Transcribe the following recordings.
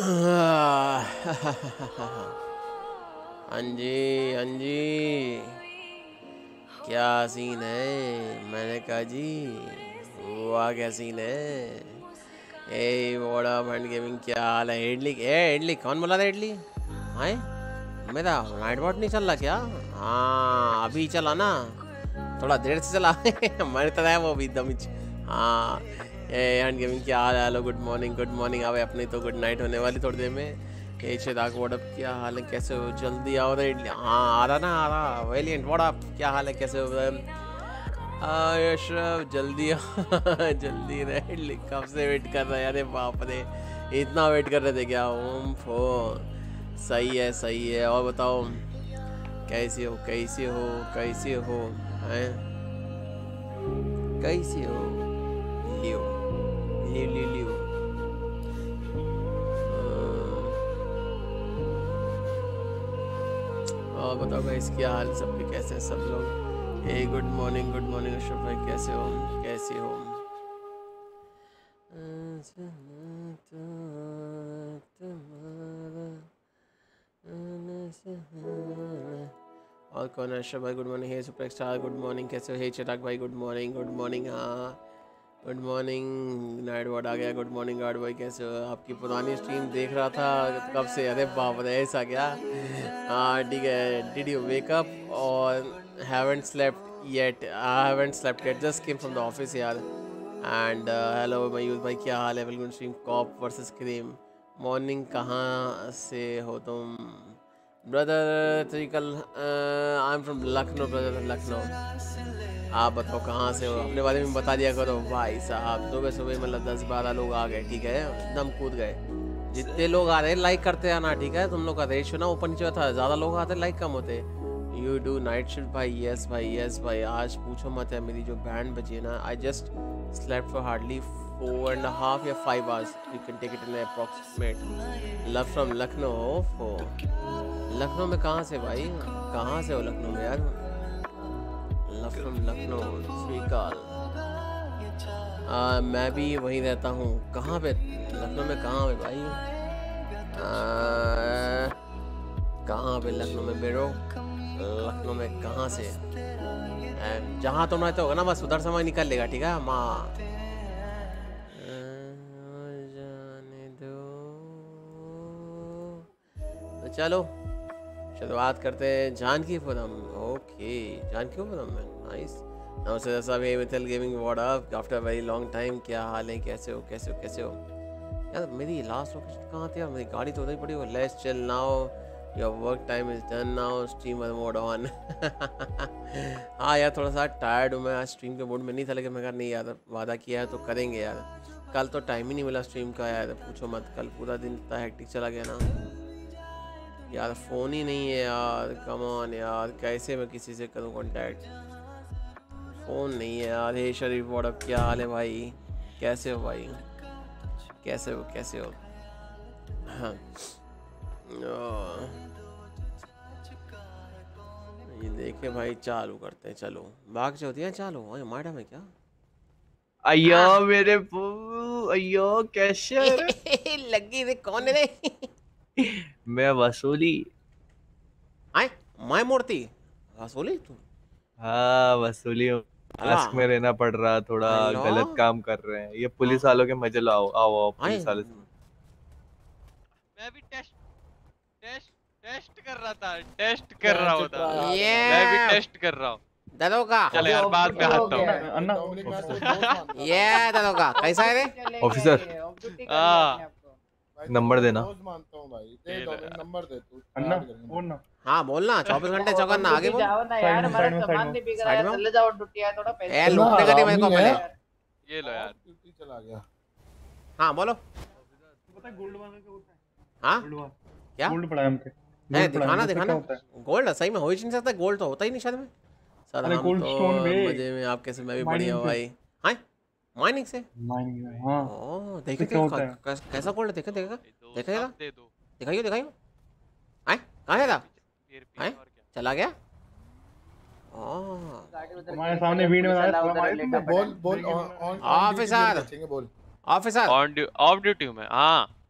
हाँ जी हाँ जी, क्या सीन है? मैंने कहा जी वाह क्या सीन है। ए वोड़ा फंड गेमिंग, क्या हाल है? इडली कौन बोला था? इडली हाय, मेरा नाइट वॉट नहीं चल रहा क्या? हाँ अभी चला ना, थोड़ा देर से चला। मैंने तो है वो भी दम हाँ। ए हैंड गेमिंग, क्या हाल है? Hello good morning. अब अपनी तो गुड नाइट होने वाली थोड़ी देर में। ए चिराग व्हाट अप, क्या हाल है? कैसे हो? जल्दी आओ रे। हाँ आ रहा वेलिएंट व्हाट अप, क्या हाल है? कैसे हो? यशरफ जल्दी जल्दी रे, कब से वेट कर रहे हैं? अरे बाप रे, इतना वेट कर रहे थे क्या? ओम फो, सही है। और बताओ कैसे हो? कैसे हो हैं? कैसे हो? लियो लियो। और बताओ गाइस, क्या हाल सबके? कैसे हैं सब लोग? ए गुड मॉर्निंग अशरफ भाई, कैसे हो? और कौन है? अशरफ भाई good morning. Hey super star good morning, कैसे हो? हे चिराग भाई गुड मॉर्निंग। हाँ गुड मॉर्निंग। नाइट वॉट आ गया। गुड मॉर्निंग गार्ड भाई, कैसे हो? आपकी पुरानी स्ट्रीम देख रहा था कब से। अरे बाप रे, ऐसा क्या? हाँ ठीक है। डिड यू वेक अप और haven't slept yet, just came from the office यार। एंड हेलो मयूर भाई, क्या हाल है? Welcome stream cop versus cream. Morning, कहाँ से हो तुम? ब्रदर त्रिकल, I am from Lucknow brother, आप बताओ कहाँ से हो? अपने बारे में बता दिया करो भाई साहब। सुबह मतलब 10-12 लोग आ गए, ठीक है, एकदम कूद गए। जितने लोग आ रहे हैं लाइक करते आना, ठीक है? तुम लोग का रेशियो ना ऊपर नीचे था, ज़्यादा लोग आते लाइक कम होते। यू डू नाइट शिफ्ट भाई? यस भाई। आज पूछो मत है, मेरी जो बैंड बजी है ना, I just slept for hardly 4.5 या 5 hours. You can take it in approximate. Love from Lucknow. Lucknow में कहाँ से भाई? कहाँ से हो लखनऊ में यार? लखनऊ श्रीकाल। मैं भी वहीं रहता हूँ। कहाँ पे? लखनऊ में कहाँ पे भाई? कहाँ पे लखनऊ में बेरो? लखनऊ में कहाँ से? जहाँ तुम रहते होगा ना, बस उधर समय निकल लेगा, ठीक है माँ? जाने दो। तो चलो शुरुआत करते हैं। जानकीपुरम, ओके जानकीपुरम में, नाइस। नमस्ते सब, ये Mithal gaming what up after very long time. क्या हाल है? कैसे हो? यार मेरी लास्ट लोकेशन कहाँ थी यार? मेरी गाड़ी तो उधर पड़ी हो। Let's chill now, your work time is done now, streamer mode on. हाँ यार थोड़ा सा टायर्ड हूँ मैं, आज स्ट्रीम के मोड में नहीं था, लेकिन मैं कहा नहीं यार, वादा किया है तो करेंगे यार। कल तो टाइम ही नहीं मिला स्ट्रीम का यार, पूछो मत। कल पूरा दिन इतना हेक्टिक चला गया ना यार, फ़ोन ही नहीं है यार। कम ऑन यार, कैसे मैं किसी से करूँ कांटेक्ट? फ़ोन नहीं है यार। हे शरीफ व्हाट अप, क्या हाल है भाई? कैसे हो भाई? कैसे हो? हाँ ये देखे भाई, चालू करते हैं। चलो भाग चौथी है, चालू। अरे माडा में क्या? अयो मेरे अयो कैसे रे? लगी रे, कौन है रे? मैं वसूली। आए माय मूर्ति वसूली तू? हाँ वसूली हूँ। अला मास्क में रहना पड़ रहा, थोड़ा हेलो गलत काम कर रहे हैं ये हाँ पुलिस वालों के। मजे लाओ, आओ आए। पुलिस वाले से। मैं भी टेस्ट कर रहा था, टेस्ट कर रहा होता। ये मैं भी टेस्ट कर रहा हूँ। दरोगा चलो यार बाद में आता हूँ। ये दरोगा कैसा है रे? ऑफिसर हाँ नंबर देना। नंबर दे तू। अन्ना हाँ बोलना, 24 घंटे चौकन्ना, आगे बोल। जाओ ना यार, हमारा सामान नहीं बिक रहा है, चले जाओ ड्यूटी है, थोड़ा ए पैसे लूटने का नहीं मेरे को पहले। ये लो यार। चला गया। हाँ बोलो। पता है गोल्ड वाला क्या होता है? हाँ गोल्ड वाला क्या गोल्ड पड़ा है हमसे। है? गोल्ड पड़ा है, दिखाना। उससे क्या होता है? गोल्ड सही में हो ही नहीं सकता, गोल्ड तो होता ही नहीं शायद में। सर अरे हम गोल्ड तो स्टोन बे, मजे में, आप कैसे? मैं भी बढ़िया माइनिंग हूँ से। भाई। हाँ माइनिंग से? माइनिंग में, हाँ। ओह उससे देखे क्या होता है? कैसा गोल्ड है? देखेगा दे दो, सब दे दो। दिखाइए। आए कहाँ है? फिर हैं? और क्या? चला गया? ओह हमारे सामने भीड़ में आया बोल ऑन ऑफिसर बोल। ऑफिसर ऑफ ड्यूटी हूँ मैं। हाँ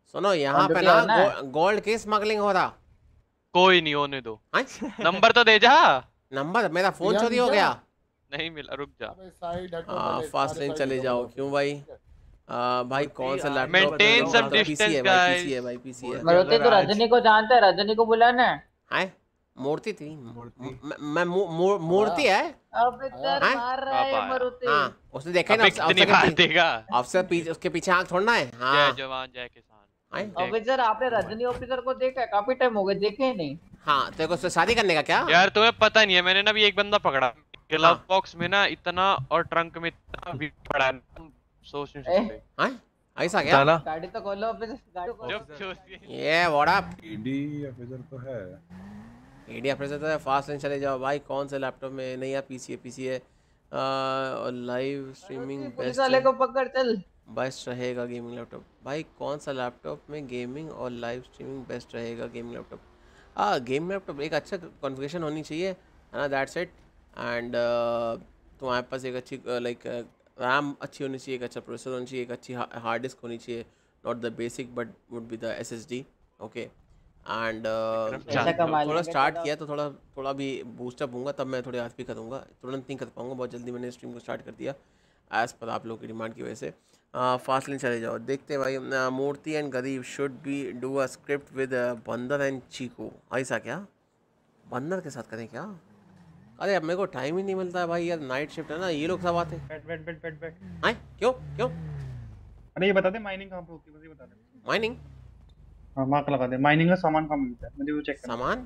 सुनो यहाँ पे ना गोल्ड की स्मगलिंग हो रहा। कोई नहीं होने दो। हैं? नंबर तो दे जा। नंबर मेरा फोन चोरी हो गया। नहीं मिला, रुक जा। फास्ट लेन चले जाओ। क्यों भाई? भाई कौन सा laptop? Maintain some distance guys. PC है भाई, पीसी है। मारुति तो रजनी को जानता है, रजनी को बुलाना है। हैं? मूर्ति थी। मैं मूर्ति है। अब इधर मार रहा है मारुति। हाँ उसने देखा ना अफसर पीछे, उसके पीछे आंख छोड़ना है। हाँ जय जवान जय किसान। ऑफिसर आपने रजनी ऑफिसर को देखा है? काफी टाइम हो गया देखे ही नहीं। हाँ तेरे को उससे शादी करने का क्या? यार तुम्हें पता नहीं है, मैंने ना भी एक बंदा पकड़ा ग्लव बॉक्स में ना इतना और ट्रंक में इतना भी पड़ा है, सोच नहीं सकते। हैं? ऐसा क्या? गाड़ी तो खोलो ऑफिसर, गाड़ी खोलो। ये व्हाट अप? ईडी ऑफिसर तो है। ईडी ऑफिसर तो है। फास्ट लेन चले जाओ भाई। कौन से लैपटॉप में? नहीं है, पीसी है, पीसी है। और लाइव स्ट्रीमिंग पुलिस वाले को पकड़ चल। बेस्ट रहेगा गेमिंग लैपटॉप। भाई कौन सा लैपटॉप में गेमिंग और लाइव स्ट्रीमिंग बेस्ट रहेगा? गेमिंग लैपटॉप, गेम लैपटॉप एक अच्छा कॉन्फ़िगरेशन होनी चाहिए, है ना? That's it. एंड तुम्हारे पास एक अच्छी लाइक रैम अच्छी होनी चाहिए, एक अच्छा प्रोसेसर होनी चाहिए, एक अच्छी हार्ड डिस्क होनी चाहिए। Not the basic but would be the SSD। Okay and थोड़ा स्टार्ट किया तो थोड़ा भी बूस्टअप होऊंगा, तब मैं थोड़े आज भी करूँगा। तुरंत नहीं कर पाऊँगा, बहुत जल्दी मैंने स्ट्रीम को स्टार्ट कर दिया एज़ पर आप लोगों की डिमांड की वजह से। फास्ट लेन चले जाओ। देखते भाई। मूर्ति एंड गरीब should be do a script with बंदर एंड चीकू। ऐसा क्या? बंदर के साथ करें क्या? अरे अब मेरे को टाइम ही नहीं मिलता है भाई यार, नाइट शिफ्ट है ना। ये लोग सब आते हैं। बैठ। हैं? क्यों? अरे ये बता दे माइनिंग कहाँ पे होती है, मुझे बता दे। माइनिंग? हाँ मार्क लगा दे। माइनिंग का सामान कहाँ मिलता है, मुझे वो चेक करना। सामान?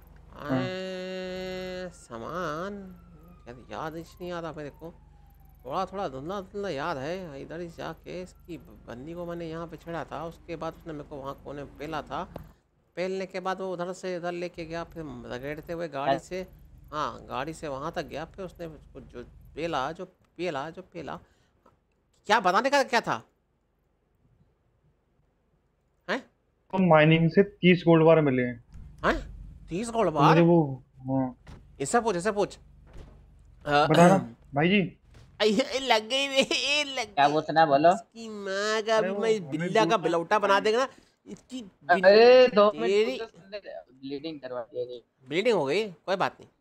सामान याद नहीं आ रहा मेरे को। थोड़ा धुंधला याद है। इधर ही जाके इसकी बंदी को मैंने यहाँ पे छेड़ा था, उसके बाद उसने मेरे को वहाँ कोने में पेला था। पेलने के बाद वो उधर से इधर लेके गया, फिर रगड़ते हुए गाड़ी से, हाँ गाड़ी से वहाँ तक गया। फिर उसने उसको जो पेला क्या बनाने का क्या था? हैं? तो माइनिंग से 30 गोल्ड बार मिले हैं। हैं? 30 गोल्ड बार? मुझे वो हाँ इससे पूछ बता ना भाई जी। लग गई रे, क्या पूछना बोलो। इसकी माँ का भी मैं बिल्ला का बिलौटा बना देगा ना इसकी। अरे 2 मिनट ब्लीडिंग करवा दिया। ब्लीडिंग हो गई? कोई बात नहीं।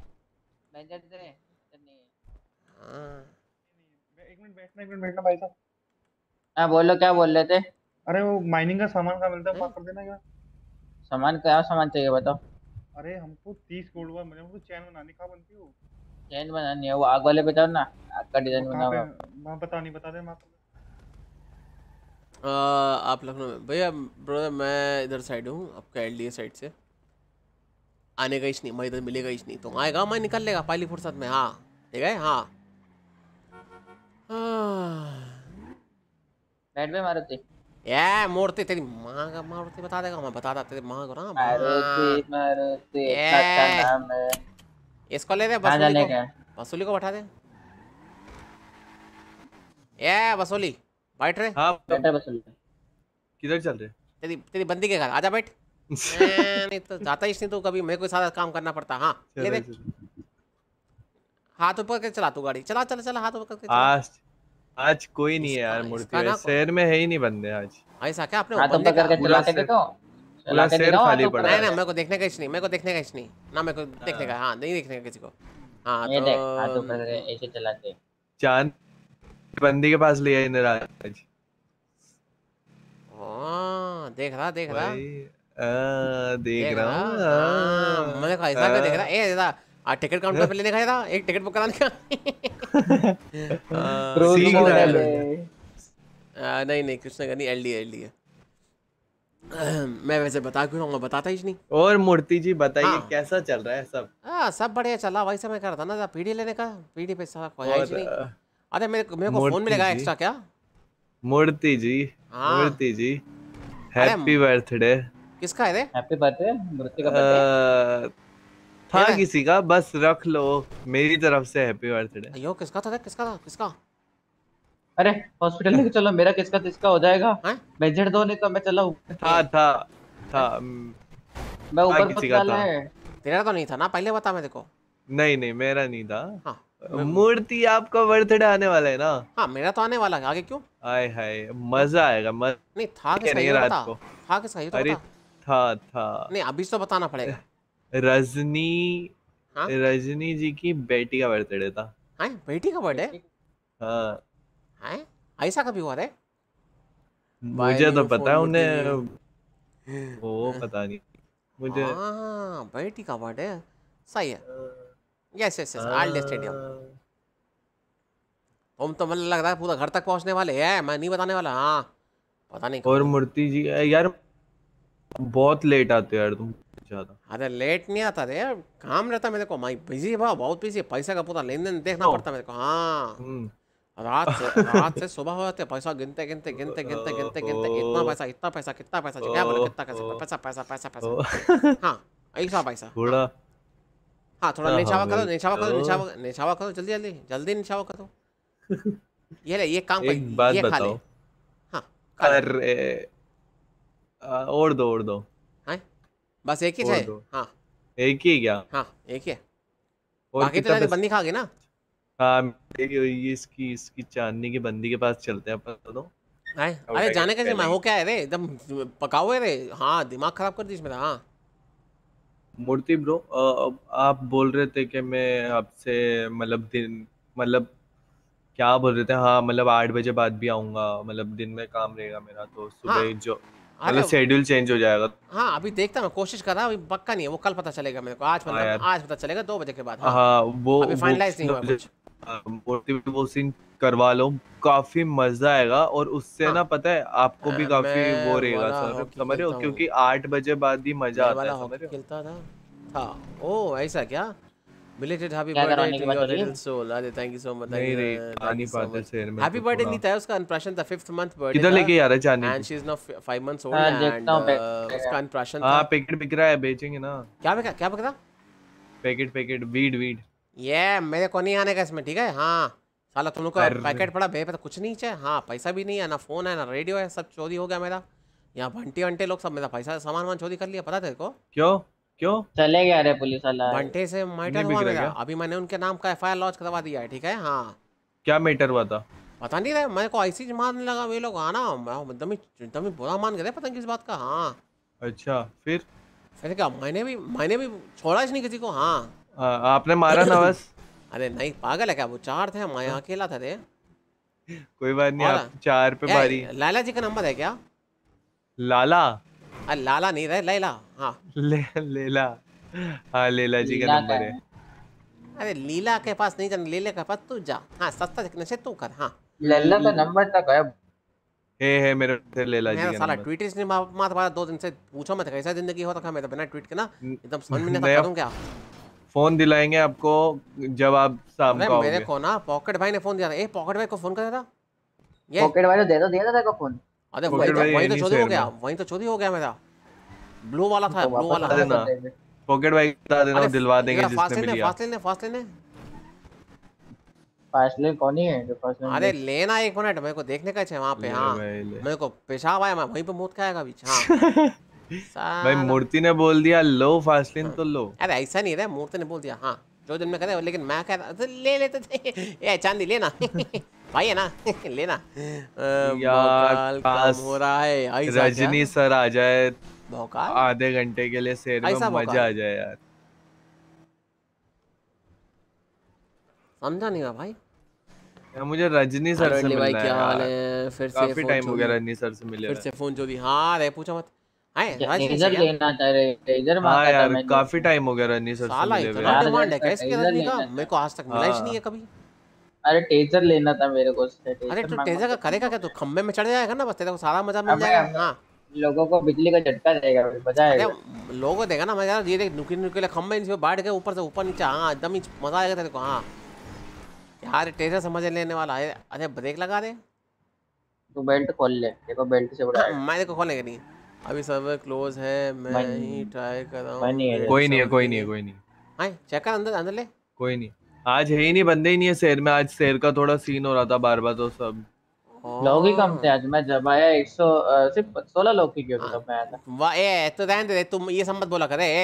हाँ एक मिनट बैठना भाई साहब। हाँ बोलो, क्या बोल रहे थे? अरे वो माइनिंग का सामान कहाँ मिलता है, माफ कर देना क्या? सामान क्या सामान चाहिए बताओ? अरे हमको 30 गोल्ड बार मिले, हमको चैन बनानी कहाँ बनती है? वो चैन बनानी है, वो आग वाले बताओ ना, आग का डिजाइन बनाओ। मैं बता दे माफ। आप लखनऊ में? भैया ब्रदर मैं इधर साइड हूँ, आपका LDA साइड से। आने का ही नहीं, मैं इधर मिलेगा ही नहीं। तो आएगा, मैं निकल लेगा पहली फुर्सत में। हाँ ठीक है। हाँ बैठ में मारुति। ये मूर्ति तेरी माँ का मारुति बता देगा, मैं बता तेरी माँ को ना। मारुति अच्छा नाम है। इसको ले दे, वसूली को बैठा दे। ये वसूली बैठ रहे। हाँ बैठा वसूली। किधर चल रहे? तेरी बंदी के घर आजा बैठ। नहीं तो जाता ही नहीं तो कभी मेरे को सारा काम करना पड़ता। हाँ ले दे। हाथ ऊपर करके चला तू गाड़ी। चला हाथ ऊपर करके। आज कोई नहीं है यार मूर्ति में, शहर में है ही नहीं बंदे आज। ऐसा क्या? आपने हाथ ऊपर करके चला के देखो। पूरा शहर खाली पड़ा है। नहीं मेरे को देखने का नहीं, मेरे को देखने का। हाँ नहीं देखने का किसी को। हाँ ये देख हाथ ऊपर करके ऐसे चला के। चांद बंदी के पास लिया इन्हें आज। देख रहा देख रहा हूँ। मैंने कहा ऐसा क्या देख रहा? ए दादा टिकट काउंटर पे लेने का था, एक टिकट बुक कराने का। नहीं कुछ नहीं, LDA। मैं वैसे बता क्यों रहा, बताता ही नहीं। और मूर्ति जी बताइए कैसा चल रहा है सब? सब बढ़िया चला। वैसे मैं कह रहा था ना पीढ़ी लेने का, पीढ़ी पे सारा खोया ही नहीं। अरे मेरे को फोन मिलेगा एक्स्ट्रा क्या? Murthy ji happy birthday. किसका है रे? हैप्पी बर्थडे मूर्ति का बर्थडे था किसी का, बस रख लो मेरी तरफ से हैप्पी बर्थडे। अयो किसका था? अरे हॉस्पिटल लेके चलो, मेरा किसका हो जाएगा। मेजर दो नहीं तो मैं चला था मैं ऊपर किसी का था। तेरा तो नहीं था ना? पहले बता मेरे को। नहीं मेरा नहीं था। मूर्ति आपका बर्थडे आने वाला है ना? हाँ मेरा तो आने वाला है, आगे क्यों? आय हाय मजा आएगा मजा। नहीं था किसका नहीं ये रात बता, को। था किसका ये तो अरे बता। था नहीं अभी तो बताना पड़ेगा। रजनी हाँ रजनी जी की बेटी का बर्थडे था। हाँ बेटी का बर्थडे हाँ है, ऐसा कभी हुआ रे? मुझे तो पता है मूर्ति उन्हें, जी। वो पता नहीं मुझे। हाँ बेटी का बर्थडे, सही है। Yes yes yes all stadium. तुम तो मतलब लग रहा है पूरा घर तक पहुंचने वाले हैं, मैं नहीं बताने वाला। हाँ पता नहीं और कब। मूर्ति जी यार बहुत लेट आते हो यार तुम ज्यादा। अरे लेट नहीं आता रे, काम रहता मेरे को, मैं बिजी भाव बहुत बिजी, पैसा का पूरा लेन देन देखना पड़ता मेरे को। हाँ हम्म रात से सुबह हो जाते हैं, पैसा गिनते गिनते गिनते गिनते गिनते गिनते इतना पैसा कितना पैसा क्या बोला, कितना पैसा पैसा पैसा पैसा पैसा। हाँ ऐसा पैसा। थोड़ा हाँ थोड़ा हाँ निछावा करो, मेरे निछावा करो, को निछावा करो, जल्दी जल्दी जल्दी निछावा करो। ये ले ये काम कर, एक बात ये खा ले। बताओ। हाँ खा ले। अरे और दो हाँ बस एक ही और है। दो। हाँ एक ही क्या? हाँ एक ही है, और बाकी तो कितना जाने बंदी खा गई ना। हाँ ये इसकी इसकी चांदनी की बंदी के पास चलते हैं अपन दोनों। है अरे जाने कैसे, मैं हो क्या है रे, एकदम पकाओ है रे। हाँ दिमाग खराब कर दी इसमें। हाँ मूर्ति ब्रो आप बोल रहे थे कि मैं आपसे मतलब दिन मतलब क्या बोल रहे थे? हाँ मतलब 8 बजे बाद भी आऊंगा, मतलब दिन में काम रहेगा मेरा तो हाँ सुबह जो अरे मतलब शेड्यूल चेंज हो जाएगा। हाँ अभी देखता मैं, कोशिश कर रहा हूँ, अभी पक्का नहीं है वो, कल पता चलेगा मेरे को। आज हाँ मतलब यार आज पता चलेगा 2 बजे के बाद। हाँ हाँ अभी फाइनलाइज नहीं हुआ कुछ। वो सीन करवा लो, काफी मजा आएगा और उससे हाँ ना पता है आपको भी काफी मैं वो रहेगा वाला सर, हॉकी समझ रहे हो? खेलता हूँ, क्योंकि 8 बजे बाद ही मजा मैं आता वाला है, समझ हॉकी रहे हो? खेलता था। ओ ऐसा क्या? Belated happy क्या birthday करवाने की to बात your हो रही है? little soul। अरे thank you so much, नहीं रे आ thank नहीं you so पाते much। शहर में हैप्पी तो बर्थडे थोड़ा। नहीं था उसका, अनप्राशन था, 5th month बर्थडे किधर था। लेके आ रहा है चांदी एंड को? She is now 5 months old हाँ एंड देखता हूँ उसका अनप्राशन हाँ था। पैकेट बिक रहा है, बेचेंगे ना। क्या बता? Packet packet weed weed. ये मेरे को नहीं आने का इसमें, ठीक है? हाँ साला तुम लोग का अरे पैकेट पड़ा बे, पता कुछ नहीं चाहिए। हाँ पैसा भी नहीं है, ना फोन है ना रेडियो है, सब चोरी हो गया मेरा। यहाँ बंटी वंटे लोग सब मेरा पैसा सामान वामान चोरी कर लिया, पता तेरे को? क्यों क्यों चले गया रे पुलिस वाला। बंटे से मैटर नहीं बिक हुआ रहा मेरा, क्या? अभी मैंने उनके नाम का FIR लॉन्च करवा दिया है, ठीक है? हाँ क्या मैटर हुआ था? पता नहीं रहे, मेरे को ऐसी मारने लगा वे लोग। आना एकदम ही बुरा मान गए, पता नहीं किस बात का। हाँ अच्छा फिर क्या, मैंने भी छोड़ा ही नहीं किसी को। हाँ आपने मारा ना बस। अरे नहीं पागल है क्या, वो 4 थे, मैं अकेला था रे। कोई बात नहीं, और आप 4 पे बारी। लाला जी का नंबर है क्या? लाला अरे लाला नहीं रहे, लैला। हाँ लेला। हाँ लेला जी का लीला नंबर का है। है। अरे लीला के पास नहीं जाना, लीला के पास तू जा। हाँ सस्ता दिखने से तू कर। हाँ लल्ला का नंबर तक है। है मेरे से लेला जी मेरा का साला नंबर। ट्वीट इसने मार पाया 2 दिन से, पूछो मत कैसा जिंदगी हो रखा मेरा बिना ट्वीट के ना, एकदम समझ में नहीं आता नया करूँ क्या। फोन दिलाएंगे आपको जब आप शाम अरे को मेरे आओगे। को ना पॉकेट भाई ने फोन दिया था। ए पॉकेट भाई को फोन कर था ये। पॉकेट वाले दे दो, दिया था तेरे को फोन। अरे पॉकेट भाई वही तो नहीं चोरी हो शहर गया, में। वही तो चोरी हो गया मेरा। ब्लू वाला था, तो ब्लू वापस वाला। बता देना। दे दे। पॉकेट भाई बता देना, अरे दिलवा देंगे जिसने भी लिया। फास्ट लेने। फासले कौन ही है जो फासले अरे लेना 1 मिनट, मेरे को देखने का है वहाँ पे। ले हाँ भाई ले। मेरे को पेशाब आया, मैं वहीं पे मुँह खाएगा बीच। हाँ भाई साला। मूर्ति ने बोल दिया लो फासलिन तो लो। अरे ऐसा नहीं रहा, मूर्ति ने बोल दिया। हाँ जो दिन में करे, लेकिन मैं कह रहा था ले लेते थे। ए चांदी लेना भाई है ना लेना। यार भौकाल पास कम हो रहा है ऐसा क्या? रजनी सर आ जाए भौकाल आधे घंटे के लिए शहर ऐसा में, भौकाल? मजा आ जाए यार। समझा नहीं हुआ भाई। यार मुझे रजनी सर से अरे भाई मिलना है क्या हाल यार, है? फिर से काफी फोन टाइम हो गया चोरी, रजनी सर से मिले फिर हुए। से फोन चोरी। हाँ रे पूछो मत। है राजनी से टेजर क्या? लेना था रे, टेजर हाँ मांगा था यार मैंने। काफी टाइम हो गया रजनी सर से साला मिले हुए। इतना 4,000 डिमांड है का क्या इसके टेजर रजनी का? लेना था। मेरे को आज तक मिला ही नहीं है हाँ कभी। अरे टेजर लेना था मेरे को उससे। अरे टेजर तो मांगा टेजर का था। करेगा क्या? तो खंबे में चढ़ जाएगा ना, बस तेरे को सारा मजा मिल अबे जाएगा। हाँ लोगों को बिजली का झटका देगा, अरे बजाएगा। लोगों को देगा ना मजा, ये देख नुकीले खंबे इनसे बैठ के ऊपर से ऊपर नीचे। हाँ एकदम ही मजा आएगा तेरे को। हाँ यार टेजर समझ लेने वाला है। अरे ब्रेक लगा दे। तू बेल्ट खोल ले, देखो बेल्ट से उड़ाएगा। मैं देखो खोलेंगे नहीं, अभी सर्वर क्लोज है, मैं मन- ही ट्राई कर रहा मन ही है। हूँ। कोई नहीं है कोई नहीं है कोई नहीं हाँ चेक कर, अंदर अंदर ले। कोई नहीं। आज है ही नहीं, बंदे ही नहीं है शहर में। आज शहर का थोड़ा सीन हो रहा था बार बार, तो सब लोग ही कम थे आज। मैं जब आया 100 सिर्फ 16 लोग ही क्यों थे हाँ। तब मैं आया था। वाह ए तो रहने दे, तुम ये सब मत बोला करे।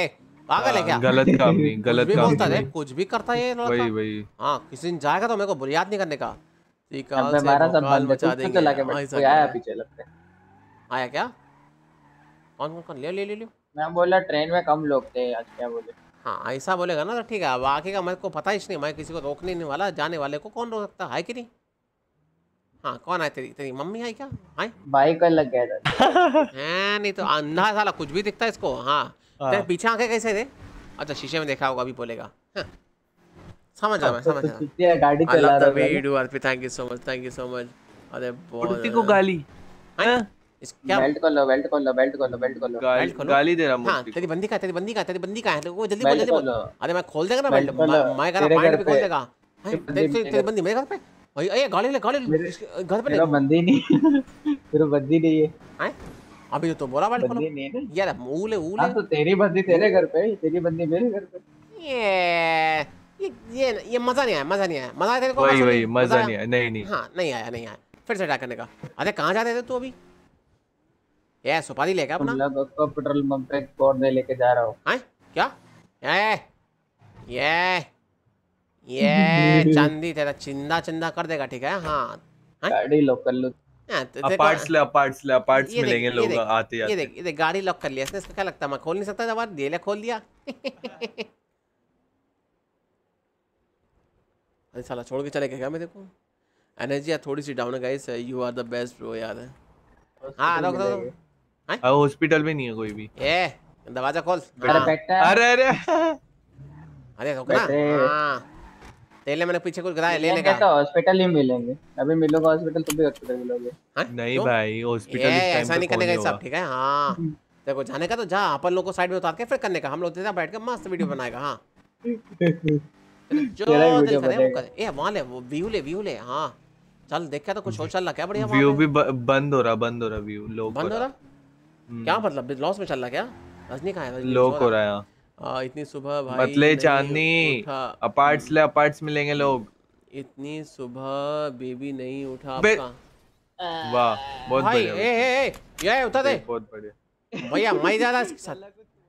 पागल है क्या? गलत काम नहीं, कुछ गलत भी काम बोलता है, नहीं। कुछ भी करता है ये लड़का। वही वही। हाँ किसी दिन जाएगा तो मेरे को याद नहीं करने का। अब मैं मारा सब बंद है, मचा तू देंगे। चला के बैठ, ऐसा कोई क्या आया है? पीछे लगता है। आया क्या? कौन कौन कौन? ले ले ले लो। मैं बोला ट्रेन में कम लोग थे आज, क्या बोले? हाँ ऐसा बोलेगा ना तो ठीक है। बाकी का मेरे को पता ही नहीं, मैं किसी को रोकने नहीं वाला। जाने वाले को कौन रोक सकता है कि नहीं? हाँ कौन है? तेरी तेरी मम्मी आई क्या? हाँ बाइक लग गया था। नहीं तो अंधा साला कुछ भी दिखता है इसको। हाँ तेरे पीछे आंखें कैसे थे? अच्छा शीशे में देखा होगा, अभी बोलेगा। हाँ। समझ रहा मैं, समझ रहा। गाड़ी I चला love the रहा way you था। do Arpit, thank you so much, thank you so much. अरे मूर्ति को गाली। हाँ? इस क्या? बेल्ट खोलो, बेल्ट खोलो, बेल्ट खोलो, बेल्ट खोलो। बेल्ट खोलो। गाली दे रहा हाँ मूर्ति तेरी बंदी का है, तेरी बंदी का है, तेरी बंदी का है। वो जल्दी बोल, बेल्ट जल्दी बोल। खोलो। अरे मैं खोल देगा ना बेल्ट बेल्ट। खोलो। मैं कह रहा तेरे पॉइंट घर भी खोल पे। देगा। हाँ, तेरी बंदी मेरे घर पे। भाई ये गाड़ी ले, गाड़ी घर पे तेरा ले। बंदी नहीं, तेरा बंदी नहीं है। हैं? अभी तो बोला बेल्ट खोलो बंदी नहीं है ना। यार। ऊले ऊले। हाँ तो तेरी बंदी तेरे घर पे, तेरी बंदी मेरे घर पे। ये मजा नहीं आया, मजा नहीं आया। मजा आया तेरे को? वही हाँ, वही, मजा मजा आया? नहीं आया। नहीं नहीं। हाँ नहीं आया, नहीं आया। फिर से ट्राई करने का। अरे कहाँ जाते थे तू अभी? ये सुपारी लेके तुम अपना। लोगों को पेट्रोल पंप पे छोड़ने लेके जा रहा हूँ। हैं? क्या? ये चांदी तेरा चिंदा चिंदा कर देगा, ठीक है? हाँ हैं? गाड़ी लोकल लो। हाँ, अपार्ट्स ले, अपार्ट्स ले, अपार्ट्स ये देख, मिलेंगे ये लोग देख, आते ये आते। देख, ये देख गाड़ी लॉक कर लिया इसने। इसको क्या लगता है मैं खोल नहीं सकता? जब दे ले, खोल दिया। अरे साला छोड़ के चले गए क्या मेरे को? एनर्जी थोड़ी सी डाउन है guys. You are the best bro, याद है। हाँ रोक दो। अब हॉस्पिटल में नहीं है कोई भी। ये दरवाजा खोल। अरे हाँ। बेटा। अरे अरे अरे रुक ना। बैठे। हाँ तेले मैंने पीछे कुछ गिराया, ले मिलेंगे लेगा। तो हॉस्पिटल ही मिलेंगे। अभी मिलोगे हॉस्पिटल तो भी हॉस्पिटल मिलोगे। हाँ? नहीं क्यों? भाई, हॉस्पिटल ये इस टाइम ऐसा पे नहीं कौन करने का नहीं सब, होगा। ठीक है? हाँ तेरे को जाने का तो जा, अपन लोग को साइड में उतार के फिर करने का। हम लोग तेरा बैठ के मस्त वीडियो बनाएगा। हाँ जो तेरा ही दिल वीडियो करे वो बनेगा। कर। ए वहाँ ले, वो व्यू ले, व्यू ले। हाँ चल देख के तो कुछ हो चल रहा क्या बढ़िया वहाँ व्यू पे? भी बंद हो रहा, बंद हो रहा व्यू। लोग बंद हो रहा? क्या मतलब लॉस में चल रहा क्या? रजनी कहाँ है? रजनी लोग सो हो रहा रहा है यहाँ। इतनी सुबह भाई मतले नहीं चांदनी, उठा। अपार्ट्स ले, अपार्ट्स मिलेंगे लोग। इतनी सुबह बेबी नहीं उठा बे- आपका। वाह बहुत भाई बढ़िया। ये उठा दे बहुत बढ़िया। भैया। मैं जा रहा इसके साथ।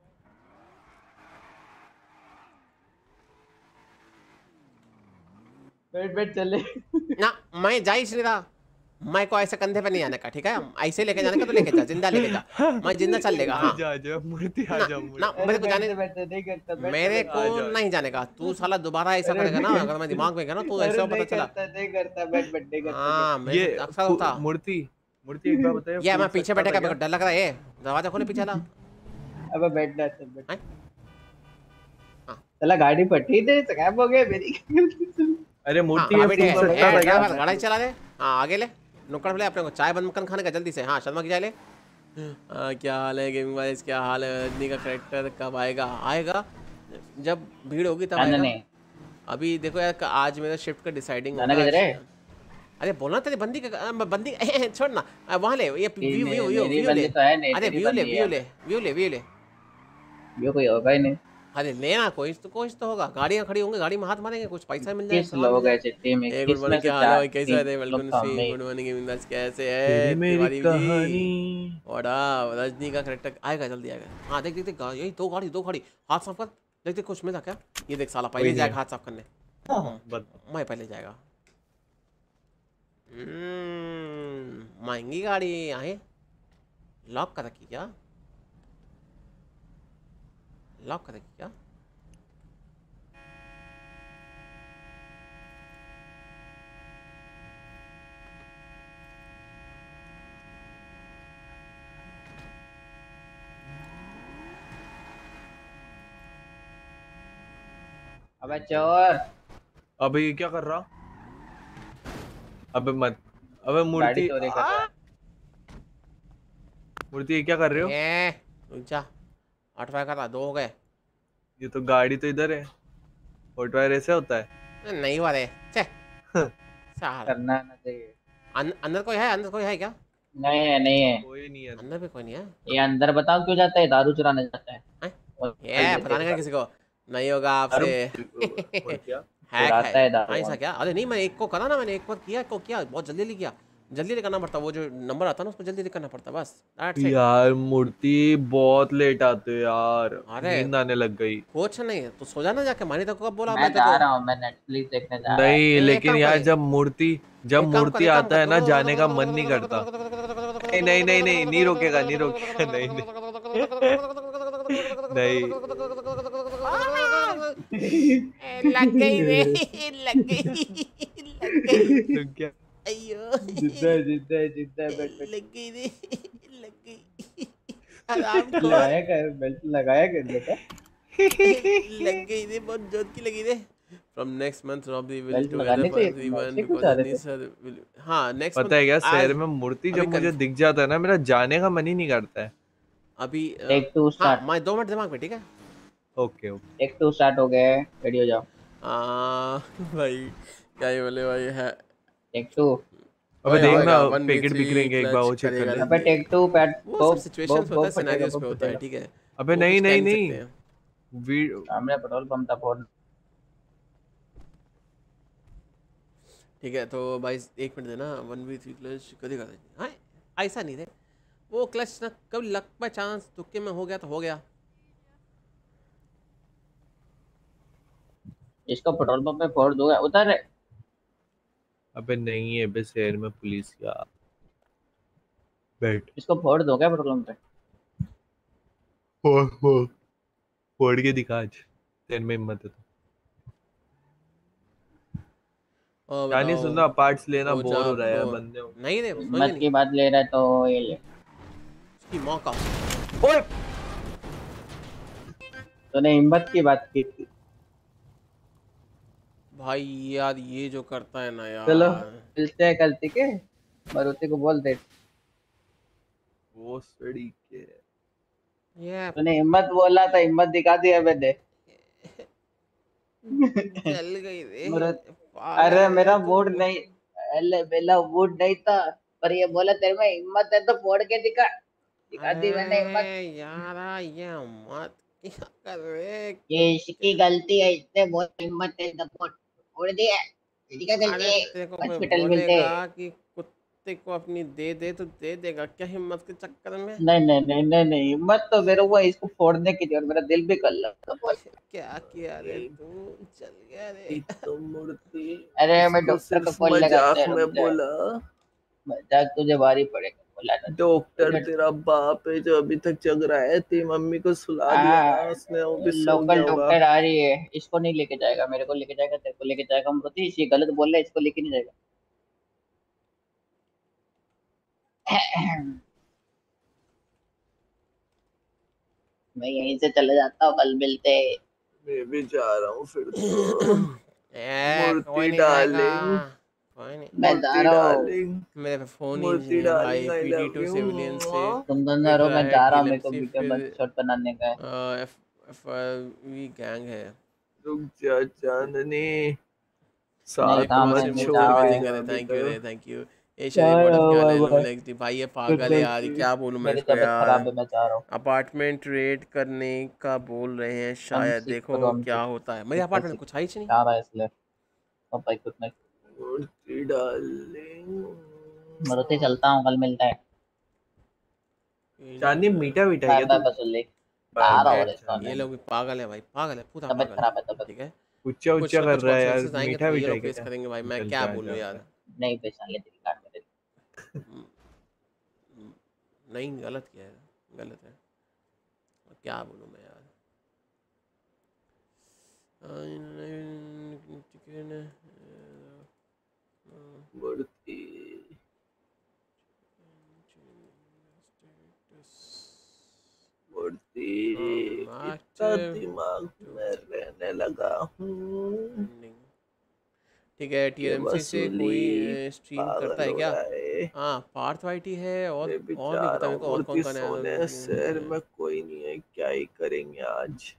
बैठ बैठ चले। ना मैं जा ही नहीं रहा। मैं को ऐसे कंधे पे नहीं आने का, ठीक है? ऐसे लेके जाने का तो लेके जा, जिंदा लेके जा। मैं जिंदा चल लेगा। हाँ आजा आजा मूर्ति, ना, आजा मूर्ति। ना मेरे को जाने, बैठते नहीं करता। मेरे को नहीं जाने का। तू साला दोबारा ऐसा करेगा ना, अगर मैं दिमाग में गया ना तो ऐसा पता चला। नहीं करता, बैठ बैठ नहीं करता। हाँ मेरे ये से अक्सर होता। मूर्ति, मूर्ति एक बार बताइए। या मैं फूल पीछे सस्ता बैठेगा, था मेरे को डर लग रहा है। ये दरवाजा खोले पीछे ला। अब बैठना चल बैठ। हैं? हाँ। चला गाड़ी पट्टी दे, स्क्रैप हो गया मेरी। क्या? अरे मूर्ति हाँ, ये बैठे। फूल सस्ता था क्या? ड्राइवर गाड़ी चला दे। हाँ आगे ले, नुक्कड़ पे ले। अपने को चाय बन मक्खन खाने का जल्दी से। हाँ शर्मा की चाय ले। क्या हाल है गेमिंग वाइज? क्या हाल है? रजनी का करेक्टर कब आएगा? आएगा जब भीड़ होगी तब आएगा। अभी देखो यार, आज मेरा शिफ्ट का डिसाइडिंग जाना किधर है? अरे बोलना तेरी बंदी का, बंदी छोड़ ना। वहाँ ले, ये व्यू व्यू व्यू मेरी व्यू बंदी ले। तो है नहीं, अरे तेरी व्यू ले, बंदी व्यू है। ले, व्यू ले, व्यू ले। ये कोई होगा ही नहीं। अरे लेना, कोई तो होगा। गाड़ियाँ खड़ी होंगी, गाड़ी में हाथ मारेंगे, कुछ पैसा मिल जाएगा। किस लोग है चिट्ठी में? गुड किस में मॉर्निंग, से क्या हाल है भाई? चार कैसा है? तीन वेलकम लोग सी। सामने। गुड मॉर्निंग गेमिंग, कैसे है तेरी मेरी तिवारी जी? कहानी। वड़ा रजनी का करेक्टर आएगा, जल्दी आएगा। हाँ देख देख देख, यही दो गाड़ी। हाथ साफ कर, देख देख कुछ मिला क्या? ये देख साला पहले जाएगा हाथ साफ करने। मैं पहले जाएगा। महंगी गाड़ी है। लॉक कर रखी क्या? लॉक कर रखी क्या? अबे चोर, अबे ये क्या कर रहा? अबे मत, अबे मूर्ति, गाड़ी चोरी कर रहा है। मूर्ति ये क्या कर रहे हो? ऊंचा 8 कर रहा, 2 हो गए। ये तो गाड़ी तो इधर है। फोटवायर ऐसे होता है? नहीं हुआ रे, छे साला। करना ना चाहिए। अंदर कोई है? अंदर कोई है क्या? नहीं है, नहीं है। कोई नहीं है। अंदर भी कोई नहीं है। ये अंदर बताओ क्यों जाता है? दारू चुराने जाता है। ये पता नहीं किसी को नहीं होगा आपसे। क्या? हैक चुराता है दारू। ऐसा क्या? अरे नहीं, मैं एक को करा ना, मैंने एक बार किया, बहुत जल्दी किया। जल्दी करना पड़ता, वो जो नंबर आता है ना उसको जल्दी करना पड़ता बस। That's it। यार मूर्ति बहुत लेट आते हो यार, अरे नींद आने लग गई। कुछ नहीं तो सो जाना जाके, मानी तक कब बोला मैं मैं जा देखो। रहा हूँ, मैं नेटफ्लिक्स देखने जा रहा नहीं एक लेकिन काम यार करे, जब मूर्ति एक काम कर, एक काम आता है ना, जाने का मन नहीं कर। करता। नहीं नहीं नहीं नहीं नहीं रोकेगा, नहीं रोकेगा, नहीं नहीं नहीं। लग गई रे, लग गई, लग गई। रुक गया। अयो जिद्दा बैठ लग गई रे, लग गई। आराम खोर, लगाया कर, बेल्ट लगाया कर बेटा। लग गई रे, बहुत जोर की लगी रे। From next month Robby will belt together लगाने for चाहिए, 3 months ऐसे क्यों because जा रहे थे? Anisa will। हाँ next पता month है क्या, आज शहर में मूर्ति अभी जब मुझे दिख जाता है ना, मेरा जाने का मन ही नहीं करता है। अभी टेक 2 हाँ स्टार्ट, मैं 2 मिनट दिमाग में, ठीक है। Okay okay. टेक 2 स्टार्ट हो गया है, रेडी हो जाओ। भाई क्या ही बोले भाई है। टेक 2। अबे होएगा देखना होएगा, पैकेट बिक रहे हैं, एक बार वो चेक कर ले। अबे टेक 2 पैड वो सब सिचुएशंस होता है, सिनेरियोस पे होता है, ठीक है। अबे वो नहीं कुछ कह नहीं नहीं नहीं, सकते हैं। सामने पेट्रोल पंप था, फोड़। ठीक है तो भाई 1 मिनट देना। 1v3 क्लच कभी कर देंगे। हाँ ऐसा नहीं थे वो क्लच ना, कभी लक बाय चांस तुक्के में हो गया तो हो गया। इसको पेट्रोल पंप में फोड़ दूंगा, उधर। अबे नहीं है बे, शहर में पुलिस या बैठ। इसको फोड़ दूंगा पेट्रोल पंप पे। फोड़ फोड़ के दिखा आज, तेरे में हिम्मत है तो। और जानी बताओ सुनना, पार्ट्स लेना, वो बोर जा हो रहा है यार वो बंदे हो। नहीं रे, सोच हिम्मत नहीं की बात ले रहा है तो ये ले। उसकी माँ का। ओए तूने हिम्मत की बात की थी। भाई यार ये जो करता है ना यार। चलो मिलते हैं कल, ठीक है। मारुति को बोल दे। वो सड़ी के ये तूने हिम्मत बोला था, हिम्मत दिखा दिया मैंने। चल गई रे अरे पागल मेरा है तू। मूड नहीं, अरे मेरा मूड नहीं था, पर ये बोला तेरे में हिम्मत है तो फोड़ के दिखा, दिखा दी मैंने हिम्मत। अरे यार ये मत क्या कर रहे। ये इसकी गलती है, इसने बहुत हिम्मत है तो फोड़ दिया। इसकी क्या गलती अरे है? तेरे को कोई हॉस्पिटल मिलते बोलेगा हैं। कि कुत्ते को अपनी दे दे तो दे देगा क्या हिम्मत के चक्कर में। नहीं नहीं नहीं नहीं नहीं, हिम्मत तो मेरे को इसको फोड़ने की थी और मेरा दिल भी कर लगा। बोल। क्या किया रे तू, चल गया रे। तो मूर्ति अरे मैं इसको डॉक्टर को सिर्फ कॉल लगाते मजाक हैं, में रुक जा। बोला। मजाक तुझे भारी पड़ेगा, बोला ना। डॉक्टर तेरा बाप है जो अभी तक जग रहा है, तेरी मम्मी को सुला दिया ना उसने, वो भी सो गया लोकल होगा। डॉक्टर आ रही है, इसको नहीं लेके जाएगा, मेरे को लेके जाएगा, तेरे को लेके जाएगा। अमृति ये गलत बोल रहा है, इसको लेके नहीं जाएगा। मैं यहीं से चले जाता हूँ, कल मिलते हैं। मैं भी जा रहा हूँ फिर तो। कोई मूर्ति नहीं जाएगा, डार्लिंग, कोई नहीं। मैं जा मूर्ति रहा हूँ। डार्लिंग, मेरे पे फोन ही मूर्ति नहीं है भाई। Darling, I love PD2 you. Civilian से तुम दोनों मिल रहो, रहा मैं है जा रहा हूँ, मेरे को KLMC, वीडियो फिर शॉट बनाने का है। FRV गैंग है। रुक जा चांदनी, नहीं साथ काम मत है, मैं छोड़ जा रहा के हूँ। जा अभी थैंक यू तो। रे, थैंक यू। ए जा शरीफ व्हाट रहा इज हूँ, क्या बाय ले लो बाय। नेक्स्ट भाई, ये गुड पागल है नाइट। यार, क्या बोलूं मैं मेरी इसको तबीयत खराब यार। है, मैं जा रहा हूँ। अपार्टमेंट रेड करने का बोल रहे हैं I'm शायद, sick, देखो bro, I'm क्या sick. होता है। मेरे Super अपार्टमेंट sick. कुछ है ही नहीं। जा रहा है इसलिए। अब भाई good night. Murthy darling, Maruti चलता हूँ, कल मिलता है। चांदनी मीठा मीठा है बाय क्या बाय तू? बसुल्ली। बाय आ रहा बाय हूँ ये रेस्टोरेंट में। लोग भी पागल है भाई, पागल है, पूरा तबीयत पागल खराब है, है, तबीयत। ठीक है। उच्चा कुछ उच्चा ना कर कुछ रहा है यार, कॉन्फ्रेंसेस आएंगे मीठा तो ये मीठा लोग है फेस क्या? करेंगे भाई, मैं चल क्या जा बोलूं जा यार। जा। नहीं पहचान ले तेरी कार में। नहीं गलत किया है, गलत है, क्या बोलूं मैं यार। मूर्ति मूर्ति इतना दिमाग में रहने लगा हूँ ठीक है। कि TRMC से वसूली कोई स्ट्रीम करता पागल है हो क्या? रहा है। हाँ पार्थ वाइटी है, और मैं भी और जा नहीं पता रहा मेरे हूँ को और कौन मूर्ति कौन है। सोने, शहर में कोई नहीं है, क्या ही करेंगे आज।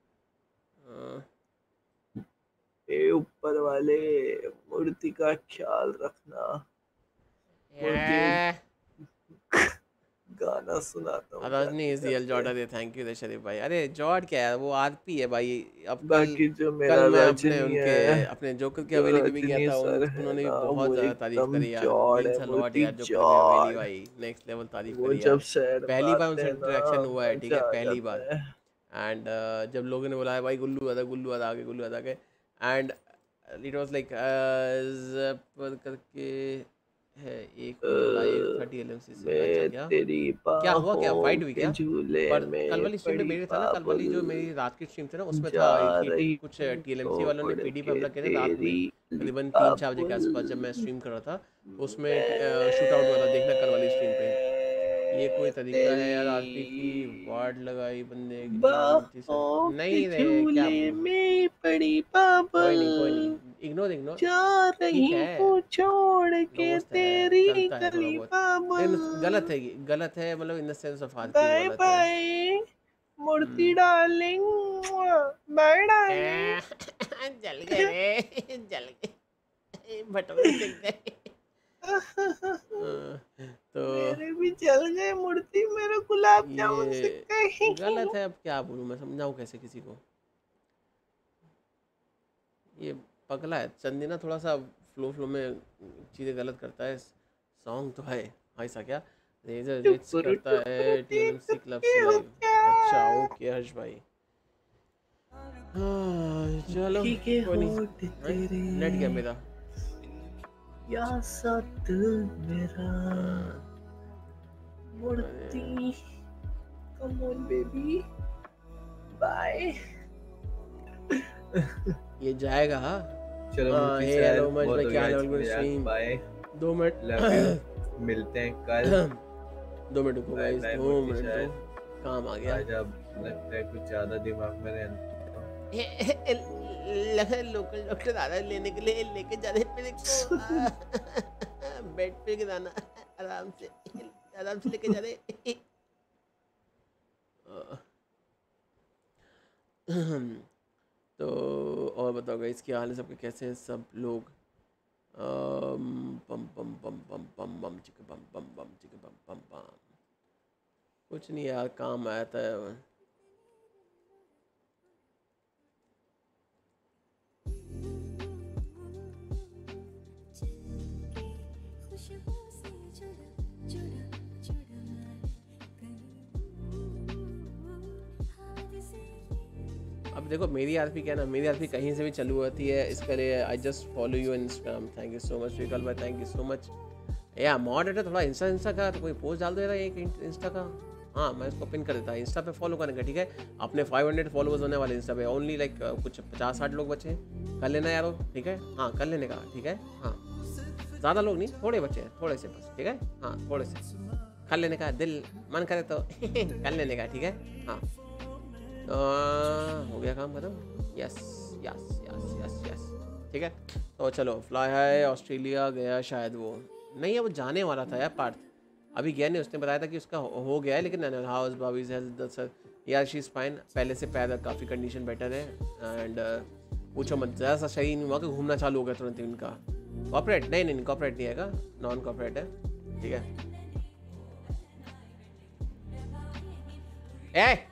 ए ऊपर वाले, मूर्ति का ख्याल रखना। मूर्ति गाना सुनाता हूँ रजनी इज जाते रियल जॉर्डन जाते। है, थैंक यू द शरीफ भाई। अरे जॉर्ड क्या है, वो आरपी है भाई। अब कल बाकी जो मेरा कल मैं अपने रजनी उनके है, अपने जोकर की जो हवेली पे भी गया रजनी था, सर है उन्होंने भी ना, बहुत वो ज़्यादा तारीफ एकदम करी यार। जॉड है, मीन्स अ लॉट मूर्ति यार, जोकर की हवेली जॉड। भाई नेक्स्ट लेवल तारीफ वो करी जब यार। शहर पहली बार पाते उनसे हैं ना, इंटरेक्शन हुआ है, ठीक है, मजा आ पहली जाता बार। है। एंड जब लोगों ने बुलाया भाई गुल्लू आदा, गुल्लू आदा आके, गुल्लू आदा के, एंड इट वाज लाइक करके है, एक मिनट लाइव 30 LMC से। अच्छा मैं क्या तेरी क्या हुआ, क्या बाहों फाइट हुई के क्या? झूले पर कल में वाली स्ट्रीम पे पड़ी मेरे था ना, कल पागल, वाली जो मेरी रात की स्ट्रीम थी ना, उसमें जा था कि रही कुछ हूँ TLMC वालों ने छोड़ PD पे के हमला किया था रात में, तेरी करीबन 3-4 बजे के काबुल आसपास जब मैं स्ट्रीम कर रहा था। उसमें शूट आउट हुआ था, देखना कल वाली स्ट्रीम पे। ये कोई मैं तरीका है यार आरपी की तेरी वार्ड लगाई बंदे गलती से? बाहों के नहीं रे, क्या झूले बोलूं। में पड़ी पागल, कोई नहीं, इग्नोर इग्नोर। जा ठीक रही है, हूँ छोड़ के दोस्त है, तेरी चलता है थोड़ा गली बहुत, पागल। लेकिन गलत है, ये गलत है, मतलब in the sense of RP bye गलत है। Bye Murthy darling, bye darling. जल गए रे, जल गए, भटूरे सिक गए। तो मेरे भी जल गए मूर्ति, मेरे गुलाब जामुन से ये कहीं। गलत है, अब क्या बोलूँ मैं, समझाऊँ कैसे किसी को। ये पगला है चंदी ना, थोड़ा सा फ्लो में चीज़ें गलत करता है। सॉन्ग तो है ऐसा क्या, रेजर रिच टुकुर करता टुकुर है TLMC क्लब देखते से हो लाइव। क्या, अच्छा ओके हर्ष भाई, हाँ चलो भीगे कोई नहीं। होठ हैं? तेरे नेट गया मेरा। या साथ मेरा हाँ, Murthy, come on baby, bye. ये जाएगा। हाँ चलो Murthy hey sir, hello much बहुत भाई, हो क्या गया हाल है, आज के बिल्कुल लिए यार, stream bye, 2 minute. Love you, मिलते हैं कल। 2 मिनट रुको bye guys, bye 2 Murthy minute sir. दो, काम आ गया। आज अब लगता है कुछ ज्यादा दिमाग में रहना। लगा लोकल डॉक्टर आ रहा है लेने के लिए, लेके जाने मेरे को बेड पे गिराना, आराम से लेके जा रहे। तो और बताओ गाइस, क्या हाल है सबके, कैसे हैं सब लोग? पम पम पम पम पम बम चिक बम बम बम चिक बम बम बम। कुछ नहीं यार, काम आया था। अब देखो मेरी आरपी क्या है ना, मेरी आरपी कहीं से भी चालू होती है, इसके लिए I just follow you Instagram. Thank you so much Vikal भाई, थैंक यू सो मच। या मॉडरेटर थोड़ा इंस्टा का तो कोई पोस्ट डाल दे रहा है एक इंस्टा का। हाँ मैं इसको पिन कर देता, इंस्टा पे फॉलो करने का, ठीक है। अपने 500 फॉलोवर्स होने वाले इंस्टा पे, ओनली लाइक कुछ 50-60 लोग बचे हैं, कर लेना यारो, ठीक है। हाँ कर लेने का, ठीक है। हाँ ज़्यादा लोग नहीं, थोड़े बच्चे हैं, थोड़े से बस, ठीक है। हाँ थोड़े से कर लेने का, दिल मन करे तो कर लेने का, ठीक है। हाँ हो गया काम खत्म। Yes yes yes yes yes, ठीक है। तो चलो फ्लाई हाई ऑस्ट्रेलिया गया शायद, वो नहीं है, वो जाने वाला था यार पार्थ, अभी गया नहीं। उसने बताया था कि उसका हो गया है, लेकिन हाउस बावीज है सर यार, शी इज़ फाइन, पहले से पैर काफ़ी कंडीशन बेटर है। एंड पूछो मत, ज़्यादा सा सही नहीं हुआ कि घूमना चालू हो गया तुरंत इनका। कॉर्पोरेट नहीं कॉर्पोरेट नहीं आएगा, नॉन कॉर्पोरेट है, ठीक है। ए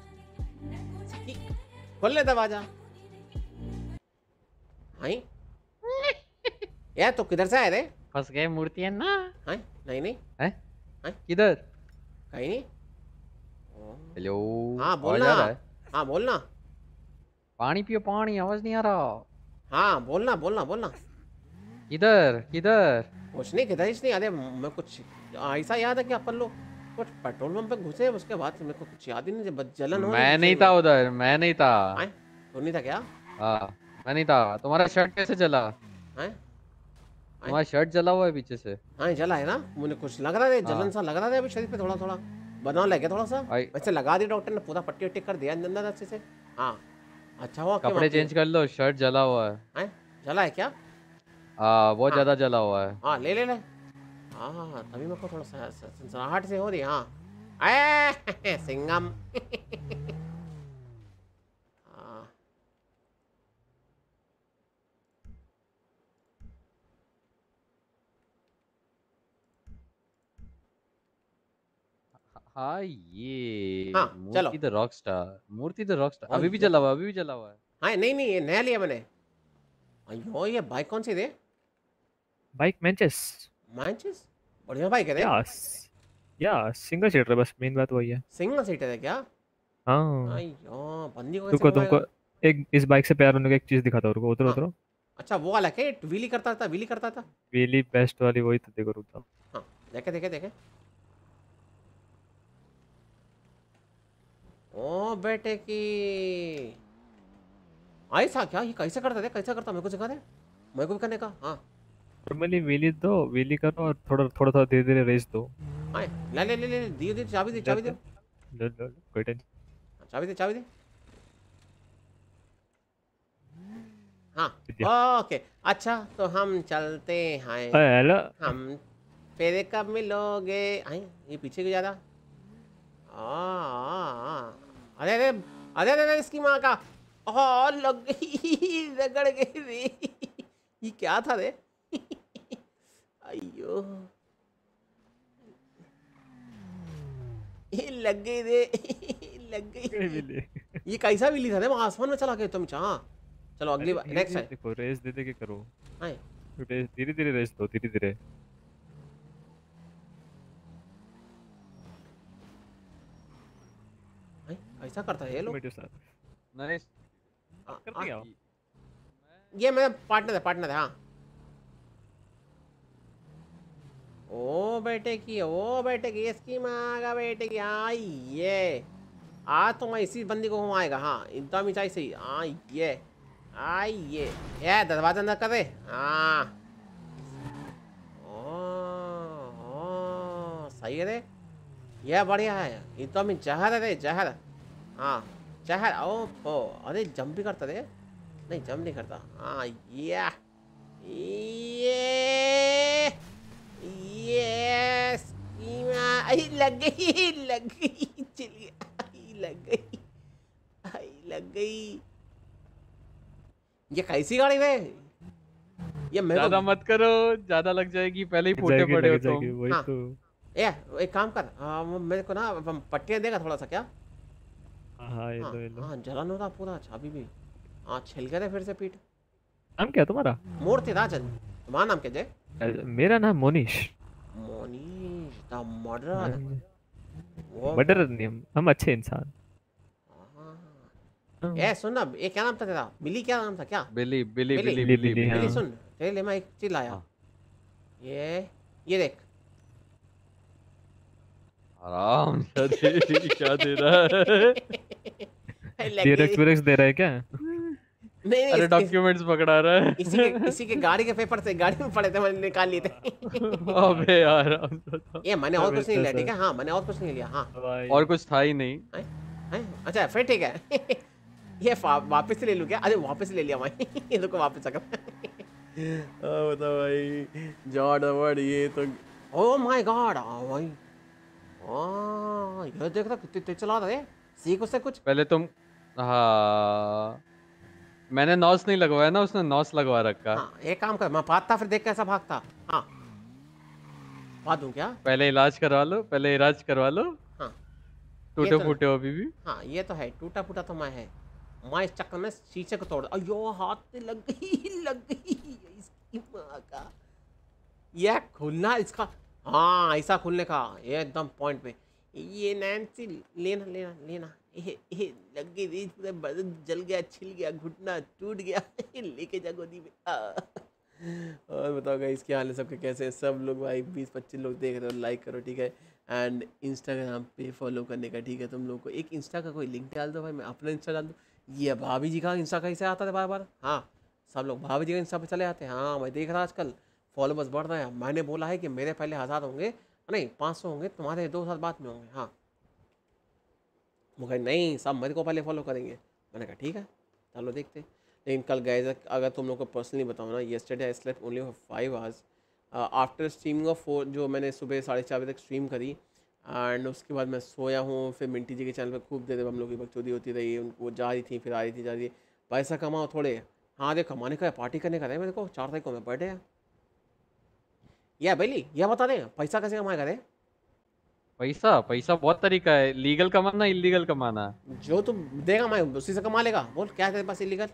खोल ले दरवाजा। हाँ यार तो किधर से आए रे? फंस गए मूर्तियां ना। हाँ नहीं है हाँ? किधर? कहीं नहीं। हेलो, हाँ आवाज बोलना, आ रहा है? हाँ बोलना, पानी पियो पानी, आवाज नहीं आ रहा। हाँ बोलना बोलना बोलना। किधर किधर? कुछ नहीं, किधर नहीं। अरे मैं कुछ ऐसा याद है कि अपन लोग कुछ पेट्रोल पंप पे घुसे, उसके बाद मेरे को कुछ याद ही नहीं, जब जलन हो रही मैं थी नहीं सही था में। उधर, मैं नहीं था। हाँ तो नहीं था क्या? हाँ मैं नहीं था। तुम्हारा शर्ट कैसे जला? हाँ तुम्हारा शर्ट जला हुआ है पीछे से। हाँ जला है ना, मुझे कुछ लग रहा है, जलन हाँ सा लग रहा है अभी शरीर पे, थोड़ा थोड़ा बना लगे थोड़ा सा। आई, वैसे लगा दिया डॉक्टर ने, पूरा पट्टी वट्टी कर दिया अंदर अच्छे से। हाँ अच्छा हुआ कि कपड़े चेंज कर लो, शर्ट जला हुआ है। हैं जला है क्या? बहुत हाँ ज्यादा जला हुआ है। हाँ ले ले ले। हाँ तभी मेरे को थोड़ा सनसनाहट से हो रही है। हाँ आए सिंगम। हाँ हाँ ये हाँ चलो। Murthy the rock star, Murthy the rock star ओ अभी भी ये जला हुआ है, अभी भी जला हुआ है। हाँ नहीं नहीं ये नया लिया मैंने। अयो ये बाइक कौन सी दे? बाइक मैंचेस। मैंचेस बढ़िया बाइक है रे। या सिंगल सीटर है, बस मेन बात वही है। सिंगल सीटर है क्या? हाँ अयो बंदी को कैसे तुमको घुमाएगा? एक इस बाइक से प्यार होने का एक चीज दिखाता हूँ, रुको उतरो हाँ उतरो। अच्छा वो वाला क्या व्हीली करता था, व्हीली करता था। वेली बेस्ट वाली वही तो, देखो रुको। हाँ देखे देखे देखे। ओ बेटे की ऐसा क्या, ये कैसे करता थे, कैसे करता मेरे को सिखा दे, मेरे को भी करने का। हाँ नॉर्मली वेली दो, वेली करो और थोड़ा थोड़ा थोड़ा धीरे धीरे रेस दो। हाँ ले ले ले ले दियो दियो चाबी दे, चाबी दे, लो, कोई टेंशन। चाबी दे, चाबी दे। हाँ दिया। ओके अच्छा तो हम चलते हैं। हेलो। हम फिर कब मिलोगे? आई ये पीछे क्यों ज्यादा? अरे अरे अरे अरे अरे, इसकी माँ का लग गई, रगड़ गई रे। ये क्या था रे? अयो ये लग गई रे, लग गई। वेली ये कैसा बिल्ली था रे, वहाँ आसमान में चला गया तुम। हाँ चलो अगली बार नेक्स्ट है। देखो रेस दे दे के करो, आए रेस धीरे धीरे रेस दो, धीरे धीरे। आए ऐसा करता है ये लोग। मेरे साथ नाइस। कर दिया। ये मेरा पार्टनर है हाँ। ओ बेटे की, ओ बेटे की, इसकी माँ का बेटे की। हाँ ये आज तो मैं इसी बंदी को घुमाएगा। हाँ एकदम ही चाहिए सही। हाँ ये दरवाजा अंदर कर दे। हाँ ओ सही है रे, ये बढ़िया है। एकदम ही जहर है रे, जहर। हाँ जहर। ओ अरे जंप भी करता रे? नहीं जंप नहीं करता। हाँ ये यस लग गई, लग गई, चल गया, लग गई, लग गई। ये कैसी गाड़ी है? ये मेरे ज्यादा को मत करो, ज्यादा लग जाएगी, पहले ही फूटे जाएगी, पड़े हो लग जाएगी, तुम। वही हाँ। तो। एक काम कर, मेरे को ना पट्टियाँ देगा थोड़ा सा क्या? हाँ ये हाँ लो ये लो। हाँ जलन हो रहा पूरा। अच्छा अभी भी हाँ छिल गया था फिर से पीठ। नाम क्या है तुम्हारा? मूर्ति राजन। तुम्हारा नाम क्या जय? मेरा नाम मोनीश। Monish the murderer. वो मर्डर नहीं, हम अच्छे इंसान। हाँ। ए सुन ना, ये क्या नाम था तेरा? बिली क्या नाम था क्या? बिली बिली बिली, बिली बिली, बिली बिली, बिली हाँ। सुन तेरे लिए मैं एक चीज लाया। हाँ। ये देख। आराम से क्या दे रहा है? डीरेक्स वीरेक्स दे रहा है क्या? नहीं अरे डॉक्यूमेंट्स पकड़ा रहा है। इसी के गाड़ी के पेपर से गाड़ी में पड़े थे, मैंने निकाल लिए थे। अबे यार ये मैंने और कुछ नहीं लिया, ठीक है? हाँ मैंने और कुछ नहीं लिया। हाँ और कुछ था ही नहीं। हैं? अच्छा फिर ठीक है। ये वापस से ले लूँ क्या? अरे वापस ले लिया भाई। ये तो को वापस अगर बताओ भाई जॉर्ड अवार्ड ये तो। ओ माय गॉड भाई, ये देख रहा कितने तेज चला रहा है। सीख उससे कुछ। पहले तुम, हाँ मैंने नॉस नहीं लगवाया ना, उसने नॉस लगवा रखा। हाँ एक काम कर, मैं भागता फिर देख कैसा भागता। हाँ भाग दूँ क्या? पहले इलाज करवा लो, पहले इलाज करवा लो। हाँ टूटे तो- फूटे हो अभी भी। हाँ ये तो है, टूटा फूटा तो मैं है। मैं इस चक्कर में शीशे को तोड़, अयो हाथ से लग गई, लग गई इसकी माँ का। यह खुलना इसका, हाँ ऐसा खुलने का, ये एकदम पॉइंट पे। ये नैन्सी लेना लेना लेना। लग गई रीच, पूरा बदन जल गया, छिल गया, घुटना टूट गया। लेके जा गोदी में। और बताओ गाइस क्या हाल है सबके, कैसे हैं सब लोग? भाई 20-25 लोग देख रहे हो, लाइक करो ठीक है। एंड इंस्टाग्राम पे फॉलो करने का ठीक है। तुम लोग को एक इंस्टा का कोई लिंक डाल दो भाई, मैं अपना इंस्टा डाल दूँ। ये भाभी जी का इंस्टा कैसे आता था बार बार? हाँ सब लोग भाभी जी का इंस्टा पे चले आते हैं। हाँ मैं देख रहा आजकल फॉलोवर्स बढ़ रहे हैं। मैंने बोला है कि मेरे पहले 1000 होंगे, नहीं 500 होंगे, तुम्हारे 2 साल बाद में होंगे। हाँ मुझे नहीं, सब मेरे को पहले फॉलो करेंगे। मैंने कहा ठीक है चलो देखते। लेकिन कल गए, अगर तुम लोग को पर्सनली बताऊँ ना, yesterday I slept only for 5 hours after streaming of 4, जो मैंने सुबह 4:30 बजे तक स्ट्रीम करी। एंड उसके बाद मैं सोया हूँ। फिर मिंटी जी के चैनल पर खूब देर हम लोग की बकचोदी होती रही। उनको जा रही थी फिर आ रही थी, जा रही थी। पैसा कमाओ थोड़े। हाँ अरे कमाने का है, पार्टी करने का है मेरे को। 4 तारीख को मैं बर्थडे है। या बेली यह बता दें पैसा कैसे कमाएगा रे? पैसा पैसा बहुत तरीका है, लीगल कमाना इलीगल कमाना। जो तू देगा मैं उसी से कमा लेगा। बोल क्या है तेरे पास इलीगल?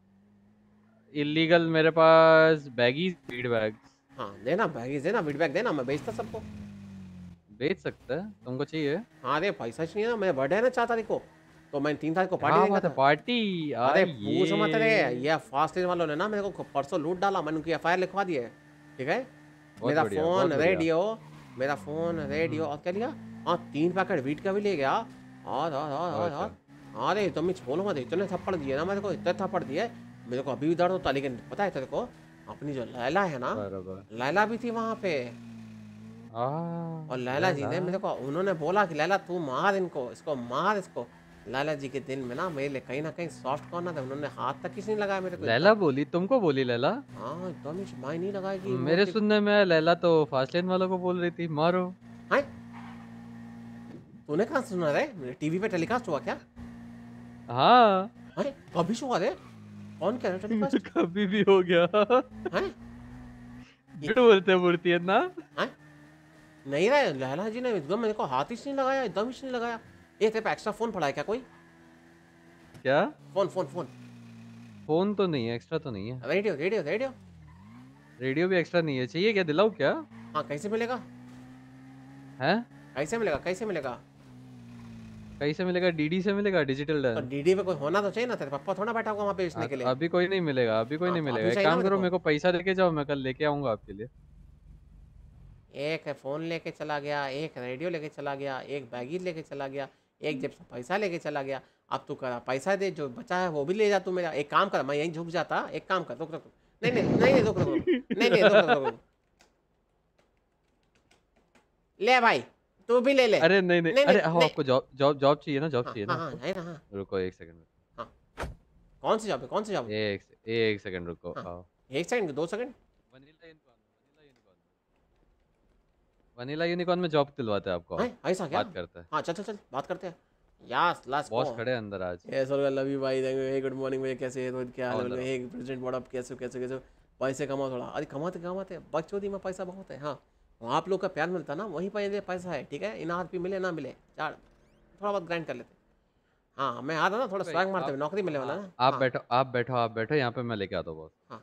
इलीगल मेरे पास बैगीज फीड बैग्स। हाँ देना बैग देना, फीडबैक देना, मैं बेचता सबको। बेच सकता है, तुमको चाहिए? हाँ अरे पैसा चाहिए ना, मेरा बर्थडे है ना 4 तारीख को, तो मैं 3 तारीख को पार्टी क्या देगा बात है, था। पार्टी? अरे अरे पूछ मत रे, ये ये फास्ट लेन वालों ने ना मेरे को परसों लूट डाला, मैंने उनकी एफआईआर लिखवा दी है। ठीक है, बहुत मेरा बढ़िया, फोन बहुत बढ़िया। रेडियो, मेरा फोन रेडियो और क्या लिया, हाँ 3 पैकेट वीट का भी ले गया। और अच्छा। अरे तुम ही बोलो मत, इतने थप्पड़ दिए ना मेरे को, इतने थप्पड़ दिए मेरे को अभी भी दर्द होता। लेकिन पता है तेरे को, अपनी जो लैला है ना, बराबर। लैला भी थी वहाँ पे, और लैला जी ने मेरे को, उन्होंने बोला कि लैला तू मार इनको, इसको मार इसको। लैला जी के दिल में ना मेरे लिए कहीं ना कहीं सॉफ्ट कॉर्नर था, उन्होंने हाथ तक किसी नहीं लगाया मेरे को। लैला बोली? तुमको बोली लैला? हाँ एकदम ही माय नहीं लगाएगी। मेरे सुनने में आया लैला तो फास्ट लेन वालों को बोल रही थी मारो। हैं? तूने कहाँ सुना रे? टीवी पे टेलीकास्ट हुआ क्या? हाँ अरे कभी हुआ रे? कौन कह रहा है टेलीकास्ट? कभी भी हो गया। हैं? झूठ बोलते मूर्ति है ना? हैं? नहीं रे, लैला जी ने एकदम मेरे को हाथ ही नहीं लगाया, एकदम ही नहीं लगाया। ये तेरे पे एक्स्ट्रा फोन पड़ा है क्या कोई? क्या? फोन फोन फोन फोन तो नहीं है, एक्स्ट्रा तो नहीं है। रेडियो रेडियो रेडियो रेडियो भी एक्स्ट्रा नहीं है, चाहिए क्या? दिलाऊं क्या? हाँ कैसे मिलेगा? हैं? कैसे मिलेगा? कैसे मिलेगा? कहीं से मिलेगा? डीडी से मिलेगा, डिजिटल तो डन। डीडी पे कोई होना तो चाहिए ना, तेरे पापा थोड़ा बैठा होगा वहाँ पे बेचने के लिए। अभी कोई नहीं मिलेगा, अभी कोई हाँ, नहीं तो मिलेगा। अभी एक चाहिए ना काम मेरे करो, को। मेरे को पैसा देके जाओ, मैं कल लेके आऊंगा आपके लिए। एक फोन लेके चला गया, एक रेडियो लेके चला गया, एक बैगीज लेके चला गया, एक जेब से पैसा लेके चला गया। अब तू करा पैसा दे, जो बचा है वो भी ले जा तू मेरा। एक काम कर, मैं यहीं झुक जाता। एक काम कर, रुक रुक रुक। नहीं नहीं नहीं नहीं रुक रुक रुक। नहीं नहीं रुक रुक रुक रुक। ले भाई तू भी ले ले। अरे नहीं नहीं, नहीं, अरे नहीं, हाँ, नहीं। आपको जॉब जॉब जॉब चाहिए ना? जॉब हाँ चाहिए हाँ ना हाँ आपको? है ना, हाँ। रुको एक सेकंड, कौन सी जॉब है? कौन सी जॉब? एक सेकंड रुको। हाँ। आओ। 1 सेकंड 2 सेकंड। वनीला यूनिकॉर्न में जॉब दिलवाते हैं आपको। है ऐसा क्या? बात करते हैं। हाँ चल चल चल बात करते हैं। यस लास्ट बॉस खड़े हैं अंदर आज। यस और लव यू भाई। हे गुड मॉर्निंग भैया, कैसे है? रोहित क्या हाल और है? हे प्रेसिडेंट व्हाट अप, कैसे कैसे कैसे? पैसे कमाओ थोड़ा। अरे कमाते कमाते बकचोदी में पैसा बहुत है। हाँ आप लोग का प्यार मिलता ना, वहीं पर पैसा है। ठीक है, इन आर पी मिले ना मिले, चार थोड़ा बहुत ग्राइंड कर लेते। हाँ मैं आ रहा ना, थोड़ा स्वैग मारते हुए, नौकरी मिले वाला ना। आप हाँ, बैठो, आप बैठो, आप बैठो यहाँ पे, मैं लेके आता हूँ बॉस। हाँ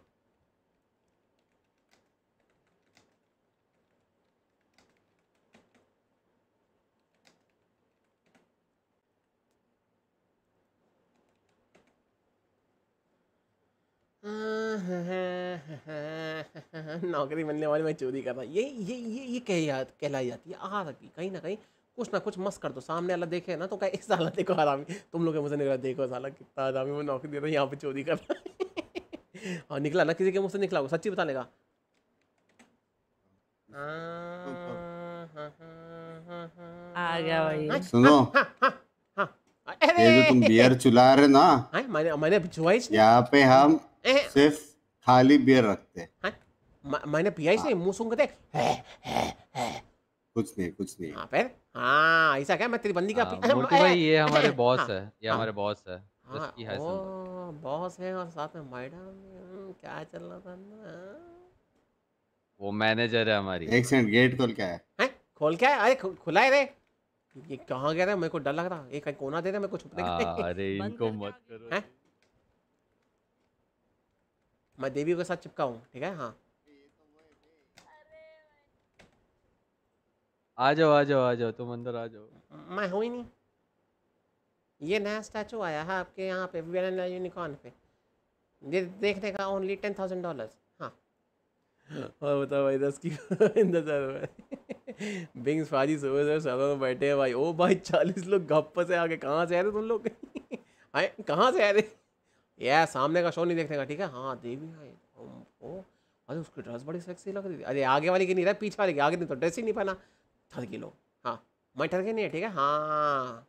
नौकरी मिलने वाली, मैं चोरी कर रहा। ये कहलाई जाती है आ रखी। कहीं ना कहीं कुछ ना कुछ मस्त कर दो, सामने वाला देखे ना तो कहे साला देखो हरामी, तुम लोग के मुझे निकला, देखो साला कितना हरामी, वो नौकरी दे रहा है यहाँ पे चोरी कर रहा है। और निकला ना, किसी के मुंह से निकला होगा, सच्ची बता लेगा। आ गया भाई। सुनो, अरे ये जो तुम बियर चुला रहे ना, मैंने छुआ ही नहीं। यहाँ पे हम सिर्फ खाली बियर रखते हैं। मैंने पिया ही नहीं, मुंह सूंघते कुछ नहीं। हाँ फिर हाँ ऐसा क्या? मैं तेरी बंदी का मूर्ति भाई ये हमारे बॉस हाँ, है, ये हमारे बॉस है। हाँ, जिसकी है ओ बॉस है और साथ में मैडम। क्या चल रहा था ना? वो मैनेजर है हमारी। एक सेकंड, गेट खोल क्या है? हैं? खोल क्या है? अरे खुला है रे। ये कहाँ गया था? मेरे को डर लग रहा। एक कोना दे दे मेरे को छुपने का। अरे इनको मत करो। हैं? मैं देवी के साथ चिपका हूँ। ठीक है हाँ आ जाओ आ जाओ आ जाओ, तुम अंदर आ जाओ। मैं हूँ ही नहीं। ये नया स्टैचू आया है आपके यहाँ पे वीएनएल यूनिकॉर्न पे, देखने का ओनली $10,000। हाँ और बताओ भाई 10 की बिंग्स फाजी सुबह से सरों में बैठे हैं भाई। ओ भाई 40 लोग गप्प से आके। कहाँ से आ रहे तुम लोग? आए कहाँ से आ रहे? यार सामने का शो नहीं देखने का। ठीक है हाँ देवी है। ओ अरे उसकी ड्रेस बड़ी सेक्सी लग रही थी। अरे आगे वाली की नहीं रहा, पीछे वाली की। आगे नहीं तो ड्रेस ही नहीं पहना। ठर के लो। हाँ मैं ठर के नहीं है। ठीक है हाँ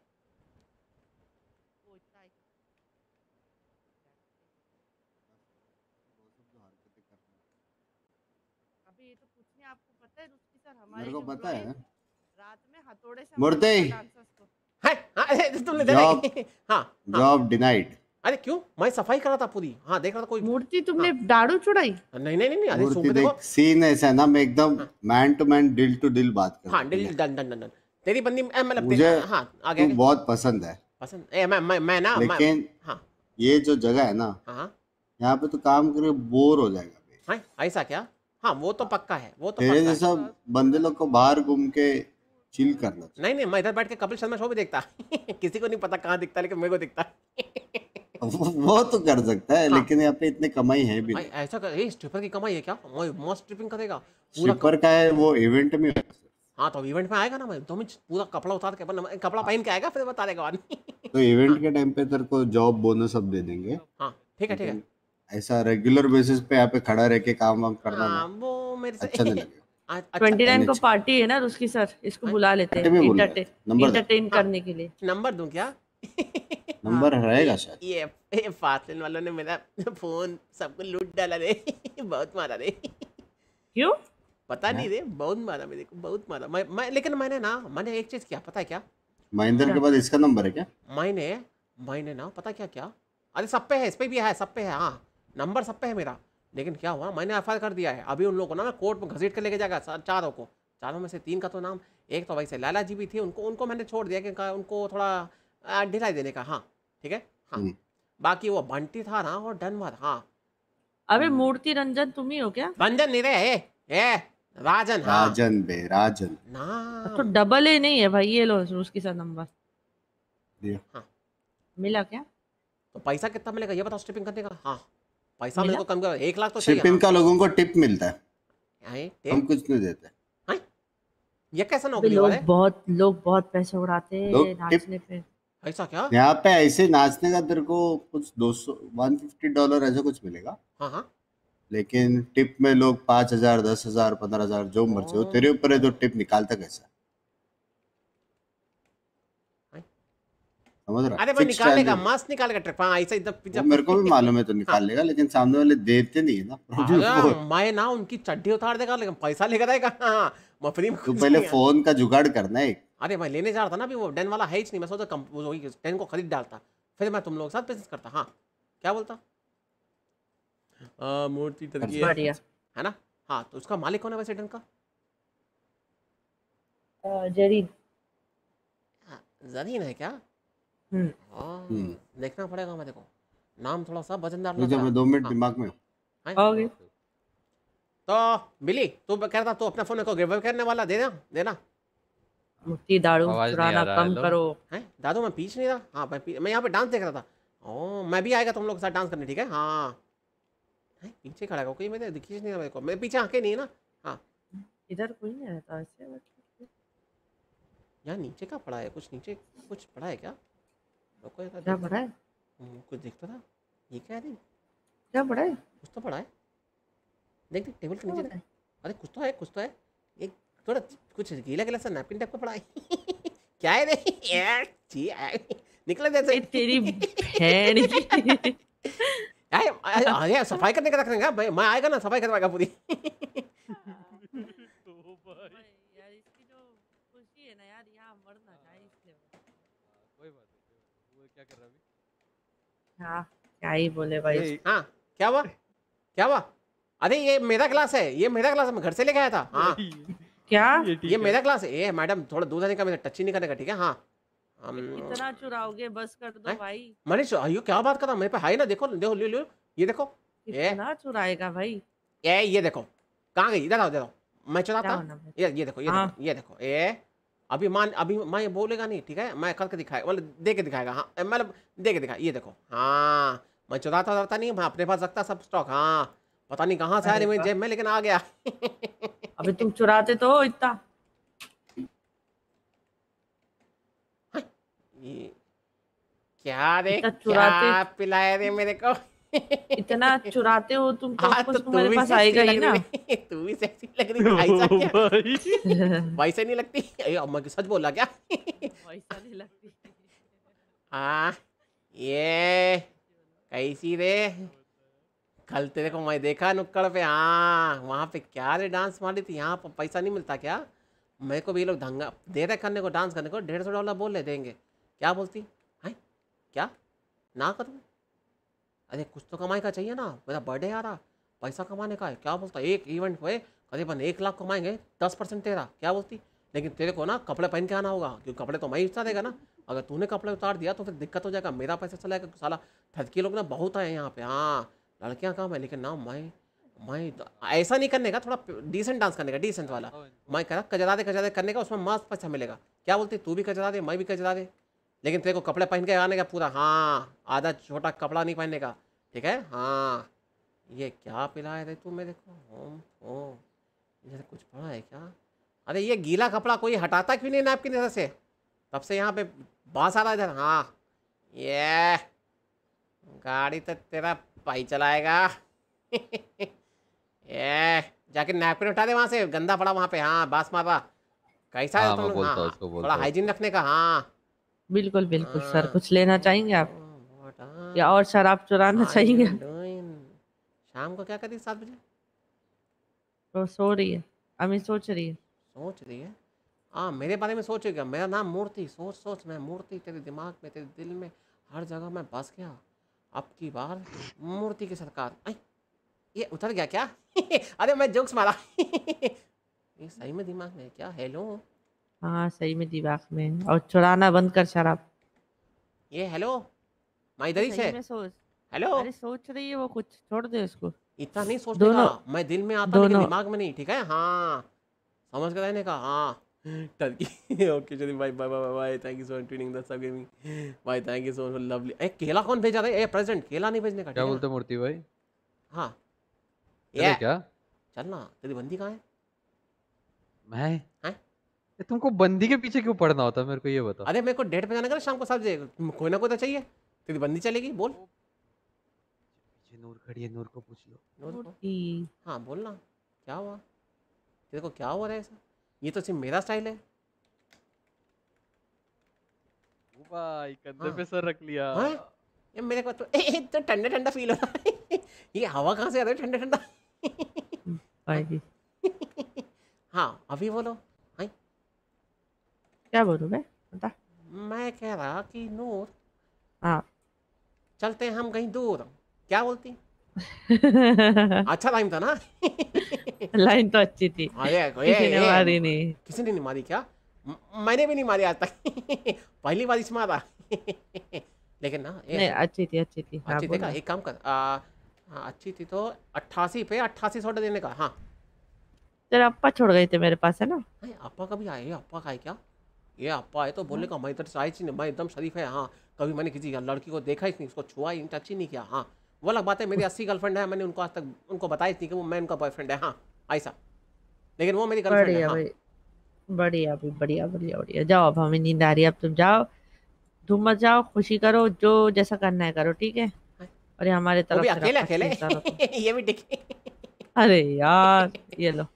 अभी ये तो कुछ नहीं, आपको पता है रुचि सर हमारे मेरे को जो पता है। रात में हथौड़े से मूर्ति। डांसर्स को है। अरे तुमने जॉब देखा? हाँ जॉब डिनाइड। अरे क्यों? मैं सफाई कर रहा था पूरी। हाँ देख रहा था कोई। मूर्ति तुमने दारू चुड़ाई? नहीं नहीं नहीं अरे मूर्ति सूंघ देखो। देख, सीन ऐसा है ना, मैं एकदम मैन टू मैन, दिल टू दिल बात करता हाँ हूँ। Done done done done. तेरी बंदी मतलब मुझे हाँ आगे तू बहुत पसंद है, पसंद मैं ना लेकिन हाँ ये जो जगह है ना, हाँ यहाँ पे तो काम करके बोर हो जाएगा बे। हाँ ऐसा क्या? हाँ वो तो पक्का है, वो तो तेरे पक्का है। जैसा बंदे लोग को बाहर घूम के चिल करना चाहिए। नहीं मैं इधर बैठ के कपिल शर्मा शो भी देखता किसी को नहीं पता कहाँ दिखता, लेकिन मेरे को दिखता वो तो कर सकता है, हाँ। लेकिन यहाँ पे इतने कमाई है भी भाई नहीं। ऐसा कर, ये स्ट्रिपर की कमाई है क्या? मस्त स्ट्रिपिंग करेगा पूरा स्ट्रिपर का है वो इवेंट में। हाँ तो इवेंट में आएगा ना भाई, 2 मिनट पूरा कपड़ा उतार के कपड़ा पहन के आएगा, फिर बता देगा बाद में। तो इवेंट के टाइम पे तेरे को जॉब बोनस सब दे देंगे। हाँ ठीक है ठीक है। लेकिन ऐसा रेगुलर बेसिस पे यहाँ पे खड़ा रह के काम वाम करना ना हाँ वो मेरे से अच्छा नहीं लगेगा। अच्छा 29 को NH पार्टी है ना रुस्की सर, इसको हाँ? बुला लेते पार्टी हैं में बोल रहे हैं, नंबर दे। इंटरटेन हाँ। करने के लिए। नंबर दूं क्या? नंबर रहेगा शायद। ये फासलिन वालों ने मेरा फोन सबको लूट डाला रे बहुत मारा रे। क्यों? पता नहीं रे, बहुत मारा मेरे को, बहुत मारा। मैं लेकिन मैंने एक चीज किया, पता है क्या? महेंद्र के बाद इसका नंबर है क्या? मैंने ना पता क्या क्या, अरे सब पे है, इस पे भी है, सब पे है। हाँ नंबर सब पे है मेरा, लेकिन क्या हुआ, मैंने एफआईआर कर दिया है। अभी उन लोगों को ना मैं कोर्ट में घसीट के लेके जाएगा चारों में से 3 का तो नाम, एक तो वैसे लाला जी भी थे, उनको मैंने छोड़ दिया कि उनको थोड़ा ढिलाई देने का। हाँ ठीक है हाँ। बाकी वो बंटी था ना और डनवर। हाँ अबे मूर्ति रंजन तुम ही हो क्या? रंजन नहीं रे, ए राजन। हाँ राजन बे, राजन ना तो डबल ए नहीं है भाई, ये लो उसके साथ नंबर दिया। हाँ मिला क्या? तो पैसा कितना मिलेगा ये बताओ स्ट्रिपिंग करने का? हाँ पैसा मिला? मेरे को कम कर 1 लाख तो चाहिए। शिपिंग का लोगों को टिप मिलता है, हाँ, हम कुछ नहीं देते। ये कैसा अबे नौकरी हुआ है? लोग बहुत पैसे उड़ाते हैं लोग टिप नाचने पे। ऐसा क्या? यहाँ पे ऐसे नाचने का तेरे को कुछ $150 ऐसा कुछ मिलेगा, हाँ हाँ लेकिन टिप में लोग 5,000 10,000 15,000 जो मर्जी हो, तेरे ऊपर है तो टिप निकालता कैसा, समझ रहा? अरे भाई Fixed निकालेगा, salary। मस्त निकालेगा ट्रिप। हाँ ऐसा एकदम वो पिज्जा। मेरे को भी मालूम है तो निकाल लेगा, लेकिन सामने वाले देते नहीं है ना, प्रॉब्लम वो है। मैं ना उनकी चड्डी उतार देगा, लेकिन पैसा लेकर आएगा। हाँ मैं फ्री में तो कुछ पहले नहीं है। फोन का जुगाड़ करना है। अरे मैं लेने जा रहा था ना, अभी वो 10 वाला है ही नहीं। मैं सोचा 10 को खरीद डालता, फिर मैं तुम लोगों के साथ बिजनेस करता। हाँ क्या बोलता? मूर्ति टर्की बढ़िया है ना? हाँ तो उसका मालिक कौन है वैसे 10 का? जरीन। जरीन है क्या? देखना पड़ेगा मेरे को, नाम थोड़ा सा वजनदार लग रहा मैं है। 2 मिनट हाँ, दिमाग में हूँ। ओके तो बिली तू कह रहा तू अपना फोन को गिव करने वाला, देना। मुट्ठी दारू आवाज नहीं चुराना आ रहा है, कम लो। करो। हैं दादू मैं पीछ नहीं रहा। हाँ मैं यहाँ पे डांस देख रहा था। ओ मैं भी आएगा तुम लोग के साथ डांस करने, ठीक है? हाँ हैं, पीछे खड़ा है कोई, मेरे दिखी नहीं रहा मेरे को, मेरे पीछे आंखें नहीं है ना। हाँ इधर कोई नहीं रहता ऐसे। यहाँ नीचे का पड़ा है, कुछ नीचे कुछ पड़ा है क्या? रुको एक क्या पड़ा है? कुछ दिखता था। ये क्या है? क्या पड़ा है? कुछ तो पड़ा है, देख टेबल के नीचे। क्या पड़ा है? अरे कुछ तो है एक थोड़ा कुछ गीला सा नैपकिन टाइप का पड़ा है। क्या है रे यार? निकला जैसे ए, तेरी बहन की। अरे सफाई करने का रखने का भाई, मैं आएगा ना सफाई करवाएगा पूरी। यार इसकी जो खुशी है ना यार, यहाँ मरना चाहिए इसलिए। कोई बात नहीं, वो क्या कर रहा है अभी? हाँ क्या ही बोले भाई। हाँ क्या हुआ? अरे ये मेरा ग्लास है, मैं घर से लेके आया था। हाँ क्या? ये मेरा ग्लास है। ये मैडम थोड़ा दूध आने का, मेरा टच ही नहीं करने का, ठीक है? हाँ कितना चुराओगे, बस कर दो भाई। मनीष अयो क्या बात कर रहा, मेरे पे है ना, देखो लो ये देखो। कितना चुराएगा भाई? ये देखो कहाँ गई, इधर आओ मैं चुराता। क्या होना भाई? ये देखो हाँ। ये देखो अभी माँ ये बोलेगा नहीं, ठीक है? मैं करके दिखाएगा, मतलब दे के दिखाएगा। हाँ मतलब दे के दिखाएगा, ये देखो। हाँ मैं चुराता नहीं, मैं अपने पास रखता सब स्टॉक। हाँ पता नहीं कहाँ से आया मेरी जेब में, लेकिन आ गया। अबे तुम चुराते तो हो इतना। ये क्या रे, इतना क्या चुराते- पिलाया रे मेरे को? इतना चुराते हो तुम तो हाँ, कुछ तो तुम्हारे तू भी पास sexy आएगा ही लग ना। रही है। तू भी सेक्सी लग रही है, ऐसा क्या? वैसे नहीं लगती? अम्मा की सच बोला क्या? पैसा नहीं लगती। हाँ ये कैसी रे? कल तेरे को मैं देखा नुक्कड़ पे। हाँ वहाँ पे क्या रे डांस मारी थी। यहाँ पर पैसा नहीं मिलता क्या? मेरे को भी ये लोग धंगा दे रहे करने को, डांस करने को। $150 बोल रहे देंगे। क्या बोलती है? क्या ना करूँ? अरे कुछ तो कमाई का चाहिए ना, मेरा बर्थडे आ रहा, पैसा कमाने का है। क्या बोलता एक इवेंट पे करीबन 1 लाख कमाएंगे, 10% तेरा। क्या बोलती? लेकिन तेरे को ना कपड़े पहन के आना होगा, क्योंकि कपड़े तो मैं ही उतारेगा ना। अगर तूने कपड़े उतार दिया तो फिर दिक्कत हो जाएगा, मेरा पैसा चला जाएगा। साला थदकी लोग ना बहुत आए यहाँ पे। हाँ लड़कियाँ कम है, लेकिन ना मैं तो ऐसा नहीं करने का, थोड़ा डिसेंट डांस करने का, डिसेंट वाला। मैं कह रहा कजरा दे करने का, उसमें मस्त पैसा मिलेगा। क्या बोलती, तू भी कजरा दे, मैं भी कजरा दे, लेकिन तेरे को कपड़े पहन के आने का पूरा। हाँ आधा छोटा कपड़ा नहीं पहनने का, ठीक है। हाँ ये क्या पिलाए रे तू मेरे को? ओ ये कुछ पड़ा है क्या? अरे ये गीला कपड़ा कोई हटाता क्यों नहीं नैपकिन इधर से? तब से यहाँ पे बांस आ रहा है इधर। हाँ ये गाड़ी तो तेरा भाई चलाएगा। ये जाके नैपकिन उठा दे वहाँ से, गंदा पड़ा वहाँ पे। हाँ बांस मार रहा। कैसा है तुम? हाँ थोड़ा हाइजीन रखने का। हाँ बिल्कुल बिल्कुल सर। कुछ लेना चाहेंगे आप या और शराब चुराना चाहेंगे? शाम को क्या करी 7 बजे? तो सो रही है, अम्मी सोच रही है। सोच रही है? हाँ मेरे बारे में सोचेगा। मेरा नाम मूर्ति। सोच मैं मूर्ति तेरे दिमाग में, तेरे दिल में, हर जगह मैं बस गया। अब की बार मूर्ति की सरकार। ये उतर गया क्या? अरे मैं जोक्स मारा। ये सही में दिमाग में है क्या? हेलो हाँ सही में दिमाग में। और चुराना बंद कर शराब। ये हेलो मैं इधर ही से। हेलो अरे सोच रही है वो कुछ, छोड़ दे उसको। इतना नहीं सोचने का, मैं दिल में आता लेकिन दिमाग में नहीं, ठीक है। हाँ समझ कर रहने का। हाँ टर्की। ओके चलिए bye bye bye bye. Thank you so much tuning the सब गेमिंग भाई। Thank you so much lovely. ए केला कौन भेजा रहा है? ए प्रेजेंट केला नहीं भेजने का। क्या बोलते मूर्ति भाई? हाँ ये क्या चलना। तेरी बंदी कहाँ है? मैं हैं? तुमको बंदी के पीछे क्यों पड़ना होता है मेरे को ये बता। अरे मेरे को डेट पे जाना का शाम को 7 बजे। कोई ना कोई तो चाहिए। तेरी बंदी चलेगी बोल। नूर खड़ी है, नूर को पूछ लो। नूर को? हाँ बोलना क्या हुआ तेरे को? क्या हुआ ऐसा? ये तो सिर्फ मेरा स्टाइल है भाई। कंधे पे सर रख लिया। हाँ? ये मेरे को तो ठंडा ठंडा फील हो रहा है। ये हवा कहाँ से आ रही है ठंडा ठंडा? हाँ अभी बोलो। हाँ क्या बोलूं मैं, बता। मैं कह रहा कि नूर हाँ चलते हैं हम कहीं दूर। क्या बोलती? अच्छा टाइम था ना? लाइन तो अच्छी थी। अरे किसी ने मारी नहीं। किसी ने नहीं मारी क्या? मैंने भी नहीं मारी आज तक। पहली बार इस मारा। लेकिन ना नहीं अच्छी थी अच्छी थी। अच्छी थी का एक काम कर। हाँ अच्छी थी तो 88 पे 88 सोडा देने का। हाँ तेरे अप्पा छोड़ गए थे मेरे पास है ना। अप्पा कभी आए? अप्पा का है क्या? ये अप्पा है तो बोलने का मैं इधर से आई नहीं, मैं एकदम शरीफ है। हाँ कभी मैंने किसी लड़की को देखा ही नहीं, उसको छुआ ही टच ही नहीं किया। हाँ वो अलग बात है। मेरी 80 गर्लफ्रेंड है, मैंने उनको आज तक उनको बताई नहीं कि वो मैं उनका बॉयफ्रेंड है। हाँ ऐसा, लेकिन वो मेरी गर्लफ्रेंड है। हाँ बढ़िया भाई बढ़िया बढ़िया बढ़िया। जाओ अब हमें नींद आ रही है, अब तुम जाओ, तुम मत जाओ, खुशी करो, जो जैसा करना है करो, ठीक है। और ये हमारे तरफ से अकेले अकेले ये भी ठीक। अरे यार ये लो।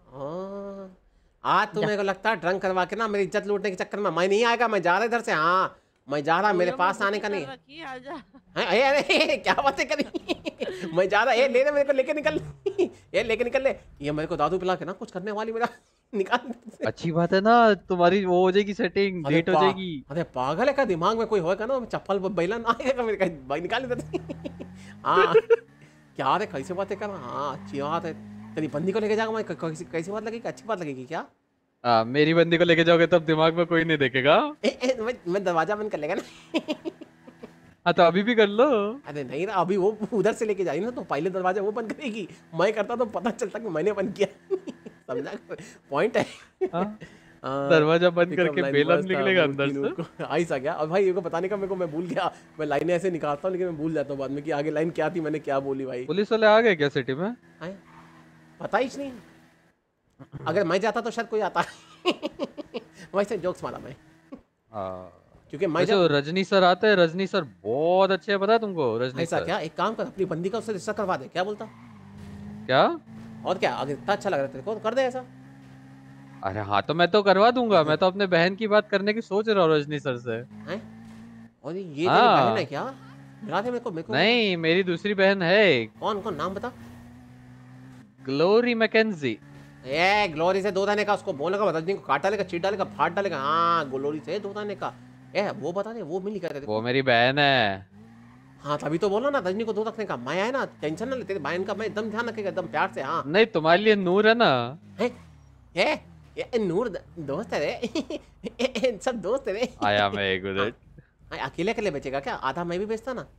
आज तो मेरे को लगता है ड्रंक करवा के ना मेरी इज्जत लूटने के चक्कर में मैं नहीं आएगा। मैं जा रहा इधर से। हाँ मैं जा रहा, मेरे पास आने का नहीं। अरे क्या बातें करी? मैं जा रहा। ये ले मेरे को लेके निकल। ये लेके निकल ले। ये मेरे को दादू पिला के ना कुछ करने वाली मेरा निकाल। अच्छी बात है ना, तुम्हारी वो हो जाएगी सेटिंग, डेट हो जाएगी। अरे पागल है का? दिमाग में कोई होगा ना चप्पल बैला ना आएगा मेरे भाई निकाल देते। हाँ क्या रे कैसे बातें कर रहा? हाँ अच्छी बात है। तेरी बंदी को लेके जाऊंगा मैं, कैसी बात लगेगी? अच्छी बात लगेगी क्या? मेरी बंदी को लेके जाओगे तब दिमाग में कोई नहीं देखेगा। मैं दरवाजा बंद कर लेगा ना। हाँ तो अभी भी कर लो। अरे नहीं ना, अभी वो उधर से लेके जाएगी ना तो पहले दरवाजा वो बंद करेगी। मैं करता तो पता चलता कि मैंने बंद किया। समझा पॉइंट है? दरवाजा बंद करके बेलन निकलेगा अंदर से। ऐसा क्या? अब भाई ये को बताने का मेरे को, मैं भूल गया। मैं लाइनें ऐसे निकालता हूँ लेकिन मैं भूल जाता हूँ बाद में कि आगे लाइन क्या थी, मैंने क्या बोली। भाई पुलिस वाले आ गए क्या सिटी में? पता ही नहीं। अगर मैं जाता तो शायद कोई आता। वैसे जोक्स मारा मैं, क्योंकि मैं जो रजनी सर आते हैं, रजनी सर बहुत अच्छे हैं, पता है तुमको? रजनी ऐसा क्या? एक काम कर, अपनी बंदी का उससे रिश्ता करवा दे। क्या बोलता? क्या? और क्या? अगर इतना अच्छा लग रहा है तेरे को तो कर दे ऐसा। अरे हाँ तो मैं तो करवा दूंगा। मैं तो अपने बहन की बात करने की सोच रहा हूँ रजनी सर से। और ये तेरी बहन है क्या? मिला दे मेरे को। नहीं मेरी दूसरी बहन है। कौन कौन? नाम बता। Glory McKenzie. ये ग्लोरी से 2 दाने का उसको बोलने का, रजनी को काट डालेगा, चीट डालेगा, फाड़ डालेगा। हाँ ग्लोरी से 2 दाने का। वो बता दे, वो मिली कर दे। वो मेरी बहन है। हाँ तभी तो बोला ना रजनी को 2 रखने का। मैं है ना, टेंशन ना ले, तेरी बहन का मैं एकदम ध्यान रखेगा, एकदम प्यार से। हाँ नहीं तुम्हारे लिए नूर है ना। नूर दोस्त है रे सब दोस्त है रे आया मैं एक मिनट। अकेले अकेले बेचेगा क्या? आधा मैं भी बेचता ना।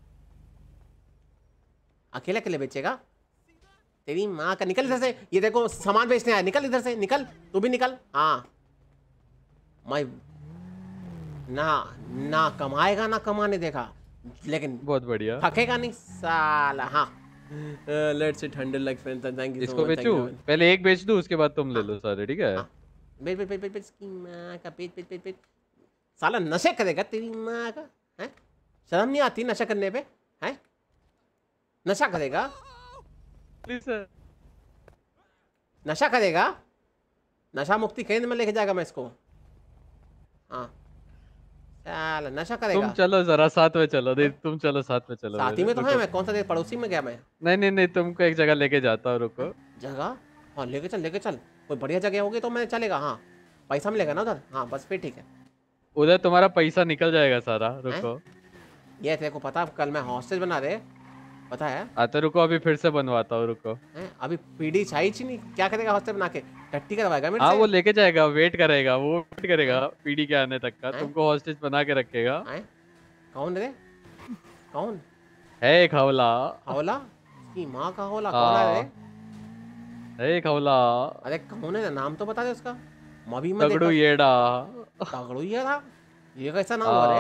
अकेले अकेले बेचेगा? तेरी माँ का, निकल इधर से। ये देखो सामान बेचने आया, निकल इधर से, निकल तू भी निकल। हाँ मैं ना ना कमाएगा ना कमाने देगा, लेकिन बहुत बढ़िया। थकेगा नहीं साला। हाँ let's it 100 like friends, thank you so इसको मच। बेचूं? पहले एक बेच दूं, उसके बाद तुम ले लो सारे, ठीक है? बेच बेच बेच बेच बेच की माँ का, बेच बेच बेच बेच। साला नशे करेगा तेरी माँ का, हैं? शर्म नहीं आती नशा करने पे? हैं? नशा करेगा? Please sir. नशा करेगा? नशा मुक्ति केंद्र में लेके जाएगा मैं इसको। हाँ साला नशा करेगा। तुम चलो जरा साथ में चलो। नहीं तुम चलो साथ में चलो। साथी में तो है मैं, कौन सा देर पड़ोसी में गया मैं? नहीं नहीं नहीं, तुमको एक जगह लेके जाता हूँ, रुको। जगह? हाँ लेके चल लेके चल, कोई बढ़िया जगह होगी तो मैं चलेगा। हाँ पैसा मिलेगा ना उधर? हाँ बस फिर ठीक है। उधर तुम्हारा पैसा निकल जाएगा सारा, रुको। ये तेरे को पता कल मैं हॉस्टेज बना रहे, पता है? आते रुको, अभी फिर से बनवाता हूँ, रुको। अभी पीडी चाहिए नहीं, क्या करेगा हॉस्टेज बना के? टट्टी करवाएगा मेरे से? हाँ वो लेके जाएगा, वेट करेगा, वो वेट करेगा पीडी के आने तक का, तुमको हॉस्टेज बना के रखेगा। कौन रे? कौन है? एक हवला। हवला? की माँ का हवला? कौन है रे? एक हवला। अरे कौन है, नाम तो बता दे उसका। मभी में तगड़ू येड़ा। तगड़ू येड़ा? ये कैसा नाम हुआ रे?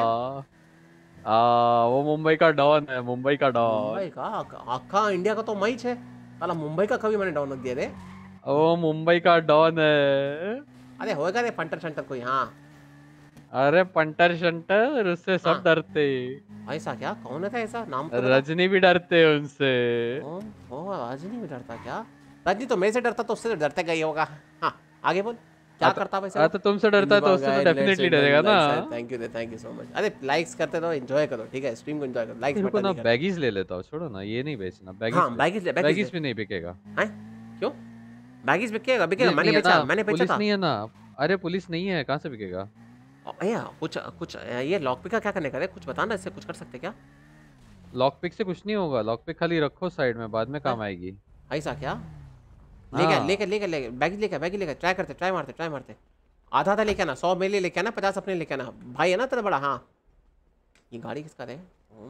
वो मुंबई का डॉन है, मुंबई का डॉन। मुंबई का? आखा इंडिया का तो मई है साला, मुंबई का कभी मैंने डाउन दिया रे। वो मुंबई का डॉन है। अरे होएगा रे पंटर शंटर कोई। हाँ अरे पंटर शंटर उससे सब डरते। ऐसा क्या? कौन है ऐसा? नाम तो रजनी भी डरते हैं उनसे। ओ रजनी भी डरता क्या? रजनी तो मेरे से डरता, तो उससे तो डरते गई होगा। हाँ आगे बोल, क्या करता वैसे? तो तुमसे डरता है तो उससे तो डेफिनेटली डरेगा ना। Thank you so much. अरे लाइक्स करते रहो, एंजॉय करो, ठीक है? स्ट्रीम को एंजॉय करो, लाइक्स रुको ना, बैगीज ले लेता हूँ, छोड़ो ना, ये नहीं बेचना। बैगीज हाँ बैगीज भी नहीं बिकेगा। हैं? क्यों? बैगीज बिकेगा? बिकेगा, मैंने बेचा था। पुलिस नहीं है ना। अरे पुलिस नहीं है, कहाँ से बिकेगा? कुछ ये लॉक पिक का क्या करने का है? कुछ बताना, इससे कुछ कर सकते क्या? लॉक पिक से कुछ नहीं होगा, लॉक पिक खाली रखो साइड में, बाद में काम आएगी। ऐसा क्या? लेके बैग लेके ट्राई मारते। आधा लेके आना, 100 मेरे लिए लेके आना, 50 अपने लेके आना। भाई है ना तेरा बड़ा? हाँ ये गाड़ी किसका है?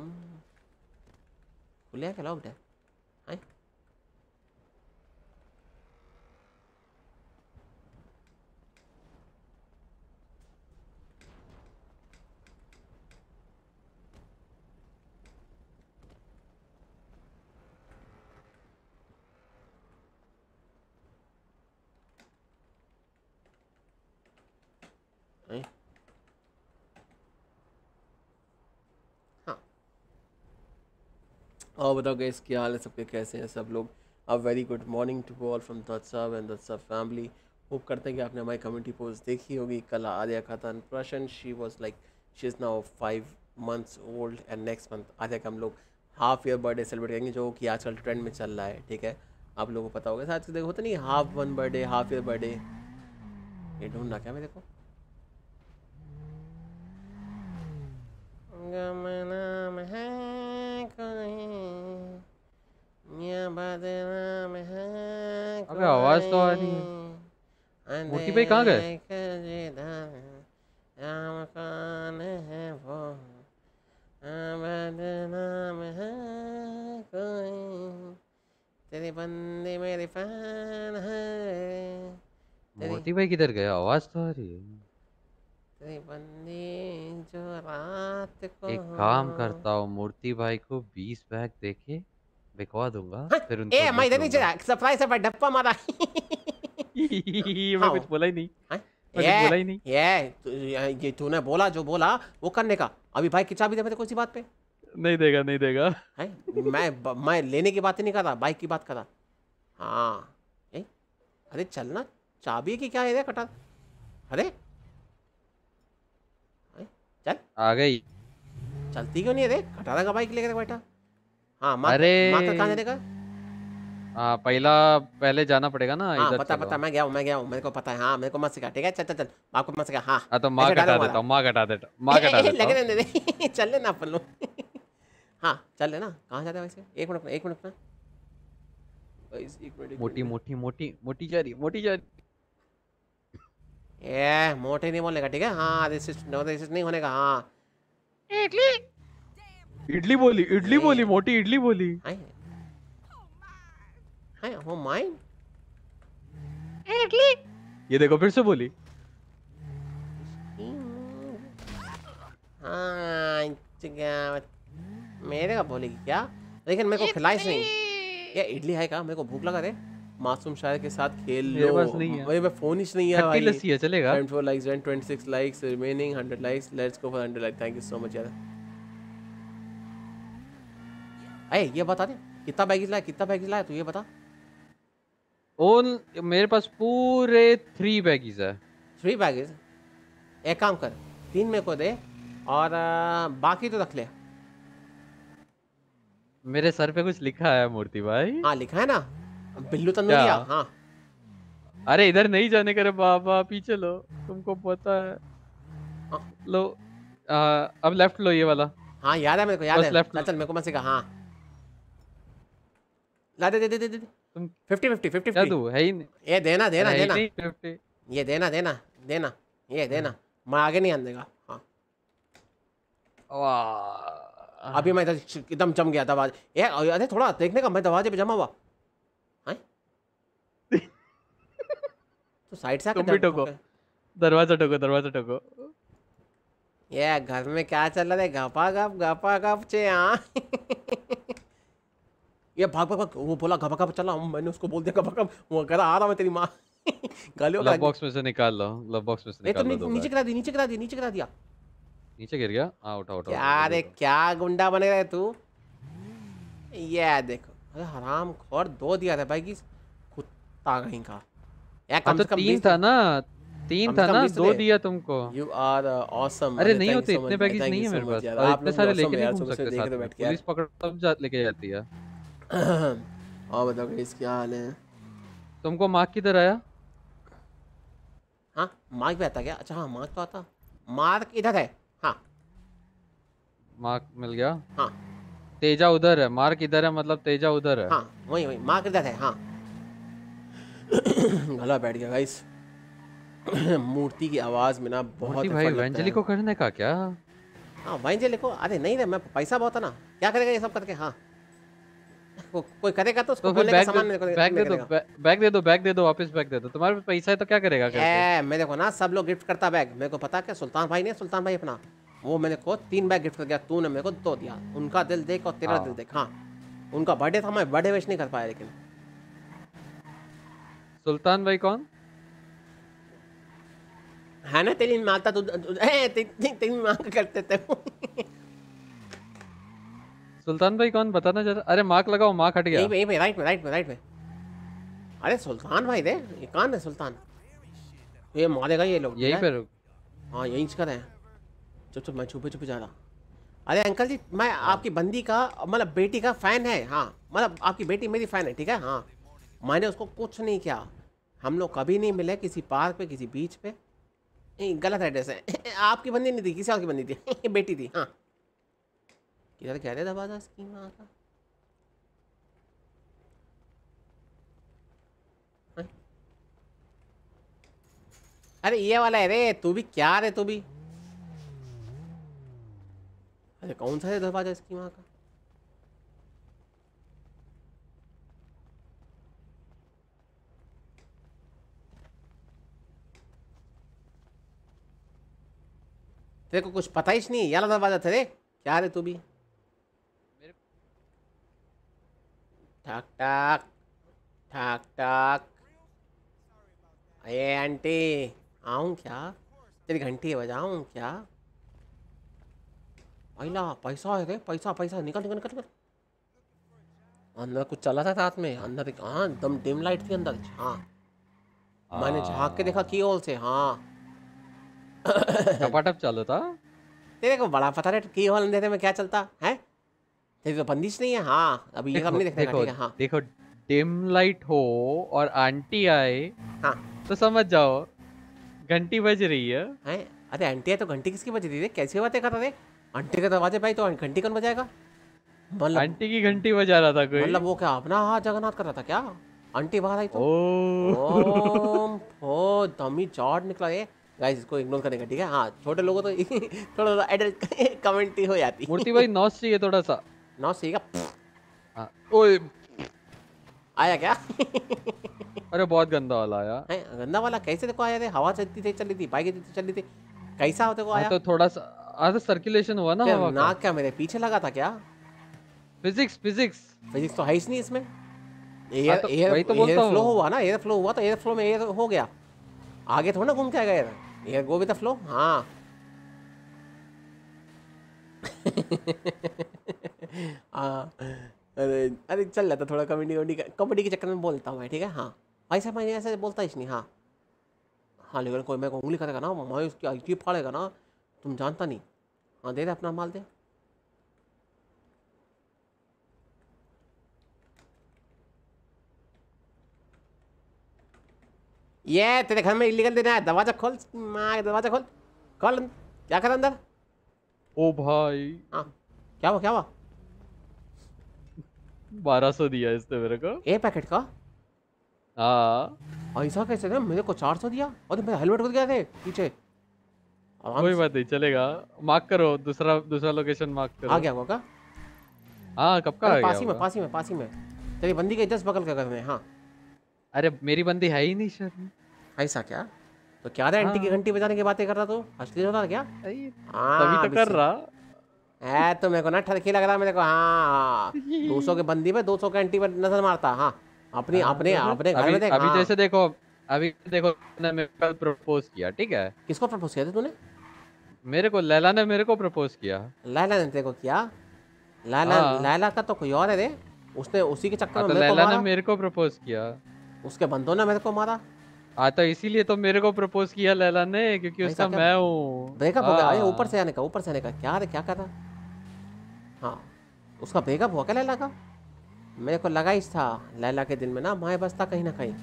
खुले है क्या लॉक्ड है? और बताओ गाइस क्या हाल है सबके, कैसे हैं सब लोग? A very good morning to all from दत्सब एंड दत्सब फैमिली। होप करते हैं कि आपने हमारी कम्युनिटी पोस्ट देखी होगी। कल आर्या खातन प्रशन, she was like she is now 5 months old and next month Arya का हम लोग हाफ ईयर बर्थडे सेलिब्रेट करेंगे, जो कि आजकल ट्रेंड में चल रहा है। ठीक है, आप लोगों को पता होगा शायद, देखो होता नहीं half one birthday half year birthday. ये ढूंढना क्या मेरे को? नाम है अबे आवाज तो आ रही है। मोती भाई कहाँ गए? तेरे बंदे मेरे फैन है। मोती भाई किधर गए? आवाज तो आ रही है। तेरे बंदे जो रात को एक काम करता हूँ, मूर्ति भाई को 20 बैग देके बिकवा दूंगा, फिर उनको ए मैं इधर नीचे सरप्राइज से डप्पा मारा। मैं कुछ बोला ही नहीं। बोला ही नहीं। ये तूने बोला जो बोला वो करने का। अभी भाई की चाबी दे मेरे को इसी बात पे। नहीं देगा नहीं देगा। मैं लेने की बात नहीं कर रहा, बाइक की बात कर रहा। हाँ अरे चलना, चाबी की क्या है कटा? अरे चल आ गई। चलती क्यों नहीं है रे? कटा का बाइक लेकर बैठा। हाँ अरे कहाँ जाने का? पहले जाना पड़ेगा ना। हाँ इधर पता मैं गया हूँ मेरे को पता है। हाँ मेरे को मत सिखा, ठीक है? चल आपको मत सिखा। हाँ तो माँ कटा देता हूँ। लगे रहने दे। चल लेना अपन लोग। हाँ चल लेना। कहाँ जाते हैं वैसे? एक मिनट ना। मोटी जा रही। ये मोटे नहीं बोलने का, ठीक है? हाँ रेसिस्ट नहीं होने का। हाँ इडली इडली बोली मोटी इडली बोली। हाय हाय हो माइन इडली। ये देखो फिर से बोली। हाँ मेरे का बोलेगी क्या, लेकिन मेरे को खिलाई नहीं। ये इडली है क्या? मेरे को भूख लगा रे। मासूम शायर के साथ खेल लो। मेरे पास नहीं है। मेरे पे फोन ही नहीं है खट्टी भाई। लस्सी है, चलेगा? 24 likes and 26 likes remaining 100 likes, let's go for 100 likes। Thank you so much यार। अरे ये बता दे कितना बैगेज लाया तू, ये बता। ओन मेरे पास पूरे 3 बैगीज है। 3 बैगेज। एक काम कर 3 मेरे को दे और बाकी तो रख ले। मेरे सर पे कुछ लिखा है मूर्ति भाई। हाँ लिखा है ना, बिल्लू तंदूरिया। हाँ अरे इधर नहीं जाने करे बाबा, पीछे लो, तुमको पता है। लो अब लेफ्ट लो ये वाला। हाँ याद है मेरे को, याद है। लेफ्ट चल मेरे को मत सिखा। हाँ ला दे 50-50 क्या दूं? है ही नहीं। ये देना ये देना ये देना। मैं आगे नहीं आने देगा। हाँ वाह अभी मैं इधर एकदम जम गया दरवाजे। ये अरे थोड़ा देखने का, मैं दरवाजे पे जमा हुआ। हैं तो साइड से तुम भी ठोको, दरवाजा ठोको। ये घर में क्या चल रहा है? गपा गप चे। हाँ ये भाग वो बोला गपा गप चला, मैंने उसको बोल दिया गपा गप। वो कह रहा आ रहा मैं तेरी माँ। गालियों लव बॉक्स में से निकाल लो, लव बॉक्स में से निकाल लो। नीचे गिरा दिया। नीचे गिर गया। हाँ उठा यार क्या गुंडा बनेगा है तू। ये देखो अरे हराम खोर 2 दिया था भाई की कुत्ता कहीं का। यार कम से कम 3 था ना 2 दिया तुमको। You are awesome. अरे नहीं होते इतने बैगेज नहीं है मेरे पास, और इतने सारे लेके नहीं घूम सकते साथ में। पुलिस पकड़ तब लेके जाती है। और बताओ गाइस क्या हाल है? तुमको मार्क किधर आया? हाँ मार्क भी आता क्या? अच्छा हाँ मार्क तो आता। मार्क इधर है। हाँ मार्क मिल गया। हाँ तेजा उधर है, मार्क इधर है मतलब तेजा उधर है। हाँ वही मार्क इधर है। हाँ गला बैठ गया गाइस। मूर्ति की आवाज में ना बहुत भाई वेंजली को करने का क्या? हाँ वेंजली को। अरे नहीं रे, मैं पैसा बहुत है ना, क्या करेगा ये सब करके। हाँ कोई करेगा तो उसको बोलने का सामान बैग दे दो वापस बैग दे दो। तुम्हारे पास पैसा है तो क्या करेगा? मेरे को ना सब लोग गिफ्ट करता बैग। मेरे को पता क्या, सुल्तान भाई अपना वो मेरे को 3 बैग गिफ्ट कर गया। तूने मेरे को 2 दिया। उनका दिल देख और तेरा दिल देख। हाँ उनका बर्थडे था, मैं बर्थडे विश नहीं कर पाया। लेकिन सुल्तान भाई कौन है ना तेरी माता तेरी माँ करते थे। सुल्तान भाई कौन बताना जरा। अरे मार्क लगाओ, मार्क हट गया। यहीं पे राइट में। अरे सुल्तान भाई रे, ये कौन है सुल्तान? ये मारेगा ये लोग। यहीं पे हाँ यहीं कर रहे हैं। चुप मैं छुपे जा रहा। अरे अंकल जी मैं आपकी बंदी का मतलब बेटी का फैन है। हाँ मतलब आपकी बेटी मेरी फैन है, ठीक है। हाँ मैंने उसको कुछ नहीं किया। हम लोग कभी नहीं मिले किसी पार्क पे, किसी बीच पे। गलत एड्रेस है। आपकी बंदी नहीं थी, किसी और की बंदी थी। बेटी थी। हाँ किधर कह रहे दरवाजा इसकी माँ का। अरे ये वाला है रे। तू भी क्या रे तू भी। अरे कौन सा है दरवाजा इसकी माँ का। तेरे को कुछ पता ही नहीं, ये वाला दरवाजा था रे। क्या रे तू भी। ठक ठक ठक ठक। अरे आंटी आऊं क्या? तेरी घंटी बजाऊं क्या? अला पैसा है रे, पैसा निकल। अंदर कुछ चला था साथ में। अंदर हाँ एकदम डिम लाइट थी अंदर। हाँ मैंने झाँक के देखा की होल से। हाँ टपाटप चालू था। तेरे को बड़ा पता है की होल अंधेरे में क्या चलता है। तेरी तो बंदिश नहीं है। हाँ अभी ये सब नहीं देखने का, ठीक है। हाँ देखो डिम लाइट हो और आंटी आए हाँ तो समझ जाओ घंटी बज रही है। अरे आंटी है तो घंटी किसकी बज रही है? कैसी बातें कर रहे? आंटी के दरवाजे पे तो घंटी कौन बजाएगा? मतलब आंटी की घंटी बजा रहा था कोई। मतलब वो क्या अपना हाथ जगन्नाथ कर रहा था क्या? आंटी बाहर आई तो ओ ओ दमी चौड़ निकला ये। गाइस इसको इग्नोर करेंगे ठीक है। हाँ छोटे लोगों तो थोड़ा सा एडल्ट कमेंट हो जाती। मूर्ति भाई नॉस चाहिए थोड़ा सा। नॉस चाहिएगा। हाँ ओए आया क्या? अरे बहुत गंदा वाला आया। है गंदा वाला कैसे देखो आया थे? हवा चलती थी चल रही थी, बाइक चल रही थी, कैसा होते को आया? तो थोड़ा सा आज सर्कुलेशन हुआ ना हवा का। नाक क्या मेरे पीछे लगा था क्या? फिजिक्स फिजिक्स फिजिक्स तो है ही नहीं इसमें। तो वही तो बोलता हूँ। फ्लो हुआ ना, एयर फ्लो हुआ तो एयर फ्लो में एयर हो गया, आगे थोड़ा ना घूम के आएगा air. Air go with the flow. हाँ अरे अरे चल जाता थोड़ा कबड्डी के चक्कर में बोलता हूँ मैं ठीक है। हाँ भाई साहब मैं ऐसे बोलता ही नहीं। हाँ हाँ लेकिन कोई मेरे को उंगली करेगा ना, मैं उसकी आईटी फाड़ेगा ना, तुम जानता नहीं। हाँ दे दे अपना माल दे। ये तेरे घर में इलीगल देना है, दरवाजा खोल। दरवाजा खोल खोल, क्या कर अंदर? ओ भाई हाँ क्या हुआ क्या हुआ? 1200 दिया इसने मेरे को। ए पैकेट का? हाँ ऐसा कैसे था? मेरे को 400 दिया और मेरा हेलमेट खुद गया थे पीछे। कोई बात नहीं चलेगा। मार्क करो दूसरा लोकेशन मार्क करो। आ गया होगा? हाँ कब का आ गया? पास ही में तेरी बंदी के जस्ट बगल का घर में। हाँ अरे मेरी बंदी है ही नहीं सर। ऐसा क्या? तो क्या था एंटी की घंटी बजाने की बातें कर रहा तू? असली होता था क्या? तभी तो कर रहा है तो मेरे को ना ठरकी लग रहा मेरे को। हाँ 200 के बंदी पे 200 के एंटी पर नजर मारता। हाँ अपने घर में देख। अभी जैसे देखो मैंने मेरे को प्रपोज किया ठीक है। किसको प्रपोज किया था तूने? मेरे को लैला ने मेरे को प्रपोज किया। लैला ने तेरे को किया? लैला का तो कोई और है रे। उसने उसी के चक्कर में मेरे को लैला मारा। ने मेरे को प्रपोज किया। उसके बंदों ने मेरे को मारा। तो इसीलिए तो मेरे को प्रपोज किया लैला ने, क्योंकि उसका मैं हूँ। ब्रेकअप हो गया? अरे ऊपर से आने का क्या रे, क्या कर रहा? हाँ उसका ब्रेकअप हुआ क्या लैला का? मेरे को लगा ही था लैला के दिल में ना माए बसता कहीं ना कहीं।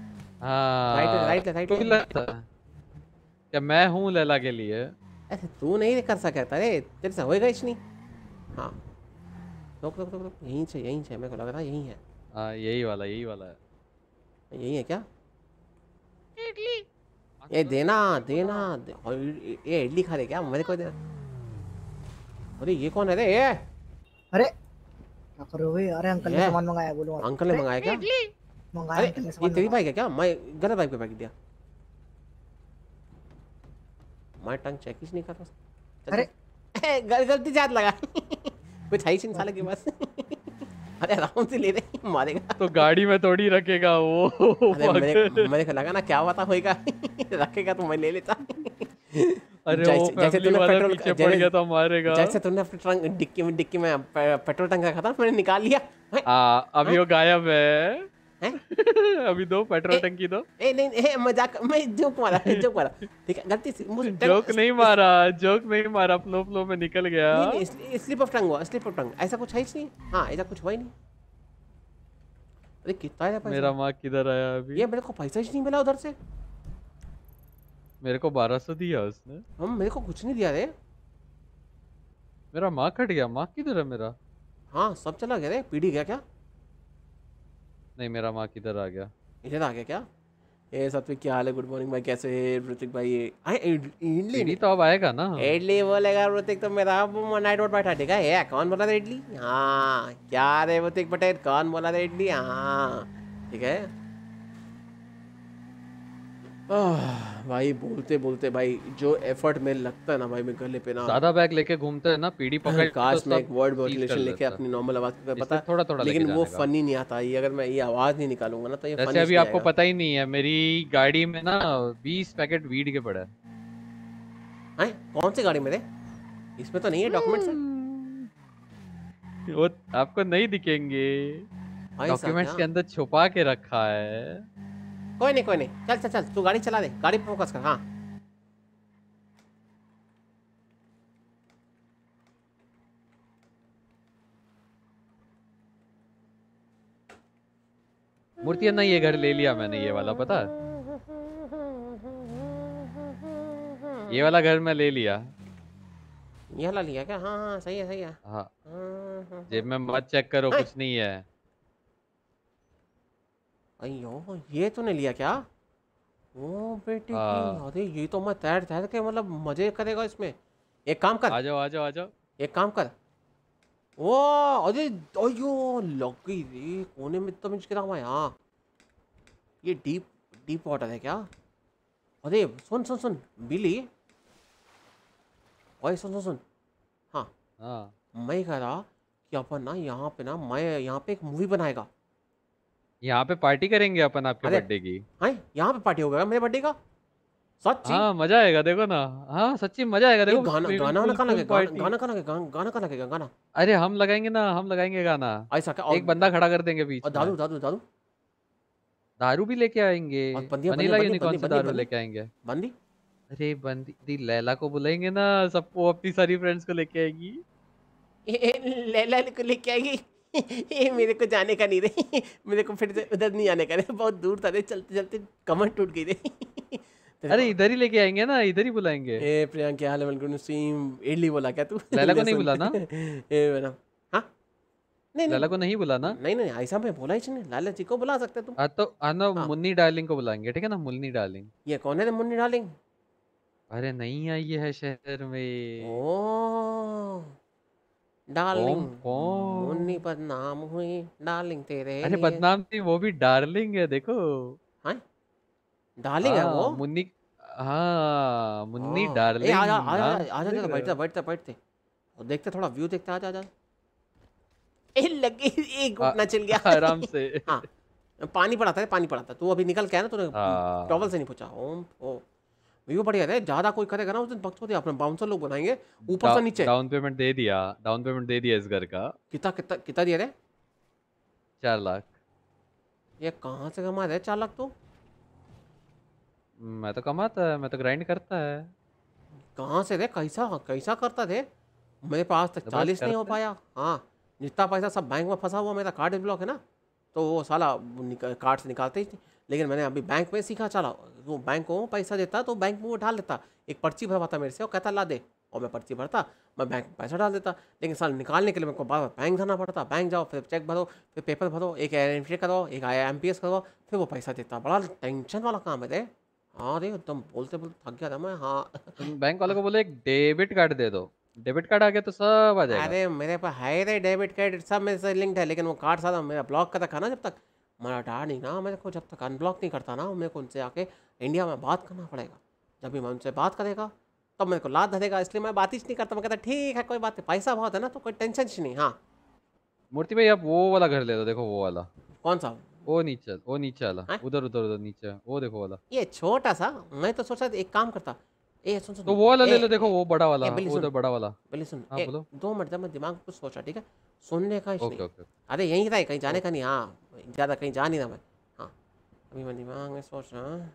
राइट क्या मैं हूँ लैला के लिए? ऐसे तू नहीं कर सकता रे, तेरे से होएगा ही नहीं। हाँ रुक यहीं से मेरे को लग रहा है यहीं है। हाँ यही वाला है। यही है क्या? इडली ये देना ये इडली खा रहे क्या? मेरे को दे। अरे ये कौन है रे? ये अरे क्या कर रहे हो भाई? अरे अंकल ने सामान मंगाया, बोलो। अंकल ने मंगाया क्या? मंगाया अंकल ने सामान। ये तेरी बाइक है क्या? मैं गलत बाइक पे पैकेट दिया। मैं टंग चेक ही नहीं कर रहा। अरे गलती से हाथ लगा। कुछ है ही साले के पास। अरे आराम से ले दे, मारेगा तो गाड़ी में थोड़ी रखेगा वो। अरे मेरे को लगा ना क्या पता होएगा। रखेगा तो मैं ले लेता। अरे जैसे तूने पेट्रोल पीछे पड़ गया तो मारेगा। जैसे तूने अपने डिक्की में पेट्रोल टंक रखा था, मैंने निकाल लिया। अभी वो गायब है। अभी दो पेट्रोल टंकी दो। नहीं मजाक, मैं जोक मारा ठीक है। गलती से जोक नहीं मारा, फ्लो में निकल गया। स्लिप ऑफ टंग ऐसा कुछ है ही नहीं। हाँ ऐसा कुछ हुआ ही नहीं। अरे कितना है पैसा? मेरा माँ किधर आया अभी? ये मेरे को पैसा ही नहीं मिला उधर से। मेरे को 1200 दिया उसने। हम मेरे को कुछ नहीं दिया रे। मेरा माँ कट गया। माँ किधर है मेरा? हाँ सब चला गया रे। पीडी गया क्या? नहीं मेरा माँ किधर आ गया? इधर आ गया क्या? ये सब क्या हाल है? गुड मॉर्निंग भाई, कैसे है ऋतिक भाई? इडली तो अब आएगा ना। इडली बोलेगा ऋतिक तो मेरा नाइट आउट बैठा ठीक है। कौन बोला था इडली? हाँ क्या रे ऋतिक पटेल, कौन बोला था इडली? हाँ ठीक है। भाई बोलते भाई जो एफर्ट में लगता है ना भाई, मैं गले पे ना ज्यादा बैग लेके घूमते हैं ना, पीडी पकड़ काश मैं एक वर्ड मॉड्यूलेशन लेके अपनी नॉर्मल आवाज पे पता थोड़ा लेकिन वो फनी नहीं आता। ये अगर मैं ये आवाज नहीं निकालूंगा ना तो ये जैसे अभी आपको पता ही नहीं है, मेरी गाड़ी में ना 20 पैकेट वीड के पड़े हैं। कौन सी गाड़ी मेरे? इसमें तो नहीं है डॉक्यूमेंट्स। वो आपको नहीं दिखेंगे, डॉक्यूमेंट्स के अंदर छुपा के रखा है। कोई नहीं चल तू गाड़ी चला दे, गाड़ी पे फोकस कर। हाँ मूर्ति ना ये घर ले लिया मैंने, ये वाला पता है? ये वाला घर मैं ले लिया। ये वाला लिया क्या? हाँ सही है। हाँ जेब में मत चेक करो, कुछ नहीं है। अयो ये तूने लिया क्या? ओ बेटे की, हाँ अरे ये तो मैं तैर तैर के मतलब मजे करेगा इसमें। एक काम कर, आ जाओ आ जाओ आ जाओ। एक काम कर। ओ अरे अयो लग गई रे कोने में, तो मिर्च गिरा हुआ है यहाँ। ये डीप डीप वाटर है क्या? अरे सुन सुन सुन बिली, ओए सुन सुन सुन। हाँ हाँ मैं कह रहा कि अपन ना यहाँ पे ना, मैं यहाँ पे एक मूवी बनाएगा। यहाँ पे पार्टी करेंगे अपन आपके अरे बर्थडे की। हाँ यहाँ पे पार्टी होगा मेरे बर्थडे का, सच्ची। हाँ मजा आएगा देखो ना। हाँ सच्ची मजा आएगा ये देखो, गाना स्विमिंग गाना वाना पूल कहाँ पूल लगेगा? पार्टी। गाना कहाँ लगेगा? गाना कहाँ लगेगा? गाना अरे हम लगाएंगे ना, हम लगाएंगे गाना। ऐसा क्या? और एक बंदा खड़ा कर देंगे बीच और में। दारू दारू दारू दारू भी लेके आएंगे। और बंदियाँ वनीला बंदी यूनिकॉर्न से बंदी दारू बंदी लेके आएंगे। बंदी। अरे बंदी लैला को बुलाएंगे ना, सबको अपनी सारी फ्रेंड्स को लेके आएगी। लैला को लेके आएगी। ये मेरे को जाने का नहीं रे, मेरे को फिर से उधर नहीं आने का रे, बहुत दूर था रे, चलते चलते कमर टूट गई रे। अरे इधर ही लेके आएंगे ना, इधर ही बुलाएंगे। ए प्रियांक क्या हाल है? वेलकम सीम। इडली बोला क्या तू? लैला को ले नहीं सुन। बुलाना? ए मैडम हाँ नहीं लैला को नहीं बुलाना? नहीं नहीं ऐसा मैं बोला ही नहीं, लाला जी को बुला सकते तुम। तो आना हाँ। मुन्नी डार्लिंग को बुलाएंगे, ठीक है ना? मुन्नी डार्लिंग। ये कौन है रे मुन्नी डार्लिंग? अरे नहीं आई है शहर में। ओ डार्लिंग, कौन? मुन्नी बदनाम हुई डार्लिंग तेरे अरे लिए। बदनाम थी, वो भी डार्लिंग है देखो। हाँ डार्लिंग है वो। हाँ मुन्नी, हाँ मुन्नी हाँ। ए डार्लिंग। आजा आजा नाम आजा आजा देख आजा, रहे बैठते हो? बैठते बैठते और देखते थोड़ा व्यू देखते। आजा आजा। ए लगी एक घुटना चल गया। आराम से। हाँ पानी पड़ा था, पानी पड़ा था। तू अभी निकल के आया ना, तूने हाँ। टॉवल से नहीं पूछा। ओम ओ व्यू बढ़िया है। ज्यादा कोई करेगा ना उस दिन बकचोदी, अपने बाउंसर लोग बनाएंगे ऊपर से नीचे। डाउन पेमेंट दे दिया, डाउन पेमेंट दे दिया इस घर का। कितना कितना कितना दिया रे? 4 लाख। ये कहाँ से कमा रहे 4 लाख? तो मैं तो कमाता है, मैं तो ग्राइंड करता है। कहाँ से रे? कैसा कैसा करता थे? मेरे पास तक तो बस 40 नहीं हो करते। पाया। हाँ जितना पैसा सब बैंक में फंसा हुआ, मेरा कार्ड ब्लॉक है ना, तो वो साला कार्ड से निकालते ही थे। लेकिन मैंने अभी बैंक में सीखा, चला वो बैंक को पैसा देता तो बैंक में वो डाल देता, एक पर्ची भरवाता मेरे से और कहता ला दे, और मैं पर्ची भरता, मैं बैंक में पैसा डाल देता। लेकिन साल निकालने के लिए मेरे को बार बार बैंक जाना पड़ता। बैंक जाओ, फिर चेक भरो, फिर पेपर भरो, एक एंट्री करो, एक IMPS करो, फिर वो पैसा देता। बड़ा टेंशन वाला काम है रे। हाँ रे एकदम बोलते बोलते थक गया था मैं। हाँ तुम बैंक वालों को बोले एक डेबिट कार्ड दे दो, डेबिट कार्ड आ गया तो सब आ जाएगा। अरे मेरे पास है रे डेबिट कार्ड, सब मेरे से लिंक्ड है, लेकिन वो कार्ड सारा मेरा ब्लॉक कर रखा ना। जब तक मेरा डैड नहीं ना मेरे को जब तक अनब्लॉक नहीं करता ना, मेरे को उनसे आके इंडिया में बात करना पड़ेगा। जब भी मैं उनसे बात करेगा तब मेरे को लात धरेगा, इसलिए मैं बात ही नहीं करता। मैं कहता ठीक है कोई बात नहीं, पैसा बहुत है ना तो कोई टेंशन ही नहीं। हाँ मूर्ति भाई आप वो वाला घर ले लो, देखो वो वाला। कौन सा? वो नीचे वाला, हैं? उधर उधर उधर नीचे वो देखो वाला। ये छोटा सा, मैं तो सोचा एक काम करता। ए सुन सुन, तो वो वाला ले ए, लो, देखो वो बड़ा वाला, बिल्ली उधर सुन, बड़ा वाला। बिल्ली सुन, हाँ, बोलो। 2 मिनट जब मैं दिमाग में कुछ सोचा, ठीक है, सुनने का ओके नहीं। ओके। अरे यहीं था, कहीं जाने का नहीं। हाँ ज़्यादा कहीं जा नहीं रहा मैं। हाँ अभी मैं दिमाग में सोच रहा हूँ।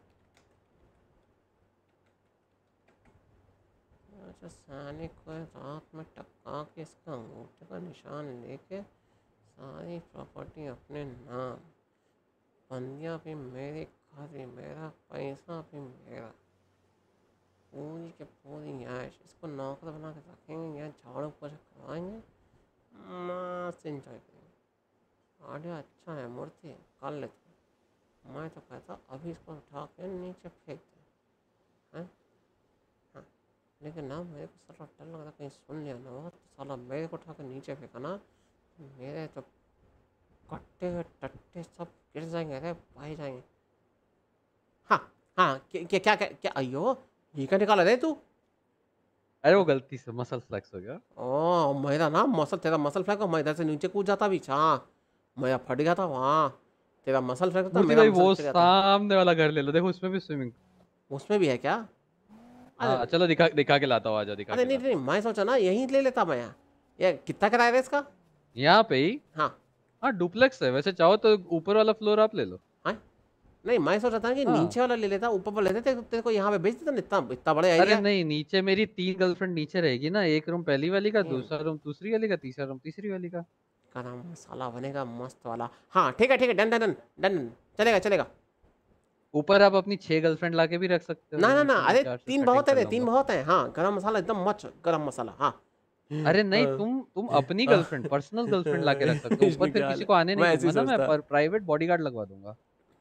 अच्छा साने को रात में टपका के इसका अंगूठे का निशान लेके सारी प्रॉपर्टी अपने नाम, बंदियाँ भी मेरी, घर भी मेरा, पैसा भी मेरा, पूरी के पूरी ऐश। इसको नौकर बना के रखेंगे, यहाँ झाड़ू पोछा करवाएंगे, मस्त एंजॉय करेंगे। आइडिया अच्छा है मूर्ति, कर लेते। मैं तो कहता अभी इसको उठा के नीचे फेंक दे हैं। हाँ लेकिन ना मेरे को साला डर लग रहा कहीं सुन लिया ना वो, तो साला मेरे को उठा के नीचे फेंका ना, मेरे तो कट्टे टट्टे सब गिर जाएंगे, अरे पाए जाएंगे। हाँ हाँ क्या क्या क्या क्या? अयो ये क्या निकाला रे तू? अरे वो गलती से मसल फ्लेक्स हो गया। ओ मेरा ना मसल, तेरा मसल फ्लैग, मैं इधर से नीचे कूद जाता भी। हाँ मैं फट गया था वहाँ, तेरा मसल फ्लैग था, मूर्ति मेरा भाई मसल वो फ्लैग था। सामने वाला घर ले लो, देखो उसमें भी स्विमिंग। उसमें भी है क्या? हाँ चलो दिखा के लाता हूँ, आजा दिखा अरे के नहीं लाता नहीं, मैं सोचा ना यहीं ले लेता मैं। ये कितना किराया है इसका? हूँ। यहाँ पे ही। हाँ हाँ डुप्लेक्स है, वैसे चाहो तो ऊपर वाला फ्लोर आप ले लो। नहीं मैं सोचा था कि हाँ। नीचे वाला ले लेता, ऊपर वाला लेते तो तेरे को यहाँ पे बेच देता ना, इतना इतना बड़ा अरे एरिया। नहीं, नीचे मेरी 3 गर्लफ्रेंड नीचे रहेगी ना, एक रूम पहली वाली का, हम्म। दूसरा रूम दूसरी वाली का, तीसरा रूम तीसरी वाली का। का नाम मसाला बनेगा मस्त वाला। हाँ ठीक है डन डन डन डन, चलेगा चलेगा। ऊपर आप अपनी 6 गर्लफ्रेंड लाके भी रख सकते हो। ना ना नीचे ना मैं अरे 4 से 3 सेटिंग बहुत है कर रे, 3 लूंगा। बहुत है। हाँ गरम मसाला एकदम मच गरम मसाला। हाँ अरे नहीं, तुम अपनी गर्लफ्रेंड, पर्सनल गर्लफ्रेंड लाके रख सकते हो ऊपर, फिर किसी को आने मैं नहीं ऐसे ही दूंगा ना, सोचता। मैं प्राइवेट बॉडीगार्ड लगवा दूंगा।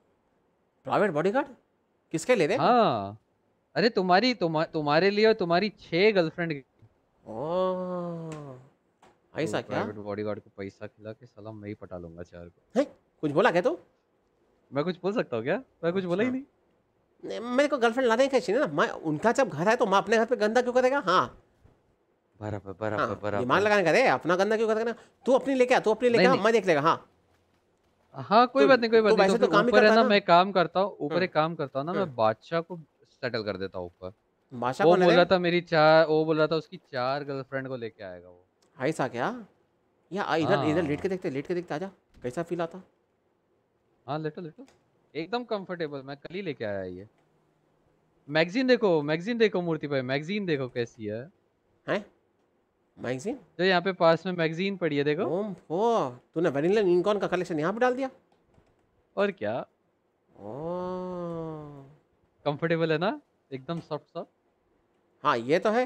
प्राइवेट बॉडीगार्ड किसके लिए रे? हाँ अरे तुम्हारे लिए और तुम्हारी 6 गर्लफ्रेंड। ओह ऐसा क्या? प्राइवेट बॉडीगार्ड को पैसा खिला के साला मैं ही पटा लूंगा 4 को। है कुछ बोला क्या तू? मैं कुछ बोल सकता हूँ क्या? मैं कुछ बोला ही नहीं। मेरे को गर्लफ्रेंड लाने की चाहिए ना, मैं उनका जब घर है तो मैं अपने घर पे गंदा क्यों करेगा? हाँ बराबर हाँ बराबर दिमाग लगाने का रे, अपना गंदा क्यों करेगा? तू अपनी लेके आ, तू अपनी लेके आ, मैं देख लेगा। हाँ हाँ कोई बात नहीं कोई बात नहीं। वैसे तो तो काम ही ऊपर है करता ना, ना। मैं काम करता हूँ ऊपर, एक काम करता हूँ ना, मैं बादशाह को सेटल कर देता हूँ ऊपर। बादशाह वो कौन है बोल रे? रहा था वो बोल रहा था उसकी 4 गर्लफ्रेंड को लेके आएगा वो। ऐसा क्या? या इधर इधर लेट के देखते आजा, कैसा फील आता? हाँ लेटो लेटो, एकदम कंफर्टेबल। मैं कल ही लेके आया ये। मैगजीन देखो मूर्ति भाई, मैगजीन देखो कैसी है। हैं मैगजीन? जो यहाँ पे पास में मैगजीन पड़ी है देखो। ओ तूने वैनिला यूनिकॉर्न का कलेक्शन यहाँ पे डाल दिया? और क्या, ओह कंफर्टेबल है ना, एकदम सॉफ्ट सॉफ्ट। हाँ ये तो है।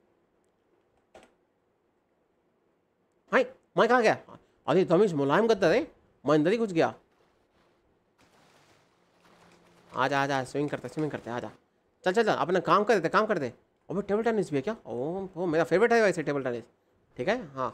हाय मैं कहाँ गया? अरे तमीज मुलायम गद्दा रे, मैं अंदर ही घुस गया। आजा आजा स्विमिंग करते आजा। चल चल चल अपना काम कर दे। अबे टेबल टेनिस भी है क्या? ओ मेरा फेवरेट है वैसे टेबल टेनिस। ठीक है हाँ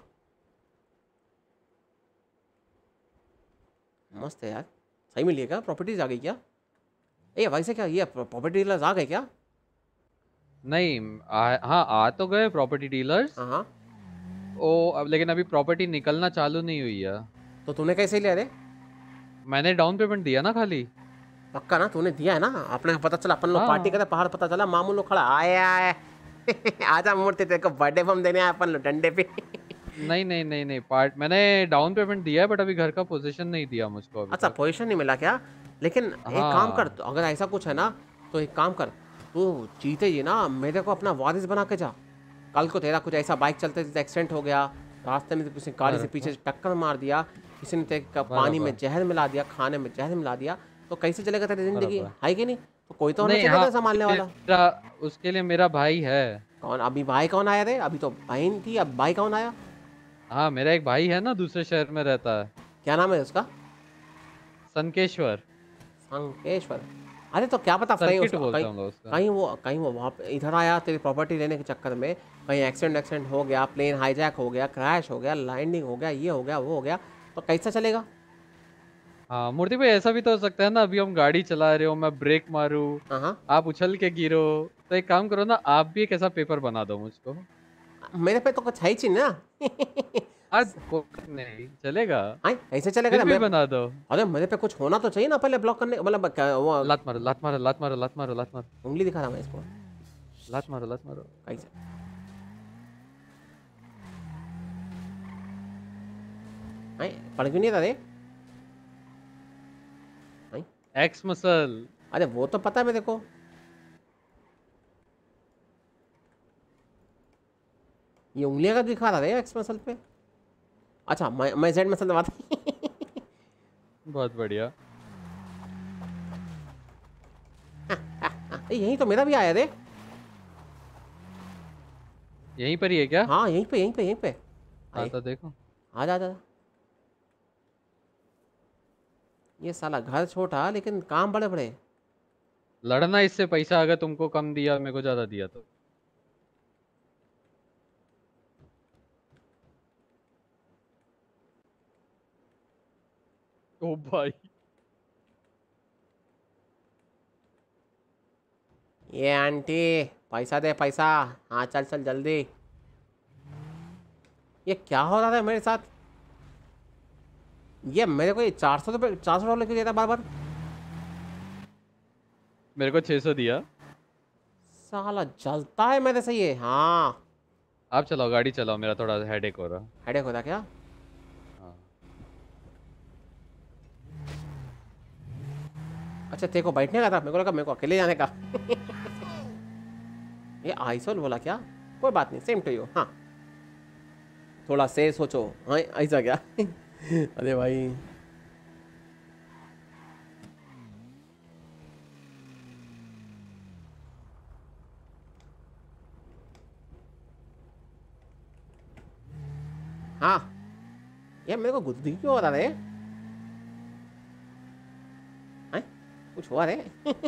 मस्त है यार। सही में लिएगा, प्रॉपर्टीज आ गई क्या? ए वैसे क्या ये प्रॉपर्टी डीलर्स आ गए क्या? नहीं हाँ आ तो गए प्रॉपर्टी डीलर्स। हाँ ओ अब लेकिन अभी प्रॉपर्टी निकलना चालू नहीं हुई है। तो तूने कैसे लिया रे? मैंने डाउन पेमेंट दिया ना खाली। पक्का ना तूने दिया है ना? अपने पता चला अपन लोग हाँ। पार्टी करते, पहाड़ पता चला मामू लोग खड़ा आए आजा मूर्ति तेरे को बर्थडे बम देने आए अपन लोग डंडे पे। नहीं पार्ट मैंने डाउन पेमेंट दिया है बट अभी घर का पोजीशन नहीं दिया मुझको अभी अच्छा तक। पोजीशन नहीं मिला क्या? लेकिन एक काम कर, तो अगर ऐसा कुछ है ना तो एक काम कर, तू जीते ही ना मेरे को अपना वारिस बना के जा। कल को तेरा कुछ ऐसा बाइक चलते चलते एक्सीडेंट हो गया, रास्ते में किसी गाड़ी से पीछे टक्कर मार दिया, किसी ने तेरे पानी में जहर मिला दिया, खाने में जहर मिला दिया, तो कैसे चलेगा तेरी जिंदगी? है कि नहीं? तो कोई तो होना चाहिए ना संभालने वाला। उसके लिए मेरा भाई है। कौन? अभी भाई कौन आया रे? अभी तो बहन थी, अब भाई कौन आया? हाँ मेरा एक भाई है ना, दूसरे शहर में रहता है। क्या नाम है उसका? संकेश्वर। अरे तो क्या पता कहीं उसका कहीं वो वहाँ पे इधर आया तेरी प्रॉपर्टी लेने के चक्कर में, कहीं एक्सीडेंट हो गया, प्लेन हाईजैक हो गया, क्रैश हो गया, लैंडिंग हो गया, ये हो गया वो हो गया, तो कैसा चलेगा? हाँ मूर्ति भाई ऐसा भी तो हो सकता है ना, अभी हम गाड़ी चला रहे हो, मैं ब्रेक मारूं, आप उछल के गिरो, तो एक काम करो ना, आप भी एक ऐसा पेपर बना दो मुझको। मेरे पे तो कुछ है ही ना। आज नहीं चलेगा। ऐसे चलेगा ना? मैं बना दो। अरे मेरे पे कुछ होना तो चाहिए ना पहले ब्लॉक करने, मतलब लात मारो। उंगली दिखा रहा मैं इसको। लात मारो कैसे? पढ़ क्यों नहीं रहा रे? Ex muscle. अरे वो तो पता है मेरे को। ये उंगलियां का दिखा रहा है एक्स मसल पे। अच्छा मैं जेड मसल दबाता। बहुत बढ़िया। यही तो मेरा भी आया रे। यहीं पर ही है क्या? हाँ यहीं पे। आता देखो। आजा। ये साला घर छोटा लेकिन काम बड़े बड़े। लड़ना इससे पैसा अगर तुमको कम दिया मेरे को ज्यादा दिया तो। ओ भाई ये आंटी पैसा दे पैसा। हाँ चल जल्दी। ये क्या हो रहा है मेरे साथ? ये मेरे को ये 400 डॉलर क्यों देता बार बार? मेरे को 600 दिया। साला जलता है मेरे से ये। हाँ आप चलाओ, गाड़ी चलाओ, मेरा थोड़ा हेडेक हो रहा। हेडेक होता क्या? हाँ। अच्छा तेरे को बैठने का था, मेरे को लगा मेरे को अकेले जाने का। ये आइसोल बोला क्या? कोई बात नहीं, सेम टू यू। हाँ थोड़ा से सोचो। हाँ ऐसा क्या? अरे भाई हाँ ये मेरे को गुद्दी क्यों हो रहा है? कुछ हुआ रे?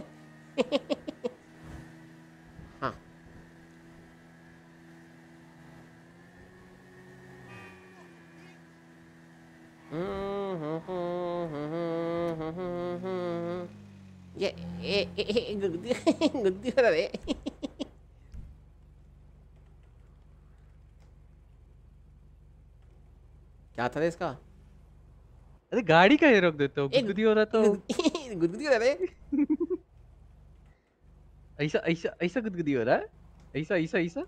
हाँ ये गुद्दी हो रहा रे। क्या था रे इसका? अरे गाड़ी का रोक देते हो, गुदगुदी हो रहा तो गुदगुदी हो रहा रे। ऐसा ऐसा ऐसा गुदगुदी हो रहा है, ऐसा ऐसा ऐसा।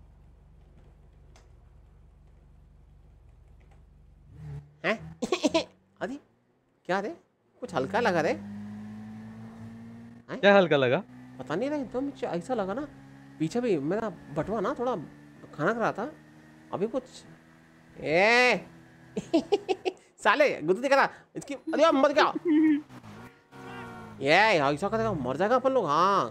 हैं? अरे क्या रे? कुछ हल्का लगा रे? क्या हल्का लगा? पता नहीं रे, एकदम ऐसा लगा ना, पीछे भी मेरा बटवा ना थोड़ा खाना खा रहा था अभी कुछ। ए साले गुद्दू दिख रहा इसकी। अरे मर गया ये, ऐसा करेगा मर जाएगा अपन लोग। हाँ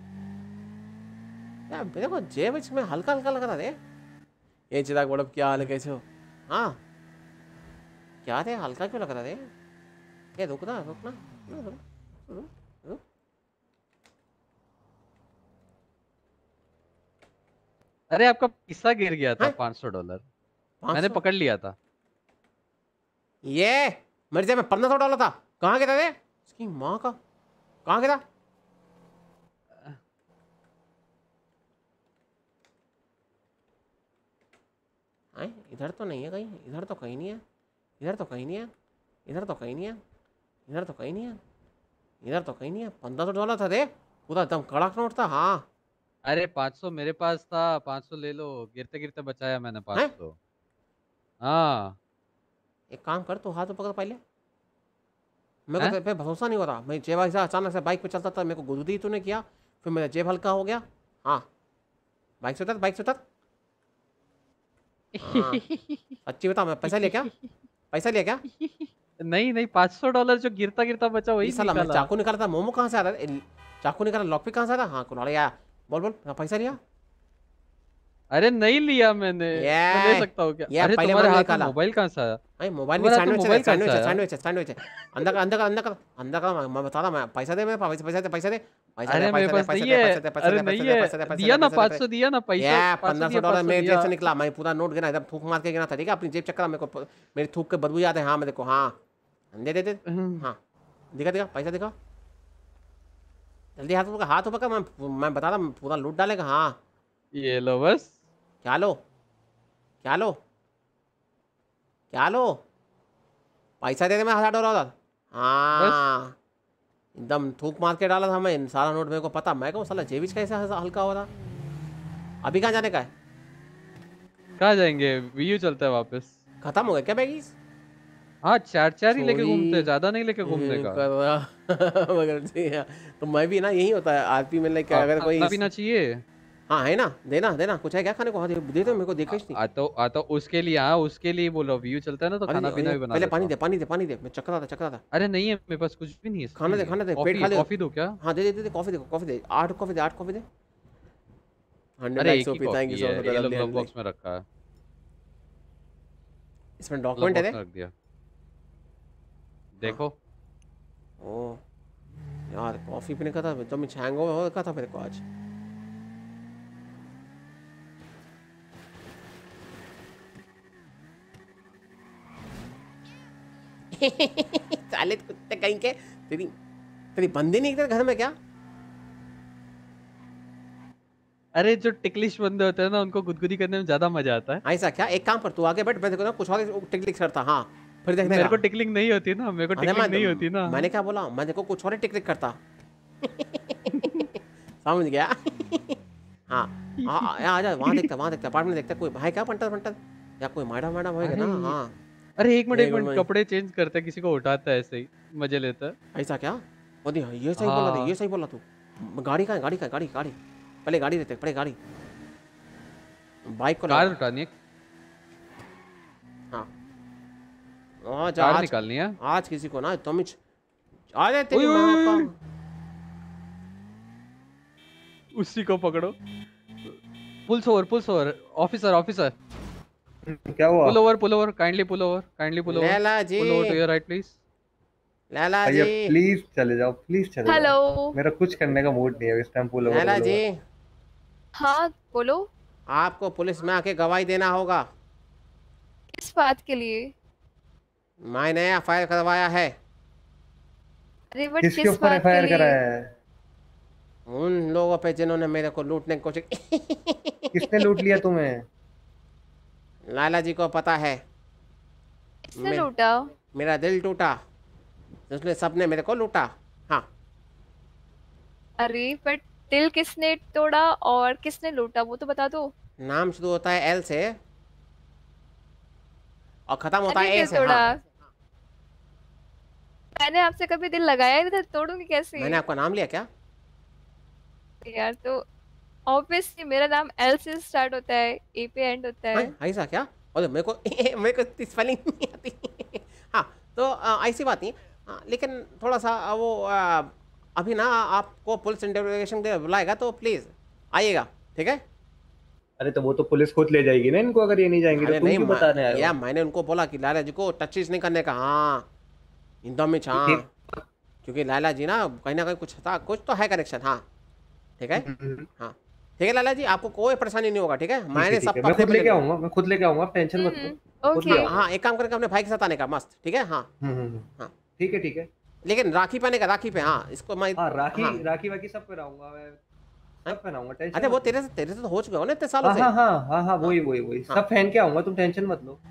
यार मेरे को जेब इसमें हल्का हल्का लग रहा रे। ये चिराग बड़ब क्या हाल है, कैसे हो? हाँ क्या रे, हल्का क्यों लग रहा रे? ये रुकना रुकना रुक। अरे आपका पैसा गिर गया था $500, मैंने पकड़ लिया था। ये मेरे जेब में $1500 था, कहाँ गया रे? इसकी माँ का, कहाँ गया? इधर तो नहीं है कहीं, इधर तो कहीं नहीं है, इधर तो कहीं नहीं है, इधर तो कहीं नहीं है, इधर तो कहीं नहीं है, इधर तो कहीं नहीं है। $1500 था रे, पूरा एकदम कड़क नोट था। हाँ अरे 500 मेरे पास था, 500 ले लो, गिरते गिरते बचाया मैंने 500। हाँ एक काम कर, तू हाथ पकड़ पहले, मेरे को तेरे पे भरोसा नहीं हो रहा। मैं जेब ऐसा अचानक से बाइक पे चलता था, मेरे को गुदगुदी तूने किया, फिर मेरा जेब हल्का हो गया। हाँ बाइक से उतर, बाइक से उतर। सच्ची बता, मैं पैसा लिया क्या? पैसा लिया क्या? नहीं नहीं, $500 जो गिरता गिरता बचा वही साला मैं निकाला। चाकू निकाला था, मोमो कहाँ से आ रहा है? चाकू निकाला, लॉकपिक कहाँ से आ रहा? हाँ कुल्हाड़ी आया, बोल बोल पैसा लिया? अरे नहीं लिया मैंने, मैं ले सकता हूँ क्या? अरे तुम्हारे हाथ में मोबाइल कहाँ से आया? भाई मोबाइल में सैंडविच है, सैंडविच है, सैंडविच है, सैंडविच है। अंदर का, अंदर का, अंदर का, अंदर का। मैं बता रहा, मैं पैसा दे, मेरे पास पैसा दे, पैसा दे। अरे मेरे पास नहीं है, अरे नहीं है, दिया ना 500 दिया ना पैसा। $1500 मेरे जेब से निकला, मैं पूरा नोट गिना, एकदम थूक मार के गिना था। ठीक है, अपनी जेब चेक करा, मेरे को मेरी थूक के बदबू याद है। हाँ मेरे को, हाँ दे दे दे, हाँ दिखा दिखा, पैसा दिखा जल्दी, हाथ ऊपर, हाथ ऊपर। मैं बता रहा, पूरा लूट डालेगा। हाँ ये लो बस। क्या लो, क्या लो, क्या लो? पैसा दे दे, मैं $1000। हाँ एकदम थूक मार के डाला था मैं, सारा नोट मेरे को पता। मैं कहूँ साला जेबिच कैसे हल्का हो रहा। अभी कहाँ जाने का है? कहाँ जाएंगे? वीयू चलता है वापस। खत्म हो गया क्या बैगीज? हाँ 4 ही लेके घूमते, ज्यादा नहीं लेके घूमने का। मगर तो मैं भी ना, यही होता है आरपी में लेके, अगर कोई पीना चाहिए। हाँ है ना, देना देना, कुछ है क्या खाने को? हाँ दे दो, मेरे को देख नहीं। तो उसके लिए, हाँ उसके लिए बोलो, व्यू चलता है ना, तो खाना पीना भी बना। पहले पानी दे, पानी दे, पानी दे, मैं चक्कर था। अरे नहीं है मेरे पास कुछ भी नहीं है। खाना दे, पेट खाली। कॉफी दो क्या? हाँ दे दे, कॉफी दे, कॉफी दे, 8 कॉफी दे, 8 कॉफी दे। 100 अरे likes OP, thank you so much. ये लोग बॉक्स में रखा है, इसमें डॉक्यूमेंट है, रख दिया देखो। ओ यार कॉफी पीने का था, तो मैं हैंगओवर हो रखा था मेरे को आज। साले कुत्ते कहीं के, तेरी बंदी नहीं तेरे घर में क्या? अरे जो टिकलिश बंदे होते हैं ना, उनको गुदगुदी करने में ज्यादा मजा आता है। ऐसा क्या? एक काम कर, तू आगे बैठ, मैं देखो ना कुछ और टिकलिक करता। हाँ फिर देखने मेरे को टिकलिंग नहीं होती ना, मेरे को टिकलिंग नहीं होती ना। मैंने क्या बोला? मैं देखो कुछ और टिकलिक करता। समझ गया? हाँ आ जा, वहाँ देखता, अपार्टमेंट देखता, कोई भाई क्या पंटर या कोई मैडम होएगा ना। हाँ अरे एक मिनट, कपड़े चेंज करते, किसी को उठाता है, ऐसे ही मजे लेता है। ऐसा क्या? ये सही बोला तू, ये सही बोला तू। गाड़ी का, गाड़ी पहले गाड़ी देते, पहले गाड़ी, बाइक को कार उठानी है। हाँ कार निकालनी है आज किसी को ना, तुम आ जाए तेरी माँ का। उसी को पकड़ो। पुल्स ओवर, ऑफिसर क्या हुआ? Pull over, kindly pull over Laila ji, pull over to your right please. Laila भैया जी। प्लीज चले जाओ, प्लीज चले हेलो। जाओ, मेरा कुछ करने का मूड नहीं है इस time. Pull Laila over ji, हाँ बोलो। आपको पुलिस में आके गवाही देना होगा। किस बात के लिए? मैंने एफआईआर करवाया है अरे बट किसके किस ऊपर बात के एफआईआर लिए? कराया है? उन लोगों पे जिन्होंने मेरे को लूटने की कोशिश किसने लूट लिया तुम्हें? लैला जी को पता है। किसने लूटा? मेरा दिल टूटा, इसलिए सबने मेरे को लूटा। हाँ। अरे बट दिल किसने तोड़ा और किसने लूटा वो तो बता दो। नाम शुरू होता है एल से और खत्म होता है ए दिल से। तोड़ा। हाँ। मैंने आपसे कभी दिल लगाया ही नहीं था, तोड़ूंगी कैसे? मैंने आपका नाम लिया क्या? यार तो ऑब्वियसली मेरा नाम एल से स्टार्ट होता है, ए पे एंड होता है। ऐसा क्या? और मेरे को स्पेलिंग नहीं आती। हाँ तो ऐसी बात नहीं। हाँ, लेकिन थोड़ा सा वो अभी ना आपको पुलिस इंटरोगेशन के बुलाएगा तो प्लीज आइएगा, ठीक है? अरे तो वो तो पुलिस खुद ले जाएगी ना इनको, अगर ये नहीं जाएंगे तो अरे तुम नहीं, क्यों बताने आए हो? या मैंने उनको बोला कि लाला जी को टचेस नहीं करने का। हाँ एकदम ही। हाँ क्योंकि लाला जी ना कहीं कुछ था, कुछ तो है कनेक्शन। हाँ ठीक है। हाँ ठीक है लाला जी, आपको कोई परेशानी नहीं होगा, ठीक है? मैंने सब मैं खुद लेके आऊंगा, मैं खुद लेके आऊंगा, आप टेंशन मत लो। खुद ले आऊंगा। हाँ एक काम करके अपने भाई के साथ आने का, मस्त, ठीक है? हाँ हाँ ठीक है ठीक है। लेकिन राखी पहने का, राखी पे। हाँ इसको मैं राखी वाकी सब पहनाऊंगा मैं, सब पहनाऊंगा, टेंशन। अरे वो तेरे से तो हो चुका हो ना इतने सालों से। हाँ वही सब पहन के आऊंगा, तुम टेंशन मत लो।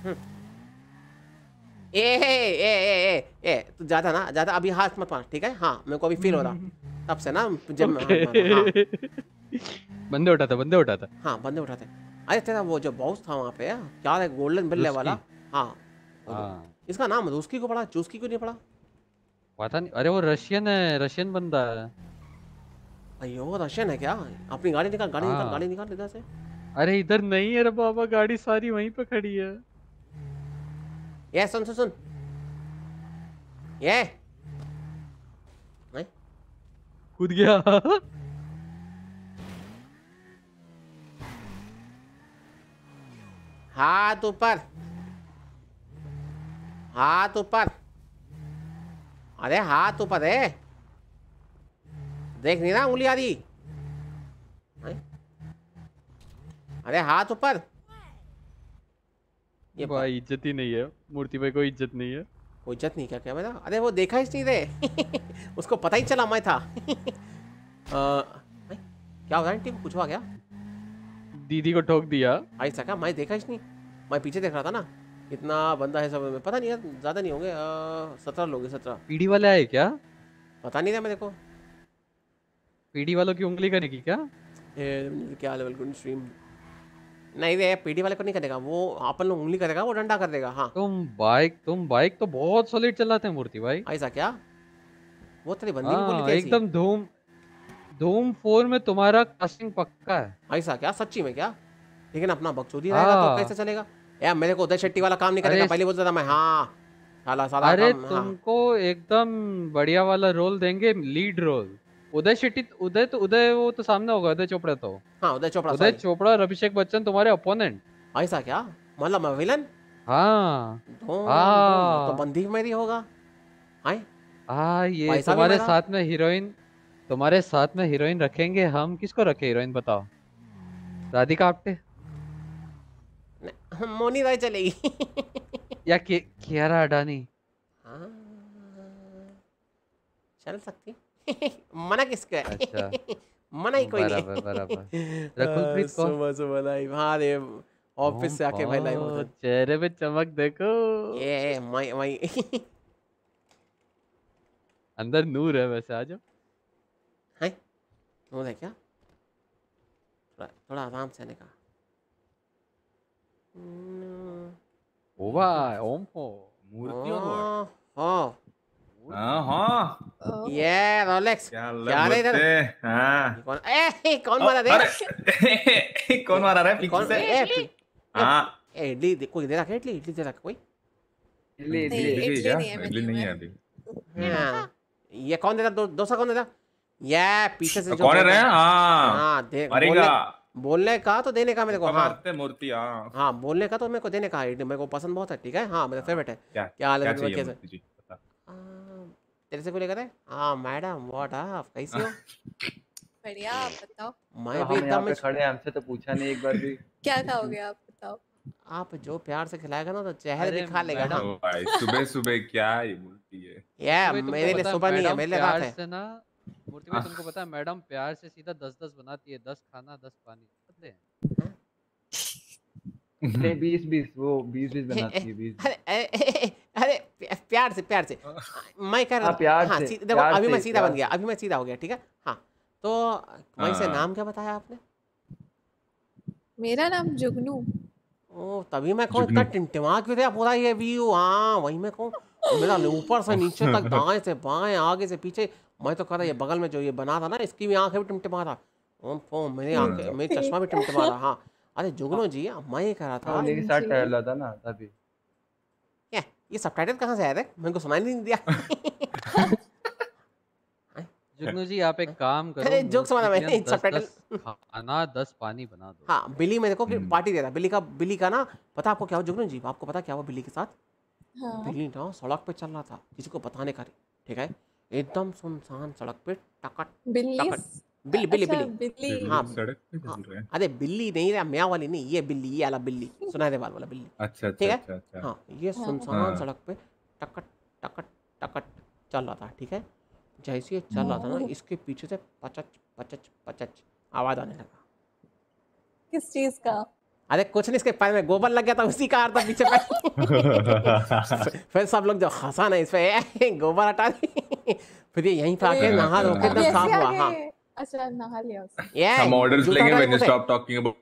ए तू ज्यादा अभी हाथ मत मार, ठीक है? हाँ मेरे को अभी फील हो रहा तब से ना जब बंदे उठाता। हाँ बंदे उठाते। अरे तेरा वो जो बॉस था वहाँ पे क्या है, गोल्डन बिल्ले वाला। हाँ इसका नाम रूस्की को पड़ा, चूस्की को नहीं पड़ा? पता नहीं। अरे वो रशियन है, रशियन बंदा है। अयो रशियन है क्या? अपनी गाड़ी निकाल, गाड़ी निकाल इधर से। अरे इधर नहीं है रे बाबा, गाड़ी सारी वहीं पे खड़ी है। ये सुन ये कूद गया। हाथ ऊपर, हाथ ऊपर। अरे हाथ ऊपर है, देख नहीं ना उंगली आ रही? अरे हाथ ऊपर। ये भाई इज्जत ही नहीं है, मूर्ति भाई को इज्जत नहीं है। कोई इज्जत नहीं क्या मेरा? अरे वो देखा ही नहीं रे। उसको पता ही चला मैं था। क्या होगा आंटी को? कुछ हुआ क्या? दीदी को ठोक दिया। ऐसा क्या? मैं देखा ही नहीं, मैं पीछे देख रहा था ना। इतना बंदा है सब में, पता नहीं यार, ज्यादा नहीं होंगे, 17 लोग हैं। 17 पीडी वाले आए क्या? पता नहीं था मेरे को। पीडी वालों की उंगली करेगी क्या? क्या लेवल गुड स्ट्रीम नहीं रे, पीडी वाले को नहीं करेगा वो, अपन लोग उंगली करेगा, वो डंडा कर देगा। हाँ तुम बाइक तो बहुत सॉलिड चलाते हैं मूर्ति भाई। ऐसा क्या? वो तेरी बंदी की बोली थी एकदम धूम 4 में तुम्हारा कास्टिंग पक्का है। ऐसा क्या? सच्ची में क्या? लेकिन अपना बकचोदी रहेगा तो कैसे चलेगा यार? मेरे को उदय शेट्टी वाला काम नहीं करेगा, पहले बोलता था मैं। हाँ साला अरे तुमको एकदम बढ़िया वाला रोल देंगे, लीड रोल। उदय शेट्टी, उदय वो तो सामने होगा, उदय चोपड़ा तो। हाँ उदय चोपड़ा और अभिषेक बच्चन तुम्हारे अपोनेंट। ऐसा क्या? मतलब मैं विलन? हाँ तो बंदी मेरी होगा। ये तुम्हारे साथ में हीरोइन रखेंगे हम। किसको रखे हीरोइन बताओ? राधिका आप्टे? मोनी राय चलेगी। या कियारा अडानी? चल सकती। मना किसका है? अच्छा मना ही कोई नहीं। बराबर। रकुलप्रीत को सुबह लाइव। हाँ रे ऑफिस से आके भाई लाइव होता। चेहरे पे चमक देखो। ये मैं अंदर नूर है वैसे। आ जाओ। है नूर है क्या? थोड़ा आराम से आने का। ओवा ओम हो मूर्ति और ये रोलेक्स क्या रे इधर? कौन मारा रे? कौन मारा रे पीछे से? हाँ इडली कोई दे रहा है? इडली दे रहा है कोई? इडली नहीं है अभी। ये कौन दे रहा? डोसा कौन दे रहा? ये पीछे से कौन है? हाँ बोलने का तो देने का मेरे को। हाँ मूर्ति। हाँ बोलने का तो मेरे को देने का। मेरे को पसंद बहुत है, ठीक है? हाँ मेरा फेवरेट है। क्या हाल है? तेरे से कोई लेकर है? हाँ मैडम, व्हाट आप कैसी हो? बढ़िया, आप बताओ। मैं तो भी हम यहाँ एकदम पे खड़े हैं, हमसे तो पूछा नहीं एक बार भी। क्या खाओगे आप बताओ। आप जो प्यार से खिलाएगा ना तो चेहरे अरे दिखा लेगा। हाँ ओ भाई सुबह सुबह क्या ये बोलती है? ये मूर्ति भाई, मेरे लिए तुमको पता है सुबह नहीं है, मैडम मेरे लिए रात प्यार है। से ना, मूर्ति भाई तुमको पता है मैडम प्यार से सीधा 10-10 बनाती है, 10 खाना 10 पानी, पता है? नहीं 20-20 वो 20-20 बनाती है 20। अरे प्यार से मैं कर हाँ, प्यार हाँ से, देखो प्यार अभी से, मैं सीधा प्यार बन गया, से। अभी मैं सीधा हो गया, ठीक है। हाँ तो वहीं से हाँ। नाम क्या बताया आपने? मेरा नाम जुगनू। ओ तभी मैं कहूँ इतना टिमटिमा क्यों थे पूरा ये व्यू। हाँ वही मैं कहूँ मेरा ऊपर से नीचे तक, दाएं से बाएं, आगे से पीछे। मैं तो कह रहा ये बगल में जो ये बना था ना, इसकी भी आंखें भी टिमटिमा रहा। मेरी आंखें, मेरी चश्मा भी टिमटिमा रहा। हाँ अरे जुगनू जी, मैं ये कह रहा था उन्हीं के साथ टहला था ना तभी। ये सबटाइटल कहाँ से आया थे? मेरे को सुनाई नहीं दिया। जुगनू जी आप एक काम करो, अरे जोक्स वाला मूर्ति के मैंने लिए सबटाइटल 10 खाना 10 पानी बना दो। हाँ बिल्ली मेरे को पार्टी दे रहा। बिल्ली का ना पता आपको क्या हुआ जुगनू जी? आपको पता क्या हुआ बिल्ली के साथ? हाँ। बिल्ली ना सड़क पे चल रहा था, किसी को बताने का नहीं, ठीक है। एकदम सुनसान सड़क पे टकट बिल्ली बिल्ली अच्छा, बिल्ली हाँ सड़क पे चल रहे हैं। अरे बिल्ली नहीं रहा, म्याँ वाली नहीं, ये बिल्ली, ये वाला बिल्ली, सुनहरे बाल वाला बिल्ली। अच्छा ठीक है। अच्छा। हाँ ये सुनसान हाँ। सड़क पे टकट टकट टकट चल रहा था, ठीक है। जैसे ये चल रहा था ना, इसके पीछे से पचच पचच पचच आवाज आने लगा। किस चीज का? अरे कुछ नहीं, इसके पैर में गोबर लग गया था, उसी का था पीछे पैर। फिर सब लोग जो हंसा ना इस पे, गोबर हटा दी। फिर ये यहीं पे आके नहा धो के एकदम साफ हुआ। हाँ अच्छा नहा लिया उसने। ये हम ऑर्डर्स जूता लेंगे हटा व्हेन यू के स्टॉप टॉकिंग अबाउट।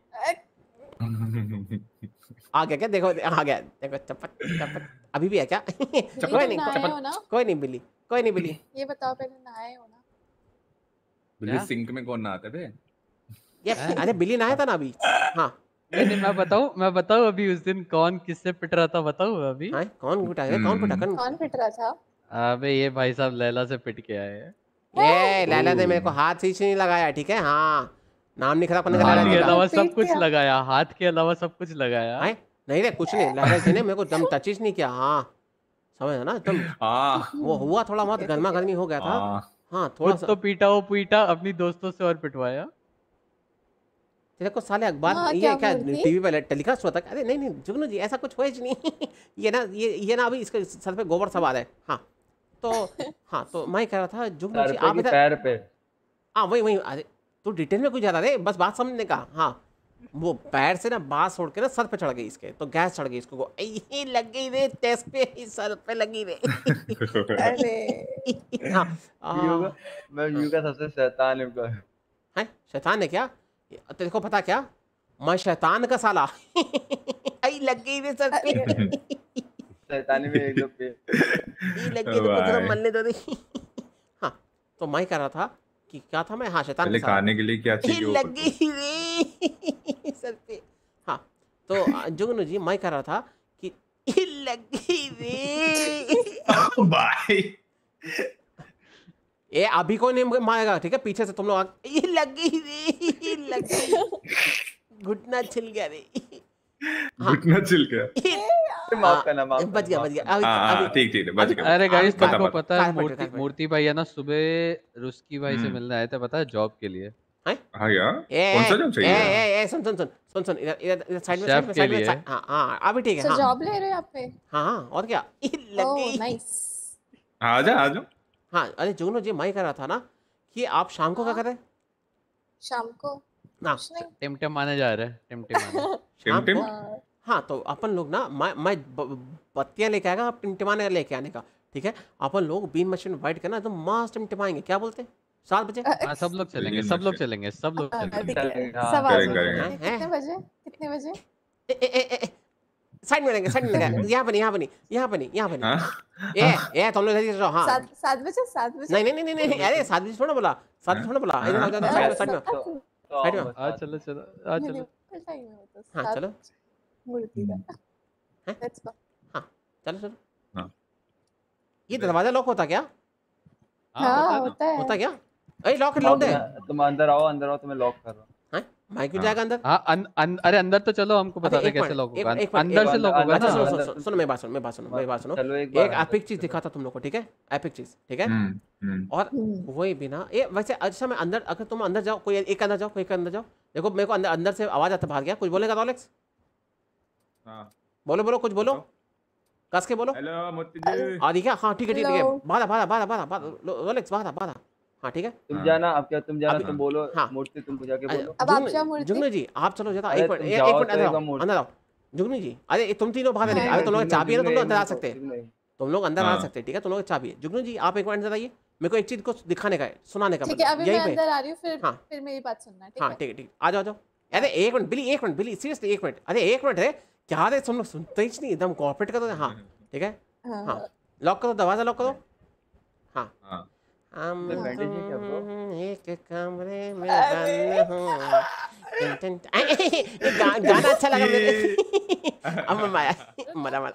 आ गया क्या? देखो आ गया, देखो चपट चपट अभी भी है क्या? कोई नहीं कोई नहीं बिल्ली, कोई नहीं बिल्ली। ये बताओ पहले नहाए हो ना? बिल्ली सिंक में कौन नहाता है बे? ये अरे बिल्ली नहाया था ना अभी। हाँ नहीं मैं बताऊं अभी उस दिन कौन किससे पिट रहा था, बताऊं अभी? हाँ कौन पिटा है? कौन पिटा? कौन पिट रहा था? अबे ये भाई साहब लैला से पिट के आए हैं। ये लैला ने मेरे को हाथ से नहीं लगाया, ठीक है। हाँ नाम नहीं खराब करने का। हाथ के अलावा सब कुछ लगाया, हाथ के अलावा सब कुछ लगाया। नहीं रे कुछ नहीं, लैला जी ने मेरे को दम टच नहीं किया। हाँ समझ ना तुम? वो हुआ थोड़ा बहुत गर्मा गर्मी हो गया था। हाँ थोड़ा सा तो पीटा अपनी दोस्तों से और पिटवाया। तेरे को साले अखबार ये क्या टीवी पे टेलीकास्ट होता है? अरे नहीं जुगनू जी ऐसा कुछ हुआ ही नहीं। ये ना अभी इसके सर पे गोबर सवार है। हाँ तो मैं कह रहा था जुगनू जी आप पैर पे। हाँ वही अरे तू डिटेल में कुछ जा रहा रे, बस बात समझने का। हाँ वो पैर से ना बात छोड़ के ना सर पे चढ़ गई इसके, तो गैस चढ़ गई इसको। लग गई रे टेस्ट पे, सर पे लगी रे। अरे मैं युगा सबसे शैतान है। शैतान है क्या? तेरे को पता क्या, मैं शैतान का साला। आई लग गई रे सर पे। शैतानी में एक दो पे लग गई तो मलने दो रे। हाँ तो मैं कह रहा था कि क्या था मैं? हाँ शैतान पहले खाने के लिए क्या चाहिए? लग गई रे सर पे। हाँ तो जुगनू जी मैं कह रहा था कि लग गई रे। भाई ये अभी कोई नहीं मारेगा, ठीक है। पीछे से तुम लोग ये लग गई रे, लग गई, घुटना छिल गया रे। घुटना छिल गया। माफ करना, माफ बच गया ठीक है बच गया। अरे गाइस तुमको पता है मूर्ति भाई है ना सुबह रुस्की भाई से मिलने आए थे, पता है जॉब के लिए। हाँ यार कौन सा जॉब चाहिए? सुन इधर साइड में। हाँ अभी ठीक है। जॉब ले रहे हो आप पे? हाँ और क्या लग गई। नाइस आ जाओ। हाँ अरे जुगनू जी मैं कह रहा था ना कि आप शाम को क्या कर रहे हैं? शाम को ना टिमटिम आने जा रहे हैं। टिमटिम। हाँ तो अपन लोग ना मैं बत्तियाँ लेके आएगा, आप टिमटिमाने लेके आने का, ठीक है। अपन लोग बीन मशीन वाइट करना तो मस्त टिमटिमाएंगे। क्या बोलते हैं? 7 बजे सब लोग चलेंगे। कितने बजे? साइड में रहेंगे, यहाँ बनी। ये तुम लोग इधर हाँ 7 बजे। नहीं अरे 7 बजे थोड़ा बोला, 7 बजे थोड़ा बोला। इधर साइड में चलो हाँ चलो मूर्ति का लेट्स गो। हाँ चलो ये दरवाजा लॉक होता क्या? हाँ होता है। होता क्या? अरे लॉक है। तुम अंदर आओ तुम्हें लॉक कर रहा हूँ। माइक भी जाएगा अंदर। हाँ अरे अंदर तो चलो, हमको बता दे कैसे लॉक होगा। अंदर से लॉक होगा ना। सुनो मेरी बात सुनो, मेरी बात सुनो। एक एपिक चीज दिखाता तुम लोग को, ठीक है? एपिक चीज, ठीक है? और वही बिना ये वैसे अच्छा मैं अंदर, अगर तुम अंदर जाओ, कोई एक अंदर जाओ, कोई एक अंदर जाओ। देखो मेरे को अंदर से आवाज आता बाहर गया। कुछ बोलेगा रोलेक्स? बोलो कुछ बोलो, कस के बोलो। हेलो मोती जी। ठीक है, हाँ ठीक है बाधा रोलेक्स बाधा। हाँ ठीक है, तुम जाना। अब क्या तुम जाना तो बोलो। हाँ मूर्ति तुमको जाके बोलो। अब आप जा मूर्ति। जुगनू जी आप चलो जरा, एक मिनट अंदर आओ। जुगनू जी अरे तुम तीनों बाहर निकलो। अरे तुम लोग चाबी है ना, तुम लोग अंदर आ सकते हैं। तुम लोग अंदर आ सकते हैं, ठीक है? तुम लोग चाबी है। जुगनू जी आप एक मिनट अंदर आइए, मेरे को एक चीज को दिखाने का है, सुनाने का। ठीक है अभी मैं अंदर आ रही हूँ, फिर मेरी बात सुनना है। हाँ ठीक है आ जाओ। अरे एक मिनट बिली सीरियसली एक मिनट। अरे एक मिनट है क्या? अरे तुम लोग सुनते ही नहीं, एकदम कॉर्पोरेट कर दो। हाँ ठीक है, हाँ लॉक करो, दरवाजा लॉक करो। हाँ हम एक कमरे में बंद हूँ। गाना अच्छा लगा मेरे। अब मजा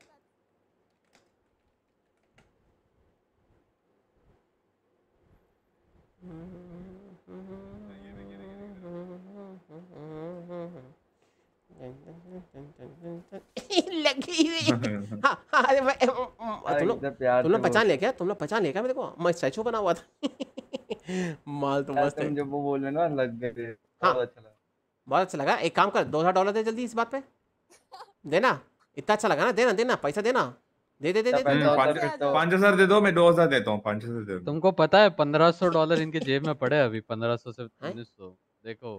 लगी। हाँ अरे तुम लोग पहचान लिया क्या? मेरे को मैं स्टैचू बना हुआ था। माल तो मस्त है। जब वो बोले ना लग गए। हाँ बहुत अच्छा लगा। एक काम कर, $2000 दे जल्दी इस बात पे देना। इतना अच्छा लगा ना, देना पैसा देना। दे 5,000 दे दो, मैं 2,000 देता हूँ। 5,000 दे दो। तुमको पता है $1,500 इनके जेब में पड़े अभी। 1,500 से 1,900 देखो।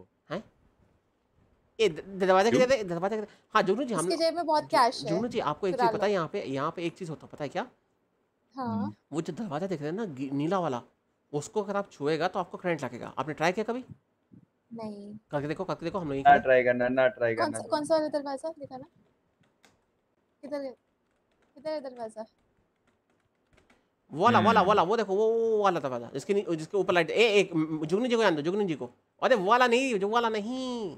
दरवाजे के। हाँ जुगनू जी इसके जेब में बहुत कैश है। जुगनू जी आपको एक चीज पता है, यहाँ पे एक चीज होता पता है क्या? हाँ वो जो दरवाजा देख रहे हैं ना नीला वाला, उसको अगर आप छुएगा तो आपको करंट लगेगा। आपने ट्राई किया कभी? नहीं करके देखो हम लोग ना ट्राई करना। कौन सा वाला दरवाजा दिखाना? किधर है दरवाजा? वाला वो देखो, वो वाला दरवाजा जिसके ऊपर लाइट। एक जुगनू जी को जान दो, जुगनू जी को। अरे वाला नहीं, जो वाला नहीं।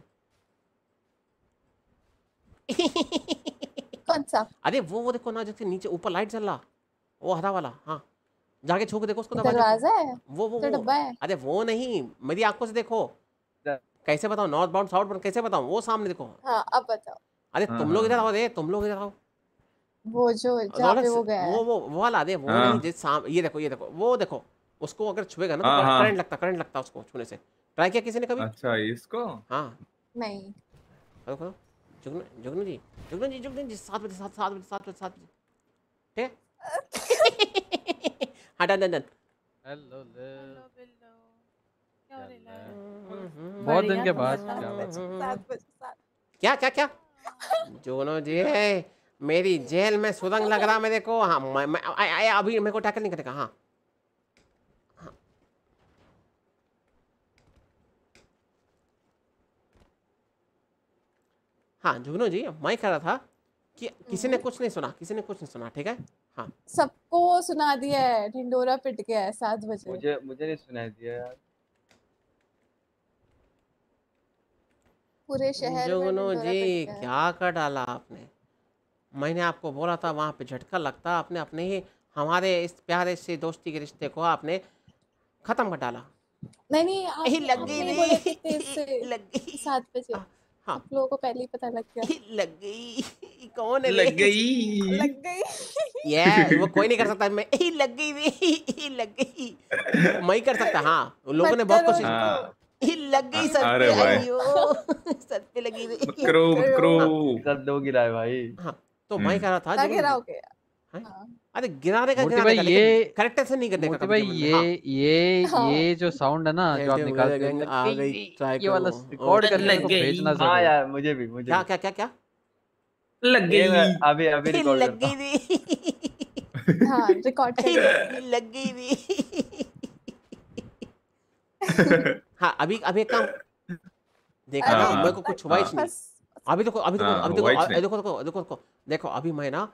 कौन सा? अरे वो देखो ना, जिसके नीचे ऊपर लाइट जल रहा, वो हरा वाला। हाँ जाके छू के देखो उसको। दरवाजा है वो तो डब्बा है। अरे वो नहीं, मेरी आंखों से देखो। कैसे बताऊं? नॉर्थ बाउंड साउथ बाउंड कैसे बताऊं? वो सामने देखो। हाँ अब बताओ। अरे तुम लोग इधर आओ, रे तुम लोग इधर आओ। वो जो जहाँ पे वो गया है, वो वाला दे। वो नहीं जिस ये देखो वो देखो। उसको अगर छुएगा ना तो करंट लगता उसको छूने से। ट्राई किया किसी ने कभी? अच्छा इसको? हाँ नहीं। देखो जुगनू जी 7 बजे ठीक है। हाँ डन। हेलो बहुत दिन के बाद क्या जुगनू जी मेरी जेल में सुरंग लग रहा मेरे को। हाँ मैं अभी मेरे को टैकल नहीं करेगा। हाँ हाँ जुगनू जी मैं कह रहा था कि किसी ने कुछ नहीं सुना ठीक है? हाँ सबको सुना दिया है। ढिंडोरा पिट गया है 7 बजे। मुझे नहीं सुनाई दिया यार। पूरे शहर में जुगनू जी क्या कर डाला आपने? मैंने आपको बोला था वहां पे झटका लगता। आपने अपने ही हमारे इस प्यारे से दोस्ती के रिश्ते को आपने खत्म कर डाला। नहीं लग गई 7 बजे। हाँ आप लोगों को पहले ही पता लग गया। लग गई। कौन है? लग गई। ये वो कोई नहीं कर सकता। मैं लग गई मैं कर सकता। हाँ लोगों ने बहुत कोशिश। लग गई सर पे। अयो सर पे लगी हुई। सब दो गिरा है भाई। हाँ तो मैं कह रहा था गिराओगे। अरे गिराने का ये करेक्टर से नहीं करने का भाई। ये जो साउंड है ना जो आप निकालते हैं आ गई ये वाला रिकॉर्ड करने को भेजना जरूर। हाँ यार मुझे भी क्या लग गई। अभी रिकॉर्ड लग गई। हाँ रिकॉर्ड कर लग गई। हाँ अभी काम देखा ना, मेरे को कुछ वाइट नहीं। अभी देखो अभी मैं ना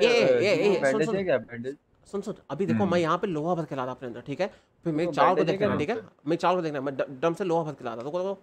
सुन अभी देखो मैं यहाँ पे लोहा भर के ला रहा अपने अंदर ठीक है। फिर मैं चावल को देखना ठीक है। मैं चावल को देखना, मैं डम से लोहा भर के ला रहा। देखो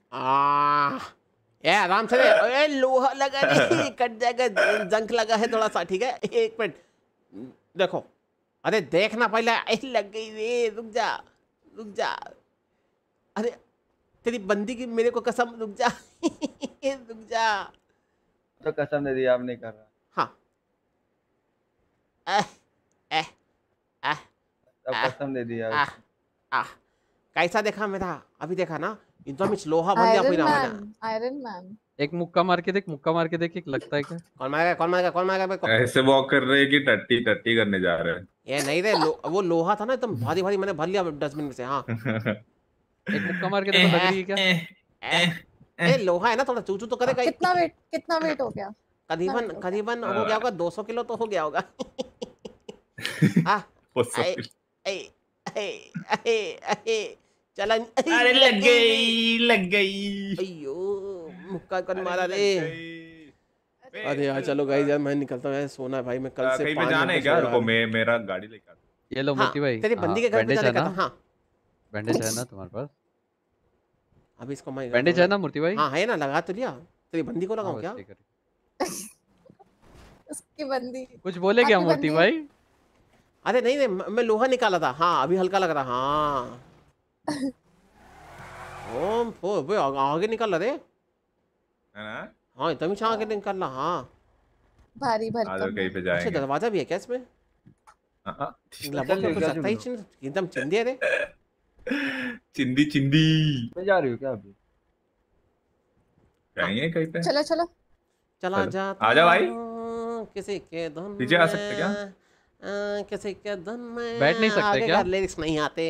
ए आराम से रे। ए लोहा लगा रे, कट जाएगा, जंक लगा है थोड़ा सा, ठीक है? एक मिनट देखो, अरे देखना पहले। लग गई रे, रुक जा रुक जा। अरे तेरी बंदी की मेरे को कसम, रुक जा रुक जा। तो कसम दे दी, आप नहीं कर रहा। हाँ अब कसम दे दी यार। कैसा देखा मेरा? अभी देखा ना, एकदम लोहा बन गया पूरा मेरा। Iron Man. एक मुक्का मार के देख, मुक्का मार के देख, एक लगता है क्या? कौन मारेगा कौन मारेगा कौन मारेगा मेरे को? ऐसे वॉक कर रहे हैं कि टट्टी टट्टी करने जा रहे हैं। ये नहीं रे, वो लोहा था ना एकदम भारी भारी, मैंने भर लिया डस्टबिन में से। हाँ एक मुक्का मार के देखो, लग रही है क्या? ए लोहा है ना, थोड़ा चूचू तो करेगा। कितना वेट हो गया? करीबन करीबन हो गया होगा, 200 किलो तो हो गया होगा। चला। अरे लग गई। अयो मुक्का कौन मारा रे? अरे यार चलो गाइस, यार मैं निकलता हूँ यार, सोना है भाई। मैं कल से कहीं पे जाना है क्या? रुको, मेरा गाड़ी लेकर। ये लो मोती भाई, तेरी बंदी के घर पे जाने का था। हाँ बैंडेज है ना तुम्हारे पास? अभी इसको मैं बैंडेज है ना मूर्ति भाई? हाँ है ना, लगा तो लिया। तेरी बंदी को लगाऊं क्या? उसकी बंदी कुछ बोले क्या मूर्ति भाई? अरे नहीं नहीं, मैं लोहा निकाला था। हाँ अभी हल्का लग रहा। हाँ ओम आगे निकल रहा रे। हाँ एकदम ही आगे निकल रहा। हाँ भारी कहीं पे जाएंगे। अच्छा दरवाजा भी है क्या इसमें? एकदम चिंदी है रे। चिंदी चिंदी मैं जा रही हूँ क्या अभी? कहीं कहीं पे। चलो चलो चला जा। आजा भाई, किसी के धुन पीछे आ सकते क्या? किसी के धुन में बैठ नहीं सकते क्या? लिरिक्स नहीं आते।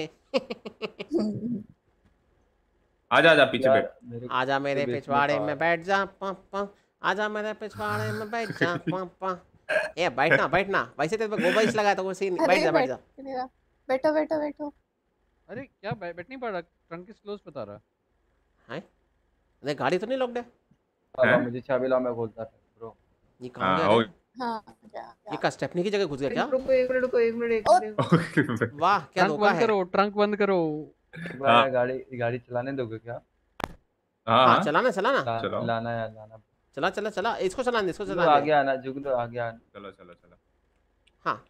आजा आजा पीछे बैठ। आजा मेरे पिछवाड़े में बैठ जा पापा, आजा मेरे पिछवाड़े में बैठ जा पापा। ए बैठना बैठना, वैसे तेरे पे गोबाइस लगा तो वैसे बैठ जा बैठ जा। बैठो बैठो बैठो। अरे क्या बैठ नहीं पा रहा? ट्रंक इज क्लोज बता रहा है। अरे गाड़ी तो नहीं लॉक्ड है? हां मुझे चाबी ला, मैं खोलता था ब्रो। ये कहां गया? हां क्या? ये का स्टेपनी की जगह घुस गया क्या? रुको एक मिनट। वाह क्या धोखा है। ट्रंक बंद करो। गाड़ी चलाने दोगे क्या? हाँ चलाना चलाना लाना यार, लाना। चला चला चला, इसको चलाने दे, इसको चलाने दे। आगे आना, जुग दो आगे आना। चलो चलो चलो। हाँ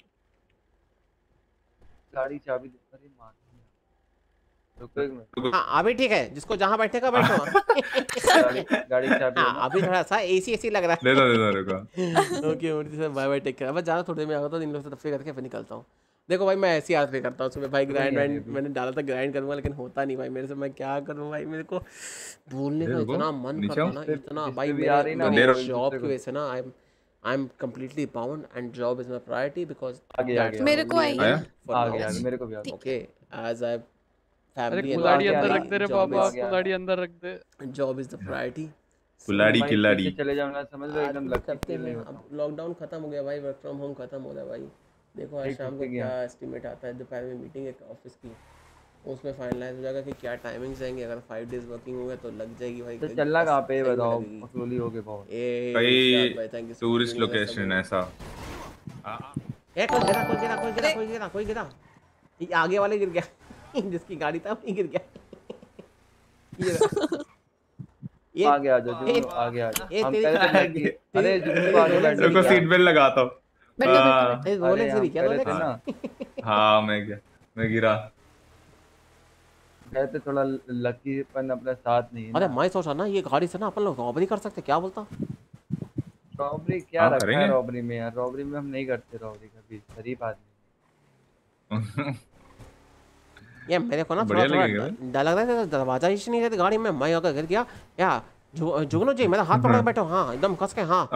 गाड़ी चाबी दे। अरे मार, रुको एक मिनट। हाँ अभी ठीक है, जिसको जहाँ बैठेगा बैठो। गाड़ी चाबी। हाँ अभी थोड़ा सा एसी एसी लग रहा है। दे दो रुको। Okay Murthy sir bye bye, take care. अब ज़्यादा थोड़ी देर में आता हूँ, इन लोगों से तफरीह करके फिर निकलता हूँ। देखो भाई मैं ऐसी आदत करता हूँ सुबह भाई, ग्राइंड मैंने डाला था, ग्राइंड करूँगा लेकिन होता नहीं भाई मेरे से। मैं क्या करूँ भाई, मेरे को बोलने का इतना मन करता ना, इतना भाई मेरे जॉब की वजह से ना I am completely bound and job is my priority because मेरे को आई है। आगे मेरे को भी आ गया। Okay as I अरे कुलाड़ी अंदर रख दे रे बाबा, कुलाड़ी अंदर रख दे। job is the priority। कुलाड़ी Khiladi चले जाओ ना, समझ लो एकदम लगते हैं। अब लॉकडाउन खत्म हो गया भाई, वर्क फ्रॉम होम खत्म हो रहा है भाई। देखो आज शाम को क्या एस्टिमेट आता है, दोपहर में मीटिंग है ऑफिस की, उसमें फाइनलाइज हो जाएगा कि क्या टाइमिंग्स रहेंगे। अगर 5 डेज वर्किंग हो गया तो लग जाएगी भाई। तो चलना कहाँ पे बताओ, मसरूली हो गए बहुत। कई टूरिस्ट लोकेशन ऐसा। ए कोई गिरा। ये आगे वाले गिर गया। जिसकी गाड़ी था वही गिर गया। ये आगे आ जाओ, आगे आ जाओ। अरे जुगनू को आगे बैठ। रुको सीट बेल्ट लगाता हूँ। रोलेक्स गिरी क्या? रोलेक्स? हाँ मैं गिरा। कहते थोड़ा लकीपन अपने साथ नहीं है। अरे मैं सोचा ना ये गाड़ी से ना अपन लोग रॉबरी कर सकते, क्या बोलता? रॉबरी क्या रखा है रॉबरी में यार? रॉबरी में हम नहीं करते रॉबरी कभी, शरीफ आदमी। ये मेरे को ना थोड़ा डर लग रहा है, दरवाजा ही नहीं रहता गाड़ी में। मैं अगर गिर गया या जुगनू जी मेरा हाथ पकड़ के बैठो। हाँ एकदम कस के। हाँ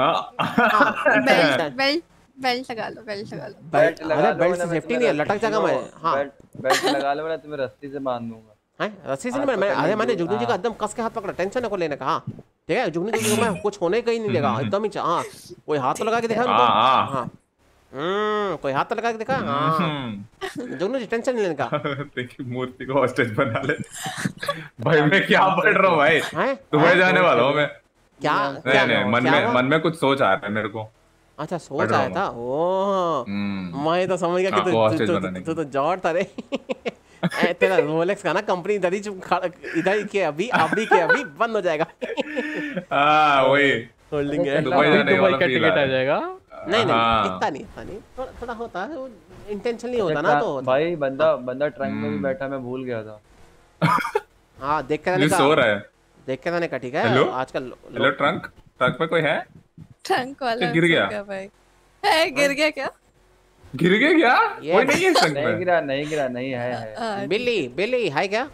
बेल्ट लगा लो, बेल्ट लगा लो। अरे बेल्ट से सेफ्टी नहीं है, लटक जाएगा मैं। हाँ बेल्ट लगा लो, मैं तुम्हें रस्सी से बांध दूंगा। हैं रस्सी से मैं अरे मैंने जुगनू जी का एकदम कस के हाथ पकड़ा, टेंशन है को लेने का। हाँ ठीक है, जुगनू जी को मैं कुछ होने का ही नहीं देगा एकदम ही। हाँ कोई हाथ तो लगा के दिखा। हाँ कोई हाथ तो लगा के दिखा। जुगनू जी टेंशन नहीं लेने का। देखिए मूर्ति को हॉस्टेज बना ले। भाई मैं क्या पढ़ रहा हूँ भाई, तुम्हें जाने वाला हूँ मैं। क्या नहीं मन में कुछ सोच आ रहा है मेरे को। अच्छा सोच आया था। ओह मैं तो समझ गया कि तू तो जॉर्ड था रे। तेरा रोलेक्स का ना कंपनी इधर ही के अभी बंद हो जाएगा। हाँ वही होल्डिंग है। दुबई जाने वाला का feel टिकट आ आ रहा है। जाएगा। नहीं हाँ। इतना नहीं थोड़ा होता है, इंटेंशनली होता ना तो होता। भाई बंदा ट्रंक में भी बैठा, मैं भूल गया था। हाँ देख के जो सो रहा है। देख के रहने का ठीक है। हेलो आजकल हेलो ट्रंक में कोई है? ट्रंक वाला गिर गया? क्या भाई? है गिर गया क्या? गिर गया क्या? कोई नहीं है ट्रंक में? नहीं गिरा नहीं है। बिल्ली है क्या?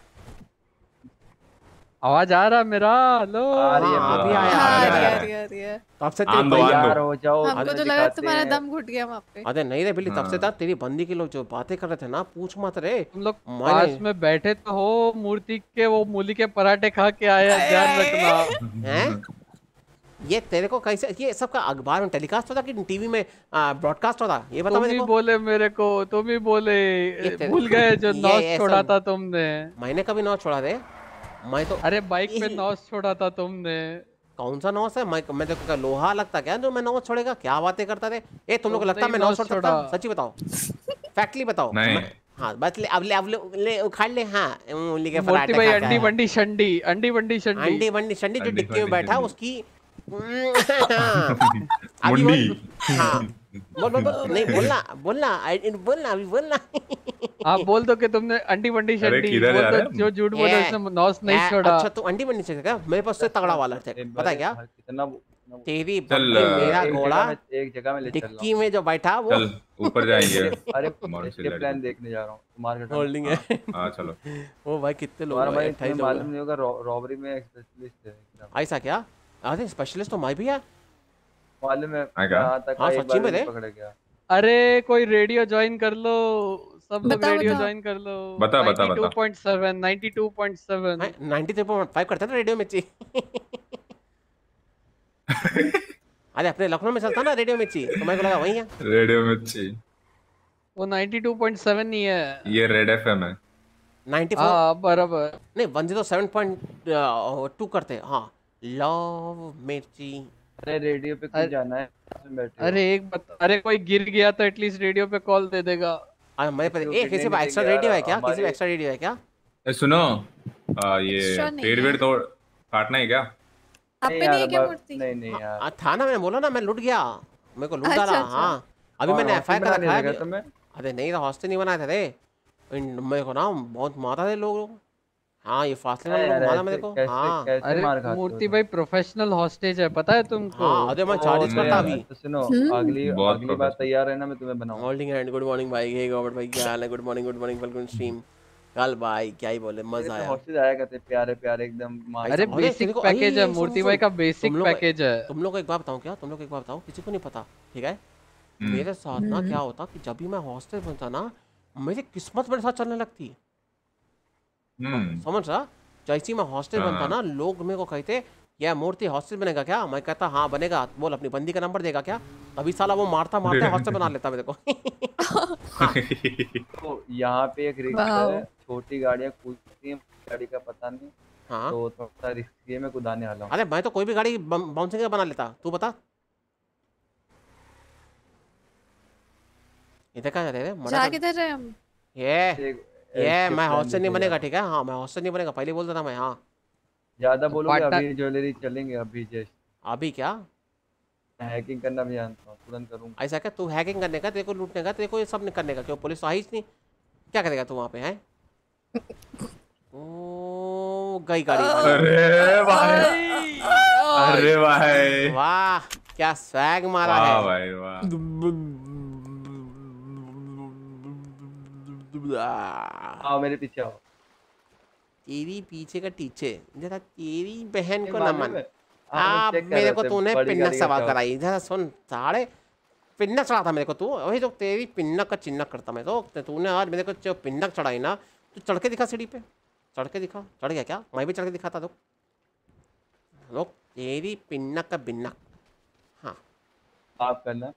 आवाज आ रहा मेरा? हेलो अभी आया। तब से तैयार हो जाओ। हमको तो लगा तुम्हारा दम घुट गया वहाँ पे। अरे नहीं रे बिल्ली, तब से था तेरी बंदी के लोग जो बातें कर रहे थे ना, पूछ मत रे। तुम लोग पास में बैठे तो हो, मूर्ति के वो मूली के पराठे खा के आया, ध्यान रखना। हैं? ये तेरे को कैसे, ये सबका अखबार में टेलीकास्ट होता कि टीवी में ब्रॉडकास्ट होता? ये बता तुम ही बोले मेरे को, तुम ही बोले, भूल गए जो नॉस छोड़ा था तुमने। मैंने कभी नॉस छोड़ा रे? मैं तो अरे बाइक पे नॉस छोड़ा था तुमने। कौन सा नॉस है? मैं तो लोहा लगता क्या जो मैं नॉस छोड़ेगा? क्या बातें करता रे? ए तुम लोग को लगता है मैं नॉस छोड़ सकता? सच्ची बताओ, फैक्टली बताओ। नहीं हाँ बस ले उखाड़ ले। हाँ मूली के पराठे भाई अंडी बंडी शंडी जो डिक्की में बैठा उसकी मुंडी। हाँ नहीं बोलना अभी बोलना। आप बोल दो कि तुमने अंडी बंडी शंडी बोल दो, जो झूठ बोले उसने नॉस नहीं छोड़ा। अच्छा तू अंडी बंडी से क्या? मेरे पास से तगड़ा वाला है, पता है क्या? तेरी मेरा घोड़ा एक जगह में ले चल डिक्की में जो बैठा वो चल ऊपर जाएंगे। अरे प्लान देखने जा रहा हूँ मार्केट होल्डिंग है। हाँ चलो। वो भाई कितने लोग हैं? भाई तुम्हें मालूम नहीं होगा रॉबरी में स्पेशलिस्ट है। ऐसा क्या? अरे स्पेशलिस्ट तो मैं भी है, मालूम है। हाँ सच्ची में पकड़ गया। अरे कोई रेडियो ज्वाइन कर लो, सब लोग रेडियो ज्वाइन कर लो। बता 92.7 92.7 93.5 करते हैं रेडियो मिर्ची। अरे अपने लखनऊ में चलता ना रेडियो मिर्ची, तो मेरे को लगा वही है रेडियो मिर्ची। वो 92.7 नहीं है, ये रेड एफएम है। 94 हाँ बराबर। नहीं 107.2 करते हैं। हाँ लव मिर्ची। अरे रेडियो पे क्यों जाना है? अरे कोई गिर गया तो एटलीस्ट रेडियो पे कॉल दे देगा। मेरे पे किसी पे एक्स्ट्रा रेडियो है क्या? किसी पे एक्स्ट्रा रेडियो है क्या? सुनो ये पेड़ वेड़ तोड़ काटना है क्या? आप पे नहीं है क्या मूर्ति? नहीं यार था ना, मैंने बोला ना मैं लूट गया, मेरे को लूट डाला। हाँ अभी मैंने एफआईआर कर रखा है। अरे नहीं हॉस्टल नहीं बनाए थे रे, मेरे को ना बहुत मारा थे लोग। हाँ ये फासले में लोग मारा मेरे को। हाँ अरे मूर्ति भाई प्रोफेशनल हॉस्टेज है, पता है तुमको? हाँ अरे मैं चार्ज करता अभी। तो सुनो अगली बार तैयार है ना, मैं तुम्हें बनाऊंगा। Holding hand. गुड मॉर्निंग भाई। हे गॉबर्ट भाई क्या हाल है? Good morning welcome stream. कल भाई क्या ही बोले, मजा आया। हॉस्टेज आया करते प्यारे प्यारे एकदम। अरे बेसिक पैकेज है मूर्ति भाई का, बेसिक पैकेज है। तुम लोग को एक बात बताऊं क्या? तुम लोग को एक बात बताऊं, किसी को नहीं पता ठीक है? मेरे साथ ना क्या होता कि जब भी मैं हॉस्टल बनता ना, मेरी किस्मत मेरे साथ चलने लगती। समझ रहा? जैसे मैं हॉस्टल बनता ना, लोग मेरे को कहते यह मूर्ति हॉस्टल बनेगा क्या? मैं कहता हाँ बनेगा, बोल अपनी बंदी का नंबर देगा क्या? अभी साला वो मारता हॉस्टल बना लेता मेरे को। तो यहाँ पे एक रिस्क है, छोटी गाड़ियाँ कूदती हैं, गाड़ी का पता नहीं। हाँ तो थोड़ा रिस्की है, मैं कुदाने वाला हूँ। अरे मैं तो कोई भी गाड़ी बाउंसिंग बना लेता, तू बता। इधर कहाँ जा रहे हैं? जा किधर रहे हम? ये मैं हॉस्टल नहीं बनेगा ठीक है? हाँ मैं हॉस्टल नहीं बनेगा, पहले बोल देता मैं। हाँ ज्यादा बोलोगे अभी ज्वेलरी चलेंगे अभी जस्ट। अभी क्या? हैकिंग करना भी जानता हूँ, तुरंत करूँगा। ऐसा क्या? तू हैकिंग करने का, तेरे को लूटने का, तेरे को ये सब नहीं करने का? क्यों पुलिस तो आई नहीं? क्या करेगा तू वहाँ पे? है ओ गई गाड़ी। अरे भाई, अरे भाई, वाह क्या स्वैग मारा है। वाह भाई वाह। आओ मेरे पीछे आओ। तेरी पीछे का टीचे जरा, तेरी बहन को नमन। आप मेरे को तूने पिन्नक सवाल कराई, जरा सुन साढ़े पिन्नक चढ़ा था मेरे को तू, वही तो तेरी पिन्नक का चिन्नक करता मैं तो। तूने आज मेरे को जो पिन्नक चढ़ाई ना, तू चढ़ के दिखा सीढ़ी पे, चढ़ के दिखा। चढ़ गया क्या? मैं भी चढ़ के दिखाता तो। लोग तेरी पिन्नक का बिन्नक। हाँ आप करना।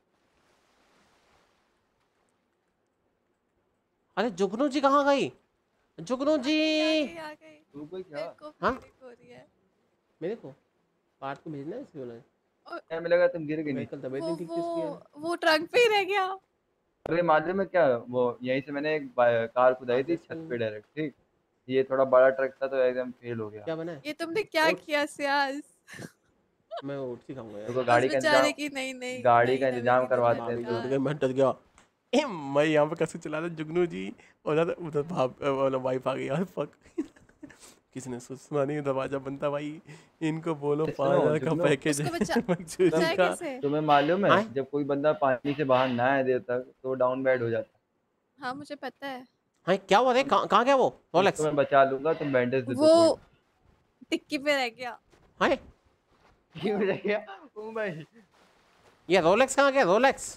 अरे जुगनू जी कहाँ गई? जुगनू जी तू कोई क्या? हाँ मेरे को पार्ट को भेजना है, इसलिए बोला क्या मिलेगा? तुम गिर गई। कल तबीयत नहीं ठीक थी इसलिए। वो ट्रक पे ही रह गया। अरे मालूम है क्या, वो यहीं से मैंने एक कार खुदाई थी छत पे डायरेक्ट, ठीक। ये थोड़ा बड़ा ट्रक था तो एकदम फेल हो गया। क्या बना है? ये तुमने क्या किया सियाज? मैं उठती खाऊंगा यार। देखो उस गाड़ी का बेचारे इंतजाम, की नहीं गाड़ी का नहीं इंतजाम हवेली करवाते दुल्हन हैं भाभी उठ तो। गई, मैं डर गया। मैं यहाँ पे कैसे चला रहा जुगनू जी, उधर उधर वाला वाइफ आ गई यार, फक। किसने सुना नहीं, दरवाजा बनता भाई, इनको बोलो सुनो 5,000 का जुगनू, पैकेज है मंचूरी बचाए का। कैसे? तुम्हें मालूम है हाँ जब कोई बंदा पानी से बाहर ना आए देर तक तो डाउन बैड हो जाता हाँ मुझे पता है। हाँ, क्या हुआ रे, कहाँ गया वो है। उसको रोलेक्स? मैं बचा लूंगा, तुम बैंडेज दे दो वो कोई ना। टिक्की पे रह गया। हाँ, क्यों रह गया? ओ भाई ये रोलेक्स कहाँ गया, रोलेक्स?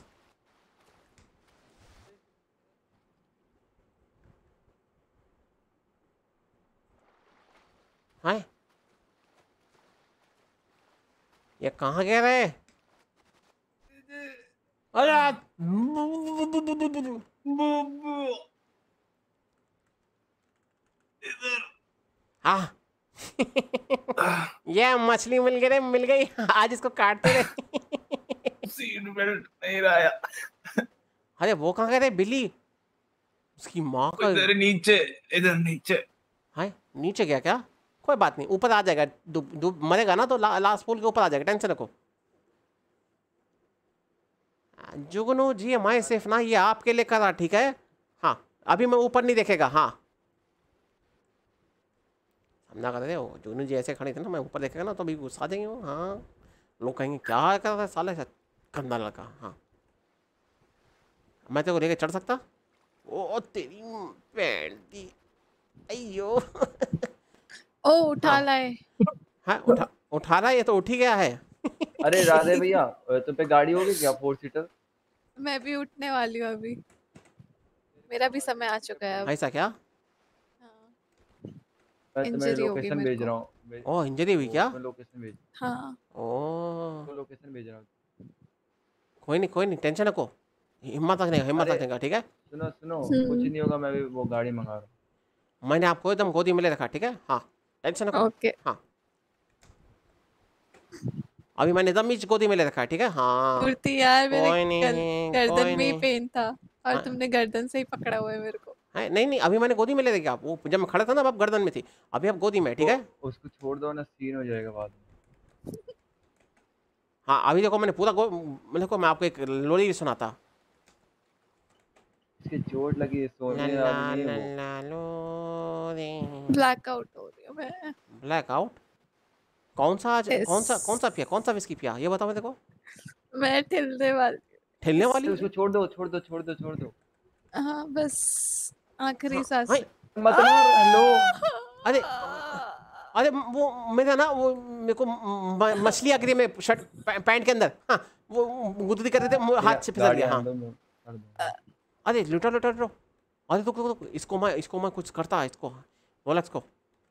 हाँ, ये कहाँ गया रे? अरे हाँ। ये मछली मिल गई रे, मिल गई, आज इसको काटते रहे। सीट बेल्ट नहीं रहा। अरे वो कहाँ गए रे, बिल्ली? उसकी माँ का इधर नीचे, इधर नीचे। हाँ, नीचे गया क्या? कोई बात नहीं, ऊपर आ जाएगा, मरेगा ना तो लास्ट पूल के ऊपर आ जाएगा, टेंशन रखो। जुगनू जी हमारे सेफ ना, ये आपके लिए करा, ठीक है? हाँ, अभी मैं ऊपर नहीं देखेगा। हाँ, समझा कर रहे हो, जुगनू जी ऐसे खड़े थे ना, मैं ऊपर देखेगा ना तो अभी गुस्सा देंगे वो। हाँ, लोग कहेंगे क्या कर रहा है साले से गंदा लड़का। हाँ, मैं तेरे को लेके चढ़ सकता? ओ तेरी पैंट दी, अयो। ओ उठा लाए। हाँ, उठा रहा है, ये तो उठ ही गया है। अरे राधे भैया, तुम पे गाड़ी होगी क्या 4 सीटर? मैं भी उठने वाली हूँ अभी, मेरा भी समय आ चुका है अब। ऐसा क्या? मैं तुम्हें इंजरी होगी लोकेशन मेरे भेज को। रहा हूँ। ओ, इंजरी हुई क्या? मैं लोकेशन भेज, हाँ ओ, लोकेशन भेज रहा हूँ। कोई नहीं, टेंशन रखो, हिम्मत अरे रखने का, ठीक है? सुनो सुनो, कुछ नहीं होगा, मैं भी वो गाड़ी मंगा रहा हूँ। मैंने आपको एकदम गोदी में ले रखा, ठीक है? हाँ, टेंशन रखो। ओके। हाँ, अभी मैंने एकदम ही गोदी में ले रखा है, ठीक है? हाँ, कुर्ती यार मेरे कोई नहीं, गर्दन कोई में ही नहीं। पेन था और हाँ। तुमने गर्दन से ही पकड़ा हुआ है मेरे को। है नहीं, अभी मैंने गोदी में ले रखी, आप वो जब मैं खड़ा था ना अब गर्दन में थी, अभी आप गोदी में, ठीक है? उसको छोड़ दो ना, सीन हो जाएगा बाद में। हाँ, अभी देखो मैंने पूरा देखो, मैं आपको एक लोरी सुनाता। इसके चोट लगी है, सोने वाली नहीं है वो। ब्लैकआउट हो रही हूँ मैं। ब्लैकआउट? कौन सा आज Yes. कौन सा विस्की पिया, ये बताओ मेरे को। मैं ठिलने वाली। ठेलने वाली? उसको छोड़ दो। हाँ बस आखिरी सांस। मत मार। हेलो। अरे वो मेरा ना, वो मेरे को मछली आ गई में शर्ट पैंट के अंदर। हाँ, वो गुदरी कर रहे थे, हाथ से फिसल गया। हाँ, अरे लुटा। अरे रुक, इसको मैं कुछ करता है, इसको रोलेक्स को।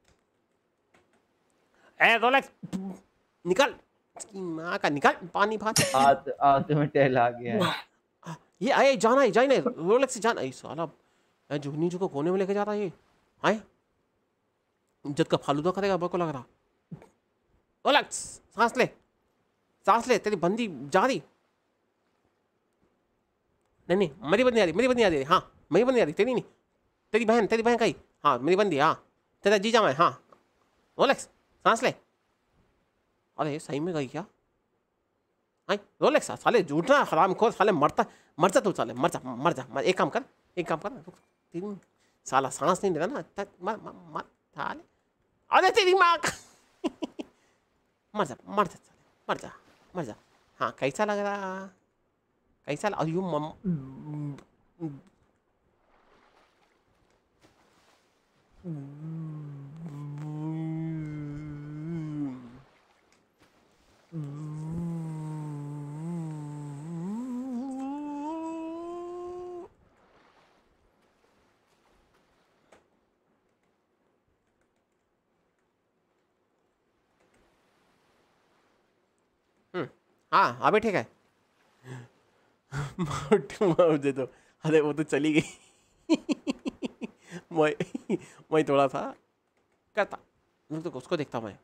ए रोलेक्स, निकल, इसकी माँ का निकल, पानी भात। आते में टेल आ गया है। ये आए जाना रोलेक्स से जाना। साला जुगनी जी को कोने में लेके जा रहा है ये। आए इज्जत का फालूदा करेगा, मेरे को लग रहा। रोलेक्स, सांस ले, तेरी बंदी जा रही। नहीं, मेरी बंदी आ रही। हाँ, मेरी बंदी आ रही, तेरी नहीं, तेरी बहन का ही। हाँ, मेरी बंदी। हाँ, तेरा जीजा मैं। हाँ, रोलेक्स सांस ले। अरे सही में गई क्या? हाँ, रोलेक्स साले झूठना हरामखोर, साले मर जा तू, साले मर जा। एक काम कर, तीन साला सांस नहीं लेता ना, मर साले। अरे तेरी माँ का। मर जा। हाँ, कैसा लग रहा? अरे हाँ, अभी ठीक है। दे दो। अरे वो तो चली गई। मैं थोड़ा सा करता, तो उसको देखता मैं।